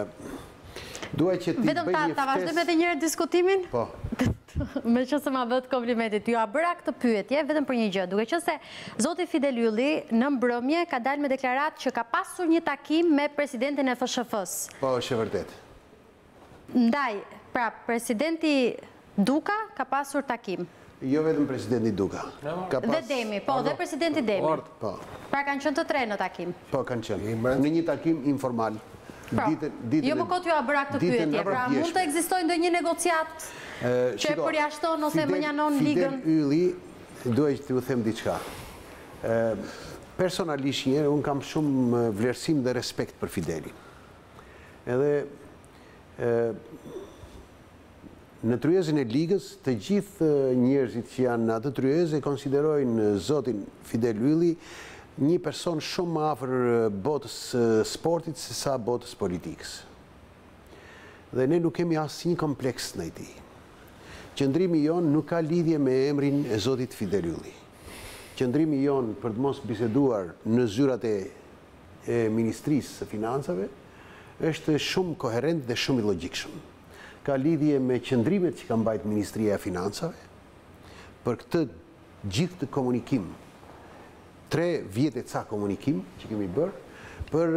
S2: Dua që ti bëj një
S1: ftesë. Ta vazhdojmë edhe një herë diskutimin?
S2: Po.
S1: Meqense ma vët komplimentit, ju a bëra këtë pyetje vetëm për një gjë, duke qenë se zoti Fidel Ylli në mbrëmje ka dalë me deklaratë që ka pasur një takim me presidentin e FSHF-s.
S2: Po, është e vërtetë.
S1: Ndaj, pra, presidenti Duka ka pasur takim.
S2: Jo vetëm presidenti Duka.
S1: Dhe Demi, po, dhe presidenti Demi.
S2: Po.
S1: Pra kanë qenë të tre në takim.
S2: Po, kanë qenë. Në një takim informal.
S1: Pra, jo më kot ju a bëra këtë pyetje, pra mund të ekzistojë ndonjë negociat që e përjashton ose mënjanon ligën?
S2: Fidel Ylli, duhet të ju them diçka. Personalisht një, unë kam shumë vlerësim dhe respekt për Fidelin. Edhe në tryezën e ligës, të gjithë njerëzit që janë atë tryezë e konsiderojnë zotin Fidel Ylli një person shumë më afër botës sportit se sa botës politikës. Dhe ne nuk kemi asnjë kompleks ndaj tij. Qëndrimi jonë nuk ka lidhje me emrin e zotit Fidel Ylli. Qëndrimi jonë për të mos biseduar në zyrat e Ministrisë së Financave është shumë koherent dhe shumë i logjikshëm. Ka lidhje me qëndrimet që ka mbajt Ministria e Financave për këtë gjithë të komunikim, 3 vjetë e ca komunikim që kemi bërë, për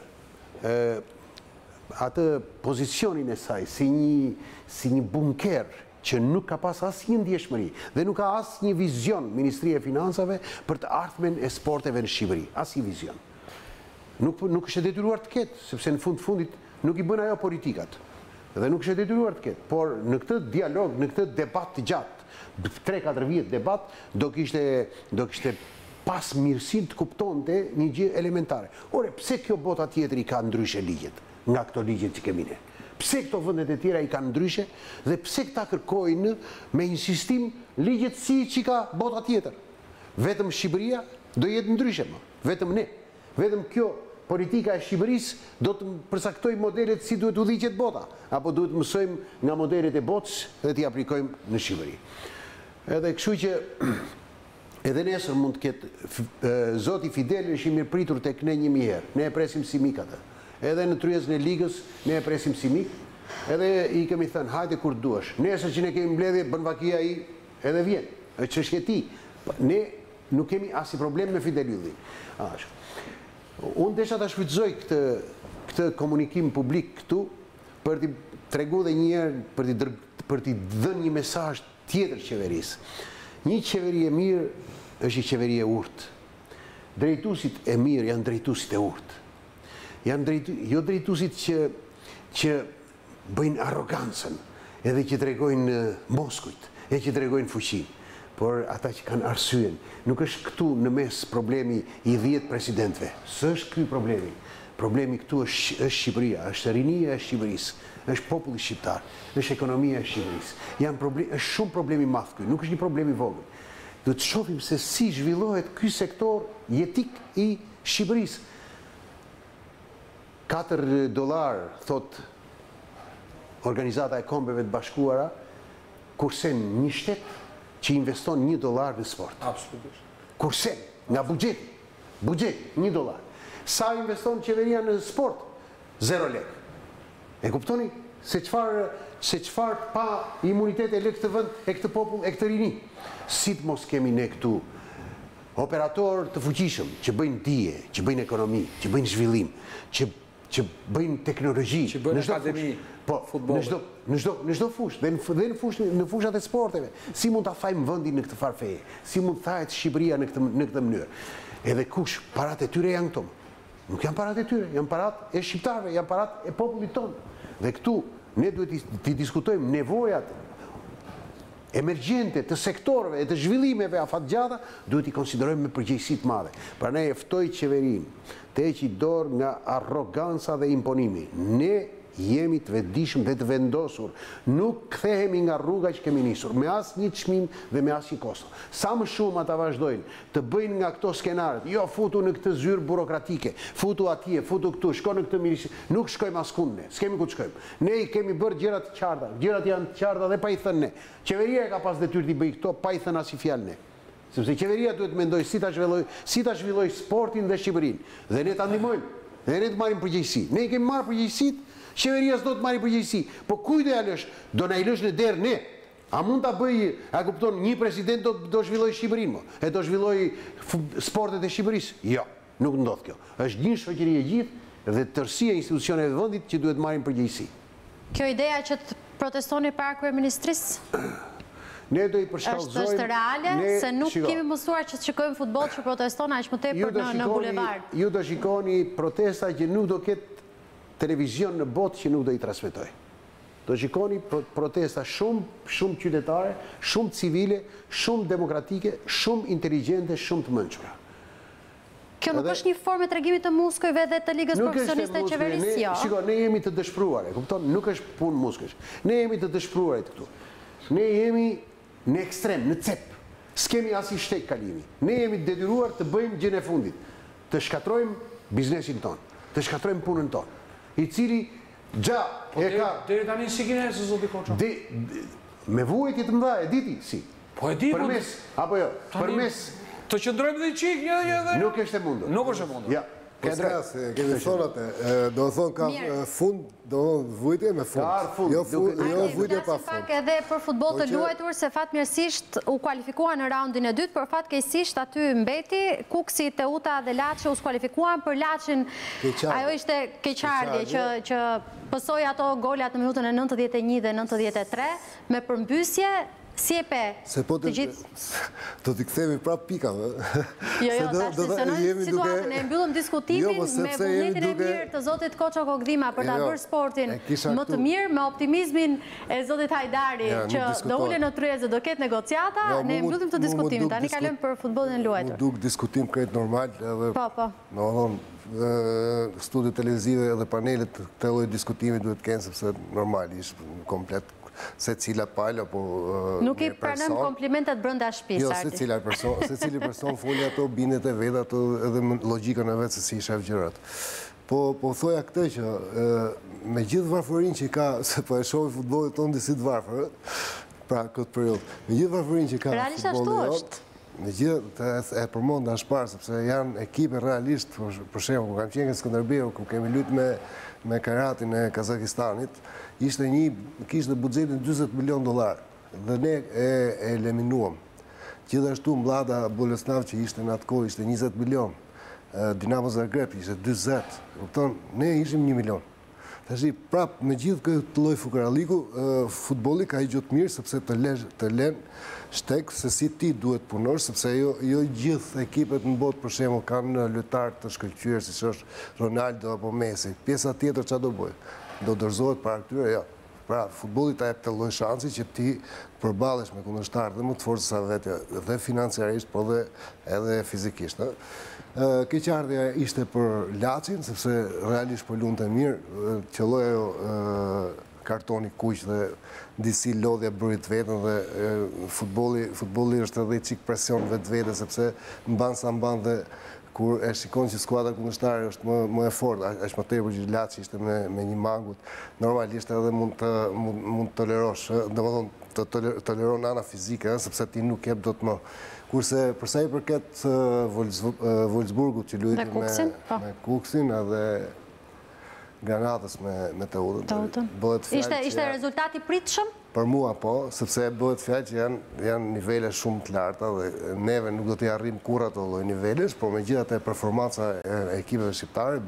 S2: atë pozicionin e saj si një bunker që nuk ka pas asnjë ndjeshmëri dhe nuk ka asnjë vizion Ministria e Financave për të ardhmen e sporteve në Shqipëri, asnjë vizion. Nuk është e detyruar të ketë, sepse në fundit nuk i bën ajo politikat. Dhe nuk është e detyruar të ketë, por në këtë dialog, në këtë debat të gjatë, 3-4 vjetë debat, do kishte pas mirësin të kuptonte një gjë elementare. Ore, pse kjo bota tjetër i ka ndryshe ligjet nga këto ligjet që kemi ne? Pse këto vendet e tjera i kanë ndryshe dhe pse këta kërkojnë me insistim ligjet si që ka bota tjetër? Vetëm Shqipëria do jetë ndryshe më, vetëm ne. Vetëm kjo politika e Shqipërisë do të përcaktoj modelet si duhet udhëhiqet bota, apo duhet mësojmë nga modelet e botës dhe t'i aplikojmë në Shqipëri. Edhe kështu që edhe nesër mund të ketë zoti Fidel është i mirëpritur tek ne 1000 herë. Ne e presim si mik atë. Edhe në tryezën e ligës ne e presim si mik. Edhe i kemi thënë hajde kur duash. Nesër që ne kemi mbledhje bën vakia ai edhe vjen. Është çështje e tij. Ne nuk kemi asnjë problem me Fidel Ylli. Ashtu. Unë desha ta shfrytëzoj këtë komunikim publik këtu për t'i tregu dhe një herë për t'i dhënë një mesazh tjetër qeverisë. Një qeveri e mirë është një qeveri e urtë. Drejtuesit e mirë janë drejtuesit e urtë. Jo drejtuesit që bëjnë arrogancën, edhe që tregojnë moskujt, edhe që tregojnë fuqinë. Por ata që kanë arsyen, nuk është këtu në mes problemi i 10 presidentëve. Së është ky problemi. Problemi këtu është Shqipëria, është rinia e Shqipërisë, është populli shqiptar, është ekonomia e Shqipërisë. Është shumë problemi madh ky, nuk është një problem i vogël. Do të shohim se si zhvillohet ky sektor jetik i Shqipërisë. $4, thot Organizata e Kombeve të Bashkuara, kurse një shtet që investon $1 në sport.
S3: Absolutisht.
S2: Kurse, nga buxheti, $1. Sa investon qeveria në sport? 0 lek. E kuptoni? Se çfarë pa imunitet e lek këtë vend, e këtë popull, e këtë rini. Si të mos kemi ne këtu operatorë të fuqishëm, që bëjnë dije, që bëjnë ekonomi, që bëjnë zhvillim, që bëjnë teknologji,
S3: që bëjnë akademi futbollit.
S2: Në çdo fushë, dhe në fushat e sporteve. Si mund ta fajmë vendin në këtë farfeje? Si mund thahet Shqipëria në këtë mënyrë? Edhe kush, parat e tyre janë këto. Nuk janë parat e tyre, janë parat e shqiptarëve, janë parat e popullit tonë. Dhe këtu ne duhet të diskutojmë nevojat emergjente të sektorëve e të zhvillimeve afatgjata, duhet i konsiderojmë me përgjegjësi të madhe. Prandaj e ftoj qeverinë të heqë dorë nga arroganca dhe imponimi. Ne jemi të vetëdijshëm dhe të vendosur. Nuk kthehemi nga rruga që kemi nisur, me asnjë çmim dhe me asnjë kosto. Sa më shumë ata vazhdojnë të bëjnë nga këto skenarët, jo futu në këtë zyrë burokratike, futu atje, futu këtu, shko në këtë ministri, nuk shkojmë askund ne, s'kemi ku të shkojmë. Ne i kemi bërë gjërat të qarta, gjërat janë të qarta dhe pa i thënë ne. Qeveria e ka pas detyrë të bëjë këto, pa i thënë asnjë fjalë ne. Sepse qeveria duhet mendoj si ta zhvilloj sportin dhe Shqipërinë. Dhe ne ta ndihmojmë, dhe ne të marrim përgjegjësi. Ne i kemi marrë përgjegjësitë, qeveria s'do të marrë përgjegjësi. Po kujt do ja lësh? Do na i lësh në derë ne. A mund ta bëj, a kupton, një president do zhvilloj Shqipërinë mo? E do zhvilloj sportet e Shqipërisë? Jo, nuk ndodh kjo. Është një shoqëri e gjithë dhe tërësia e institucioneve të vendit që duhet marrin përgjegjësi.
S1: Kjo ideja që të protestoni para kryeministrisë?
S2: Ne do i përshkallëzojmë.
S1: Është reale, se nuk kemi mësuar që të shikojmë futboll që proteston aq më tepër në bulevard.
S2: Ju do shikoni protesta që nuk do ketë televizion në botë që nuk do i transmetoj. Do shikoni protesta shumë qytetare, shumë civile, shumë demokratike, shumë inteligjente, shumë të mençura.
S1: Kjo nuk është një formë e tregimit të muskujve dhe të ligës profesioniste e qeverisë, jo?
S2: Shiko, ne jemi të dëshpëruar, e kupton? Nuk është punë muskësh. Ne jemi të dëshpëruarit këtu. Ne jemi në ekstrem, në cep. S'kemi as i shtek kalimi. Ne jemi detyruar të bëjmë gjën e fundit, të shkatrojmë biznesin ton, të shkatrojmë punën ton, i cili gja e ka...
S3: Deri tani si kine se zoti Koço?
S2: Me vuajtje të mëdha, e diti si?
S3: Po e di,
S2: përmes, apo jo, përmes...
S3: Të qëndrojmë dhe i qik, një...
S2: Nuk është e mundur.
S3: Nuk është e mundur.
S2: Ja.
S4: Po s'kas, kemi thonë atë, do të thonë ka fund, do të thonë vujtje me fund. Jo vujtje pa fund.
S1: Pak edhe për futbol të luajtur, se fatmirësisht u kualifikuan në raundin e dytë, për fatkeqësisht aty mbeti, Kuksi, Teuta dhe Laçi u skualifikuan. Për Laçin, ajo ishte keqardhje që pësoi ato golat në minutën e 91 dhe 93 me përmbysje. Si e pe?
S4: Se po të t'i kthemi prap pikave.
S1: Jo, ta shtenojmë situatën, e mbyllëm diskutimin me vullnetin e mirë të zotit Koço Kogdhima për ta bërë sportin më të mirë, me optimizmin e zotit Hajdari që do ulen në tryezë, do ketë negociata, ne mbyllim të diskutimin, tani kalojmë për futbollin e luajtur.
S4: Mu duk diskutim krejt normal, edhe studiet televizive edhe panelet të lloj diskutimi duhet kenë, sepse normalisht komplet se cila palë, apo
S1: nuk i pranojmë komplimentet brenda shtëpisë.
S4: Jo, se cili person foli ato bindet e vetë, ato edhe logjikën e vetë se si i shef gjërat. Po thoja këtë që me gjithë varfërin që ka, se po e shohi futbollit tonë disi të varfër, pra këtë periudhë, me gjithë varfërin që ka futbollit, me gjithë e përmend në shparë, sepse janë ekipe realisht, për shembull, kam qenë në Skënderbeu, ku kemi luajtur me Karatin e Kazakistanit, kishte buxhetin $40 milion, dhe ne e eliminuam. Gjithashtu Mlada Bolesław që ishte në atë kohë ishte 20 milion, Dinamo Zagreb ishte 40, ne ishim 1 milion. Tashi prap me gjithë këtë lloj fukaralliku, futbolli ka i gjotë mirë sepse të len shtek se si ti duhet punosh, sepse jo gjithë ekipet në botë për shembull kanë lojtar të shkëlqyer siç është Ronaldo apo Messi. Pjesa tjetër çfarë do bëj? Do dorëzohet para këtyre, jo. Pra, futbolli ta jep të lloj shansi që ti përballesh me kundërshtar dhe më të fortë sa vetë, dhe financiarisht, po dhe edhe fizikisht. Keqardhja ishte për Laçin, sepse realisht po lunte mirë, qelloi ajo kartoni kuq dhe disi lodhja bëri të vetën, dhe futbolli është edhe çik presion vetvete, sepse mban sa mban, dhe kur e shikon që skuadra kundërshtare është më e fortë, është më tepër që Laçi ishte me një mangut, normalisht edhe mund të tolerosh, domethënë të toleron ana fizike, sepse ti nuk jep dot më. Kurse përsa i përket Wolfsburgut që luajti me Kuksin edhe Granatës me Teutën,
S1: ishte rezultati pritshëm?
S4: Për mua po, sepse bëhet fjalë që janë nivele shumë të larta dhe neve nuk do t'i arrim kurrë ato lloj nivelesh, por megjithatë performanca e ekipeve shqiptare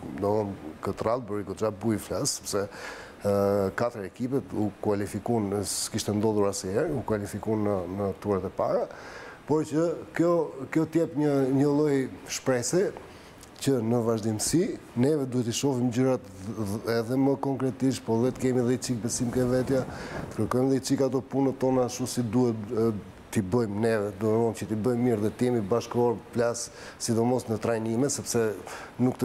S4: këtë radhë bëri goxha buj flas, sepse 4 ekipet u kualifikuan, s'kishte ndodhur asnjëherë, u kualifikuan në turat e para, por që kjo t'jep një lloj shpresë që në vazhdimsi, neve duhet i shohim gjërat edhe më konkretisht, po dhe të kemi dhe i qik besim ke vetja, të kërkojmë dhe i qik ato punët tona shu si duhet t'i bëjmë neve, duhet që t'i bëjmë mirë dhe t'jemi bashkëhor plas, sidomos në trajnime, sepse nuk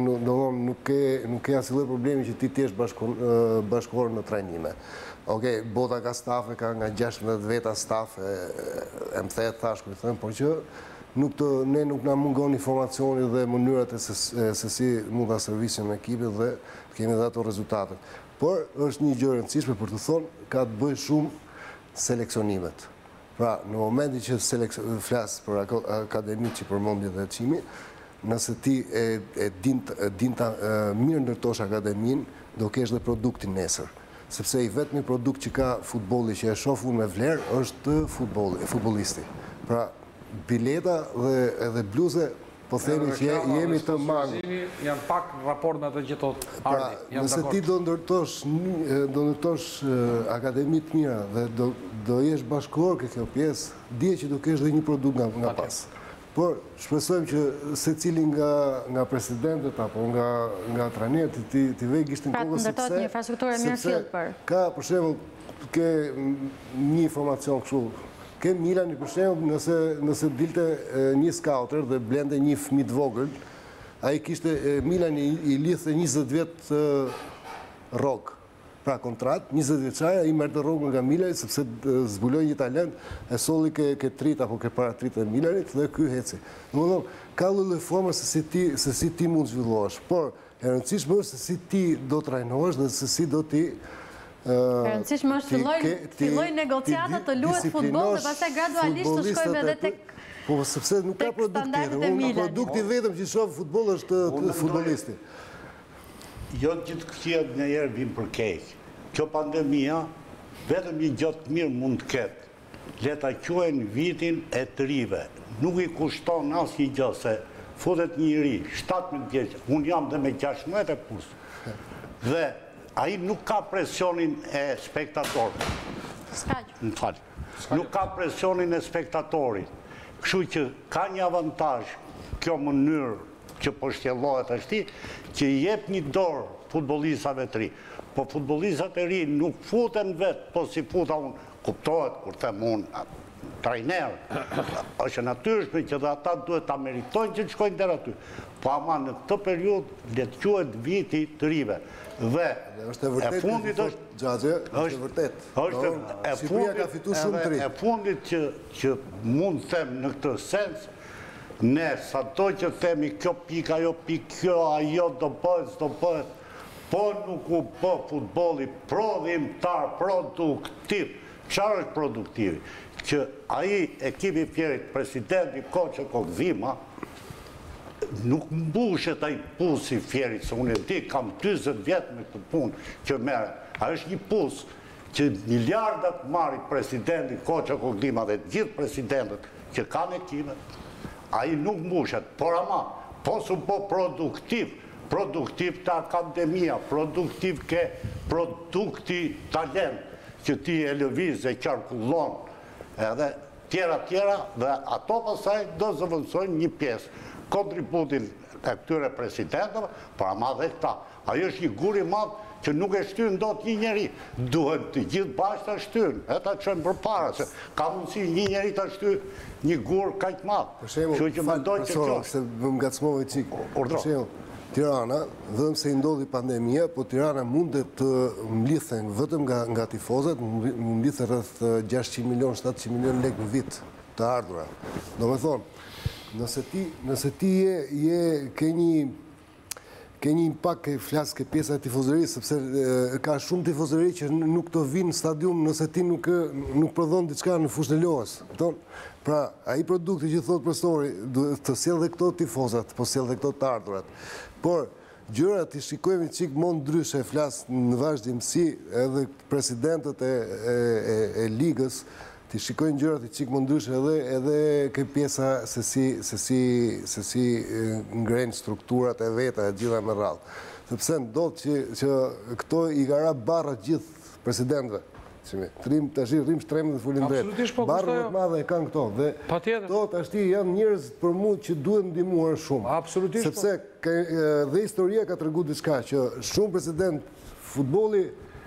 S4: ke asnjë problemi që ti t'jesh bashkëhor në trajnime. Okej, bota ka stafe, ka nga 16 veta stafe, e më thejet thash, por që ne nuk na mungon informacioni dhe mënyrat se si mund ta servisim ekipin dhe të kemi dhe ato rezultatet. Por është një gjë e rëndësishme për të thonë, ka të bëjë shumë seleksionimet. Pra, në momentin që flas për akademitë që përmendi dhe Çimi, nëse ti e din ta mirë ndërtosh akademinë, do kesh dhe produktin nesër. Sepse i vetmi produkt që ka futbolli që e shoh unë me vlerë është futbollisti. Pra, bileta dhe bluze, po themi që jemi të mangë.
S3: Janë pak në raport me të gjithot Ardi.
S4: Nëse ti do ndërtosh akademit mira dhe do jesh bashkëhor kjo pjesë, dije që do kesh dhe një produkt nga pas. Por shpresojmë që secili nga presidentët apo nga trajnerët ti vej gishtin kokës, sepse ka për shembull ke një informacion kështu Ke Milani për shembull, nëse dilte një skauter dhe blende një fëmijë të vogël, ai kishte Milani i lidhte 20 vjet rrogë. Pra kontrat, 20 vjeçare, ai merrte rrogën nga Milani sepse zbuloi një talent, e solli ke trit apo ke para trit e Milanit dhe ky heci. Domethënë, ka lloj forma se si ti mund zhvillohesh, por e rëndësishme është se si ti do trajnohesh dhe se si do ti
S1: e rëndësishme është filloj negociatat të luhet futboll dhe pastaj gradualisht të shkojmë edhe tek
S4: po sepse nuk ka produkti vetëm që shoh futboll është futbollisti.
S5: Jo gjithë këtia një herë vim për keq. Kjo pandemia, vetëm një gjatë mirë mund të ketë. Leta quajnë vitin e të rive. Nuk i kushton asë një gjë, se futet një ri, 17 vjeç, unë jam dhe me 16 e plus. Dhe ai nuk ka presionin e spektatorit. Në falë. Nuk ka presionin e spektatorit. Kështu që ka një avantazh kjo mënyrë që po shtjellohet ashti, që i jep një dorë futbollistave të ri. Po futbollistat e ri nuk futen vetë, po si futa unë, kuptohet kur them unë, trajner, është natyrshme që dhe ata duhet ta meritojnë që të shkojnë deri aty. Po ama në këtë periudhë le të quhet viti të rive. Dhe e fundit e fundit që mund të them në këtë sens, ne, sa do që themi kjo pik, ajo pik, kjo, ajo do bëhet, po nuk u bë futbolli prodhimtar, produktiv. Çfarë është produktivi? Që ai ekipi i Fierit, presidenti Koço Kokdhima, nuk mbushet ai pusi i Fierit, se unë e di, kam 40 vjet me këtë punë që merret. Ai është një pus që miliardat marri presidenti Koço Kokdhima dhe gjithë presidentët që kanë ekipe. Ai nuk mbushet, por ama, po su po produktiv të akademia, produktiv ke produkti talent, që ti e lëviz e qarkullon, edhe tjera, dhe ato pasaj do zëvëndsojnë një pjesë, kontributin e këtyre presidentëve, por ama dhe këta. Ajo është një gur i madh që nuk e shtyn dot një njeri. Duhet të gjithë bashkë ta shtyjnë, e ta çojnë përpara, se ka mundësi një njeri ta shtyjë një gur kaq madh. Kështu që mendoj që kjo
S4: se më ngacmova çik. Për shembull, Tirana, vetëm se i ndodhi pandemia, po Tirana mundet të mlidhen vetëm nga tifozët, mlidhen rreth 600 milion, 700 milion lekë në vit të ardhura. Domethënë, nëse ti ke një impakt ke flasë ke pjesa e tifozërisë, sepse ka shumë tifozëri që nuk të vinë në stadium nëse ti nuk prodhon diçka në fushën e lojës. Pra, ai produkti që thotë profesori, të sjell dhe këto tifozat, po sjell dhe këto të ardhurat. Por gjërat i shikojmë çik më ndryshe, flas në vazhdimsi edhe presidentët e ligës, ti shikojnë gjërat i çik më ndryshe edhe ke pjesa se si ngrenë strukturat e veta e gjitha me radhë. Sepse ndodh që këto i ka ra barra gjithë presidentëve. Tash rrim shtremën dhe fulim drejt. Barra më të madhe e kanë këto. Dhe këto tash janë njerëz për mua që duhen ndihmuar shumë.
S3: Absolutisht.
S4: Sepse dhe historia ka treguar diçka që shumë president futbolli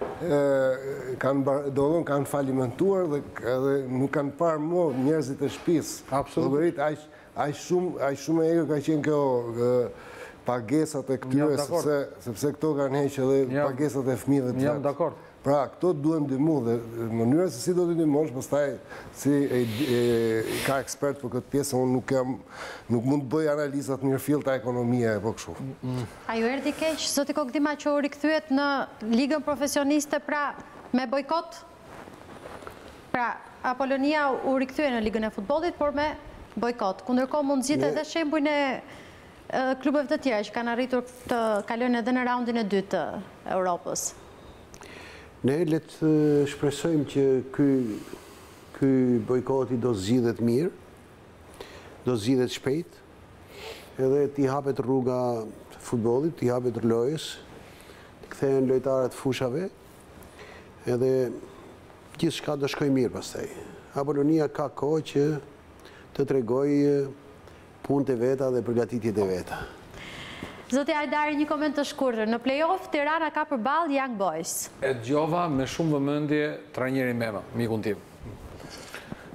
S4: kanë falimentuar dhe nuk kanë parë më njerëzit e shtëpisë.
S3: Absolutisht.
S4: Aq shumë e egër ka qenë kjo pagesat e këtyre, sepse këto kanë heqë edhe pagesat e fëmijëve të
S3: Jam dakord.
S4: Pra, këto duhen ndihmu dhe mënyra se si do t'i ndihmosh, pastaj si ka ekspert për këtë pjesë, unë nuk mund të bëj analizat mirëfillta ekonomie apo kështu.
S1: A ju erdhi keq zoti Kokdhima që u rikthyet në ligën profesioniste pra me bojkot? Pra, Apolonia u rikthye në ligën e futbollit, por me bojkot. Kundërkohë mund zgjidhet edhe shembujin e klubeve të tjera që kanë arritur të kalojnë edhe në raundin e dytë të Europës.
S2: Ne le të shpresojmë që ky bojkoti do zgjidhet mirë, do zgjidhet shpejt, edhe t'i hapet rruga futbollit, t'i hapet lojës, të kthehen lojtarët fushave, edhe gjithçka do shkojë mirë pastaj. Apolonia ka kohë që të tregojë punët e veta dhe përgatitjet e veta.
S1: Zoti Ajdari, një koment të shkurtër. Në play-off, Tirana ka përballë Young Boys.
S3: E dëgjova me shumë vëmendje trajnerin Mema, mikun tim.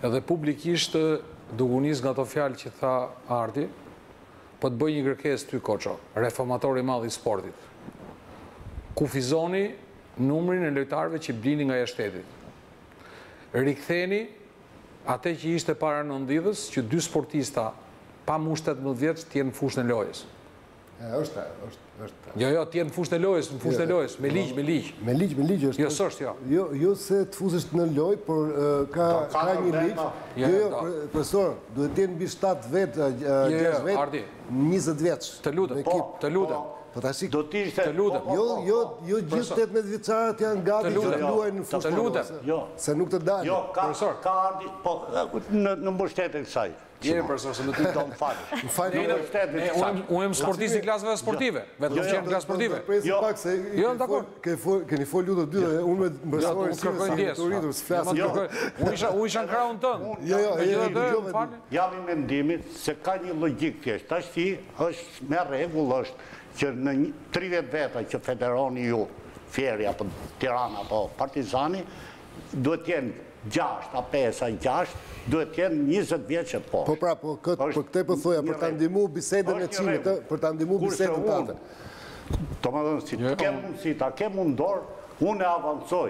S3: edhe publikisht dugunis nga to fjalë që tha Ardi, po të bëj një kërkesë ty Koço, reformatori i madh i sportit. Kufizoni numrin e lojtarëve që blini nga jashtëtetit. Riktheni atë që ishte para 90-s, që 2 sportista pa mush 18 vjeç të jenë në fushën e lojës.
S4: është.
S3: Jo, të jenë në fushën e lojës, me ligj.
S4: Me ligj është.
S3: Jo, s'është, jo.
S4: Jo se të fusesh në lojë, por ka një ligj. Jo, profesor, duhet të jenë mbi 7 vetë, 6 vetë, 20 vjeç.
S3: Të lutem.
S4: Po tash
S5: do të ishte
S3: të lutem.
S4: Jo gjithë 18 vjeçarët janë gati që luajnë në fushën e lojës. Se nuk të dalin.
S5: Jo, ka Ardi, po në mbështetjen e kësaj.
S3: Jeri profesor, se më ty
S5: do më falë.
S3: Unë jam sportist i klasëve sportive, vetëm që jam klasë sportive.
S4: Jo, pak se keni fol lutë dy, unë me mbështetor
S3: si
S4: uritur, s'flas.
S3: Unë isha në krahun tënd.
S4: Jo,
S5: jam i mendimit se ka një logjik thjesht. Tash ti është me rregull është që në 30 veta që federoni ju, Fieri apo Tirana apo Partizani, duhet jenë 6, a 5, a 6, duhet jenë 20 vjeç e poshtë.
S4: Po pra, po këtë po thoja për ta ndihmuar bisedën e Çimit, për ta ndihmuar bisedën tënde.
S5: Domethënë si ke mundësi, ta ke mundor, unë avancoj.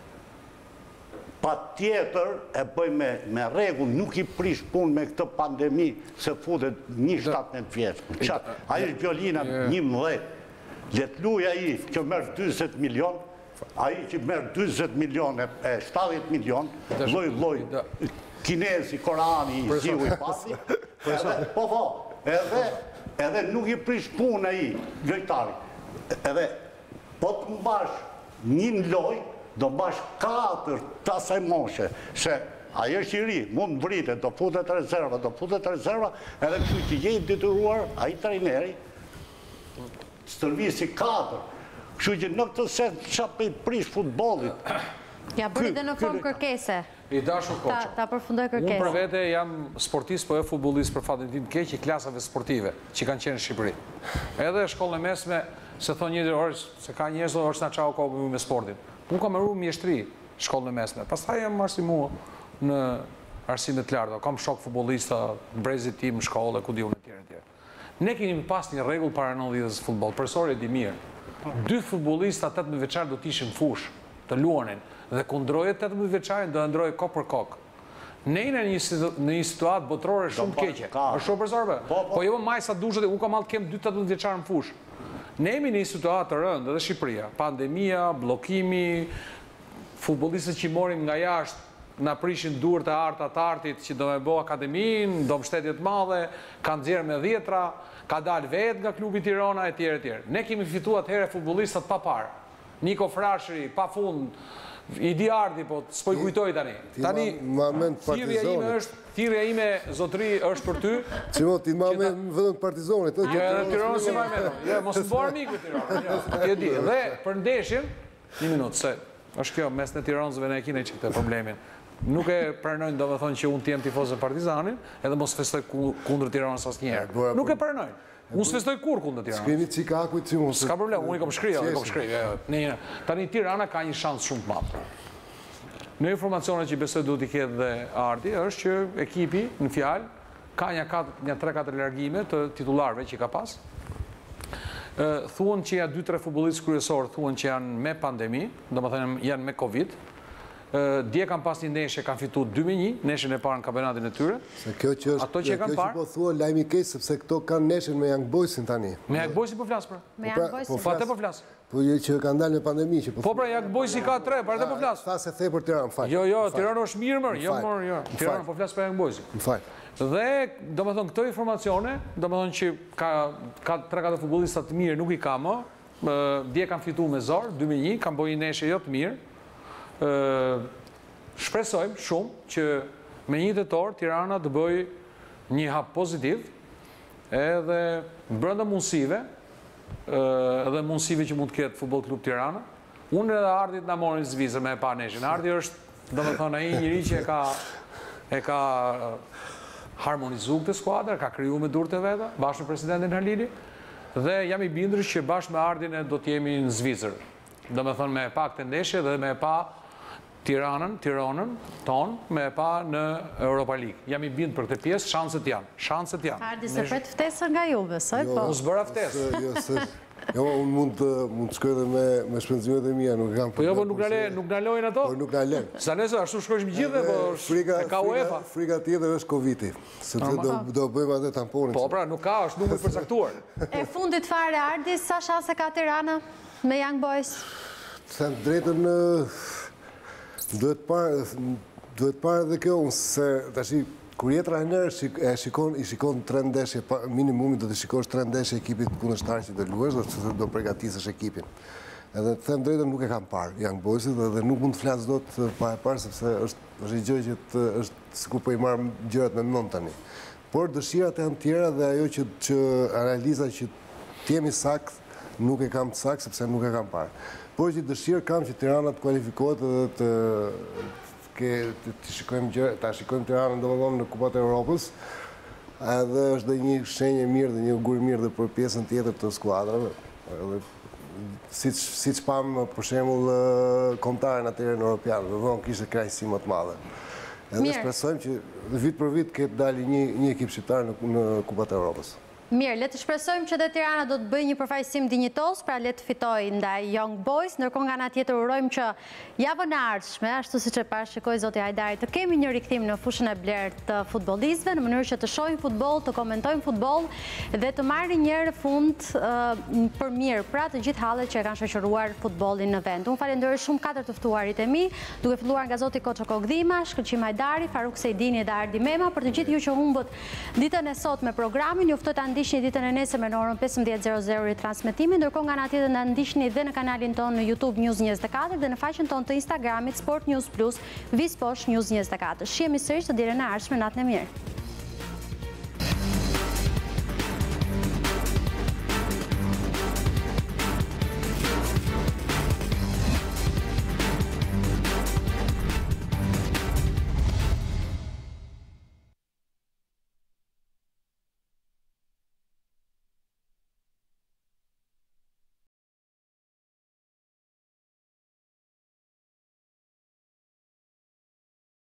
S5: Patjetër e bëj me rregull, nuk i prish punë me këtë pandemi se futet 17 vjeç. Ai është Violina 11. Let luaj ai që merr 40 milion, ai që merr 40 milion e 70 milion, lloj kinezi, Korani, Ziu i pasi. Edhe nuk i prish punë ai lojtari. Edhe po të mbash një lojë, do mbash 4 të asaj moshe, se ajo është i ri, mund vritet, do futet rezerva, edhe kështu që je i detyruar, ai trajneri, stërvisi 4. Kështu që në këtë sens çfarë prish futbollit.
S1: Ja bëri dhe në formë kërkese.
S3: I dashur Koço.
S1: Ta përfundoj kërkesën.
S3: Unë për vete jam sportist, po e futbollist për fatin tim keq i klasave sportive që kanë qenë në Shqipëri. Edhe shkollën e mesme, se thonë njëri orë, se ka njerëz që është na çau ka me sportin. Unë kam marrë mjeshtri shkollën e mesme. Pastaj jam arsimua në arsime të larta. Kam shok futbollista, brezit tim në shkollë, ku diun etj. Ne kemi pas një rregull para 90-s futboll. Profesori e di mirë. 2 futbollista 18 vjeçar do të ishin në fushë, të luanin dhe ku ndroje 18 vjeçarin do ndroje kokë për kokë. Ne jemi në një situatë botërore shumë keqe. Është shumë profesorve. Po jo më sa duhet, unë kam kem 2 18 vjeçar në fushë. Ne jemi në një situatë të rëndë edhe Shqipëria. Pandemia, bllokimi, futbollistët që morin nga jashtë na prishin duart e arta të artit që do me bo akademinë, do mbështetje të madhe, kanë nxjerrë me 10-ra, ka dalë vetë nga klubi Tirana etj. Ne kemi fituar atëherë futbollistat pa parë. Niko Frashëri, pa fund, Idi Ardi, po s'po i kujtoj tani. Tani, thirrja ime zotëri është për ty.
S4: Çimo ti më me vëllën Partizonit.
S3: Jo, edhe Tirana si më merr. Jo, mos të bëj miku Tirana. Ti e di. Dhe për ndeshjen, një minutë se është kjo mes në Tiranësve ne kemi këtë problemin. Nuk e pranojnë domethënë që unë të jem tifoz e Partizanin, edhe mos festoj kundër Tiranës asnjëherë. Nuk e pranojnë. Unë s'festoj kur kundër Tiranës.
S4: S'keni Çikakut si unë.
S3: S'ka problem, unë i kam shkruar. Tani Tirana ka një shans shumë të madh. Në informacionet që besoj duhet i ketë dhe Ardi, është që ekipi në fjalë ka një 3-4 largime të titullarëve që ka pas. Thuan që ja 2-3 futbollistë kryesorë thuan që janë me pandemi, domethënë janë me Covid. Dje kanë pas një ndeshje, kanë fituar 2-1, ndeshjen e parë në kampionatin e tyre.
S4: Se kjo që po thua lajmi keq sepse këto kanë ndeshjen me Young Boysin tani.
S3: Me Young Boysin po flas pra.
S1: Me Young Boysin
S3: po atë po flas.
S4: Po që kanë dalë në pandemi që po.
S3: Po pra Young Boysi ka 3, për atë po flas.
S4: Tha se the për Tiranë, fal.
S3: Jo, Tirana është mirë, jo. Tirana po flas për Young Boysin.
S4: Fal.
S3: Dhe domethënë këto informacione, domethënë që ka 3-4 futbollistë të mirë nuk i ka më. Dje kanë fituar me zor 2-1, kanë bërë një ndeshje jo të mirë. Shpresojmë shumë që me 1 tetor Tirana të bëj një hap pozitiv edhe brenda mundësive edhe mundësive që mund të ketë Futboll Klub Tirana. Unë edhe Ardit na morin Zvicër me e pa neshin. Ardi është domethënë ai njëri që e ka harmonizuar këtë skuadër, ka krijuar me durët e veta bashkë me presidentin Halili dhe jam i bindur që bashkë me Ardin do të jemi në Zvicër. Domethënë me e pa këtë ndeshje dhe me e pa Tiranën tonë me pa në Europa League. Jam i bind për këtë pjesë, shanset janë.
S1: Ardi, se pret ftesën nga ju, besoj, po.
S3: Unë zbëra ftesë.
S4: Jo, unë mund të shkoj dhe me shpenzimet e mija, nuk kam...
S3: Po jo, po nuk në lojnë ato?
S4: Po nuk në lojnë.
S3: Sa nesër, ashtu shkojshmë gjithë, po ka UEFA.
S4: Frika tjetër është Covid-i, sepse do bëjmë atë tamponin.
S3: Po pra, nuk ka, është numër përcaktuar.
S1: E fundit fare, Ardi, sa shanse ka Tirana me Young Boys?
S4: Them drejtën, duhet parë dhe kjo, se tashi, kur jetë trajner, i shikon 3 ndeshje, minimumi do të shikosh 3 ndeshje ekipit kundërshtar që do luash, dhe do përgatisësh ekipin. Edhe të them drejtën nuk e kam parë Young Boysit dhe nuk mund të flasë do të pa e parë, sepse është i gjë që është sikur po i marrë gjërat me mend tani. Por dëshirat janë tjera dhe ajo që analiza që t'jemi sakt, nuk e kam të sakt, sepse nuk e kam parë. Por që dëshirë kam që Tirana të kualifikohet dhe të shikojmë Tiranën domethënë në Kupat e Europës, edhe është dhe një shenjë mirë dhe një augur mirë dhe për pjesën tjetër të skuadrave. Siç pam për shembull kombëtarën atëherë në Europian, domethënë kishte krajësi më të madhe. Edhe shpresojmë që vit për vit ketë dalë një ekip shqiptar në Kupat e Europës.
S1: Mirë, le të shpresojmë që dhe Tirana do të bëjë një përfaqësim dinjitos, pra le të fitojë ndaj Young Boys, ndërkohë nga ana tjetër urojmë që javën e ardhshme, ashtu siç e parashikoi zoti Hajdari, të kemi një rikthim në fushën e blerë të futbollistëve në mënyrë që të shohim futboll, të komentojmë futboll dhe të marrin një herë fund për mirë pra të gjithë hallet që e kanë shoqëruar futbollin në vend. Unë falenderoj shumë 4 të ftuarit e mi, duke filluar nga zoti Koço Kogdhima, Shkëlqim Hajdari, Faruk Sejdini dhe Ardi Mema, për të gjithë ju që humbët ditën e sot me programin, ju ftoj ta ndiqni ditën e nesër me në orën 15:00 ritransmetimi, ndërkohë nga ana tjetër na ndiqni dhe në kanalin tonë në YouTube News 24 dhe në faqen tonë të Instagramit Sport News Plus, Visports News 24. Shihemi sërish të dirën e ardhshme, natën e mirë.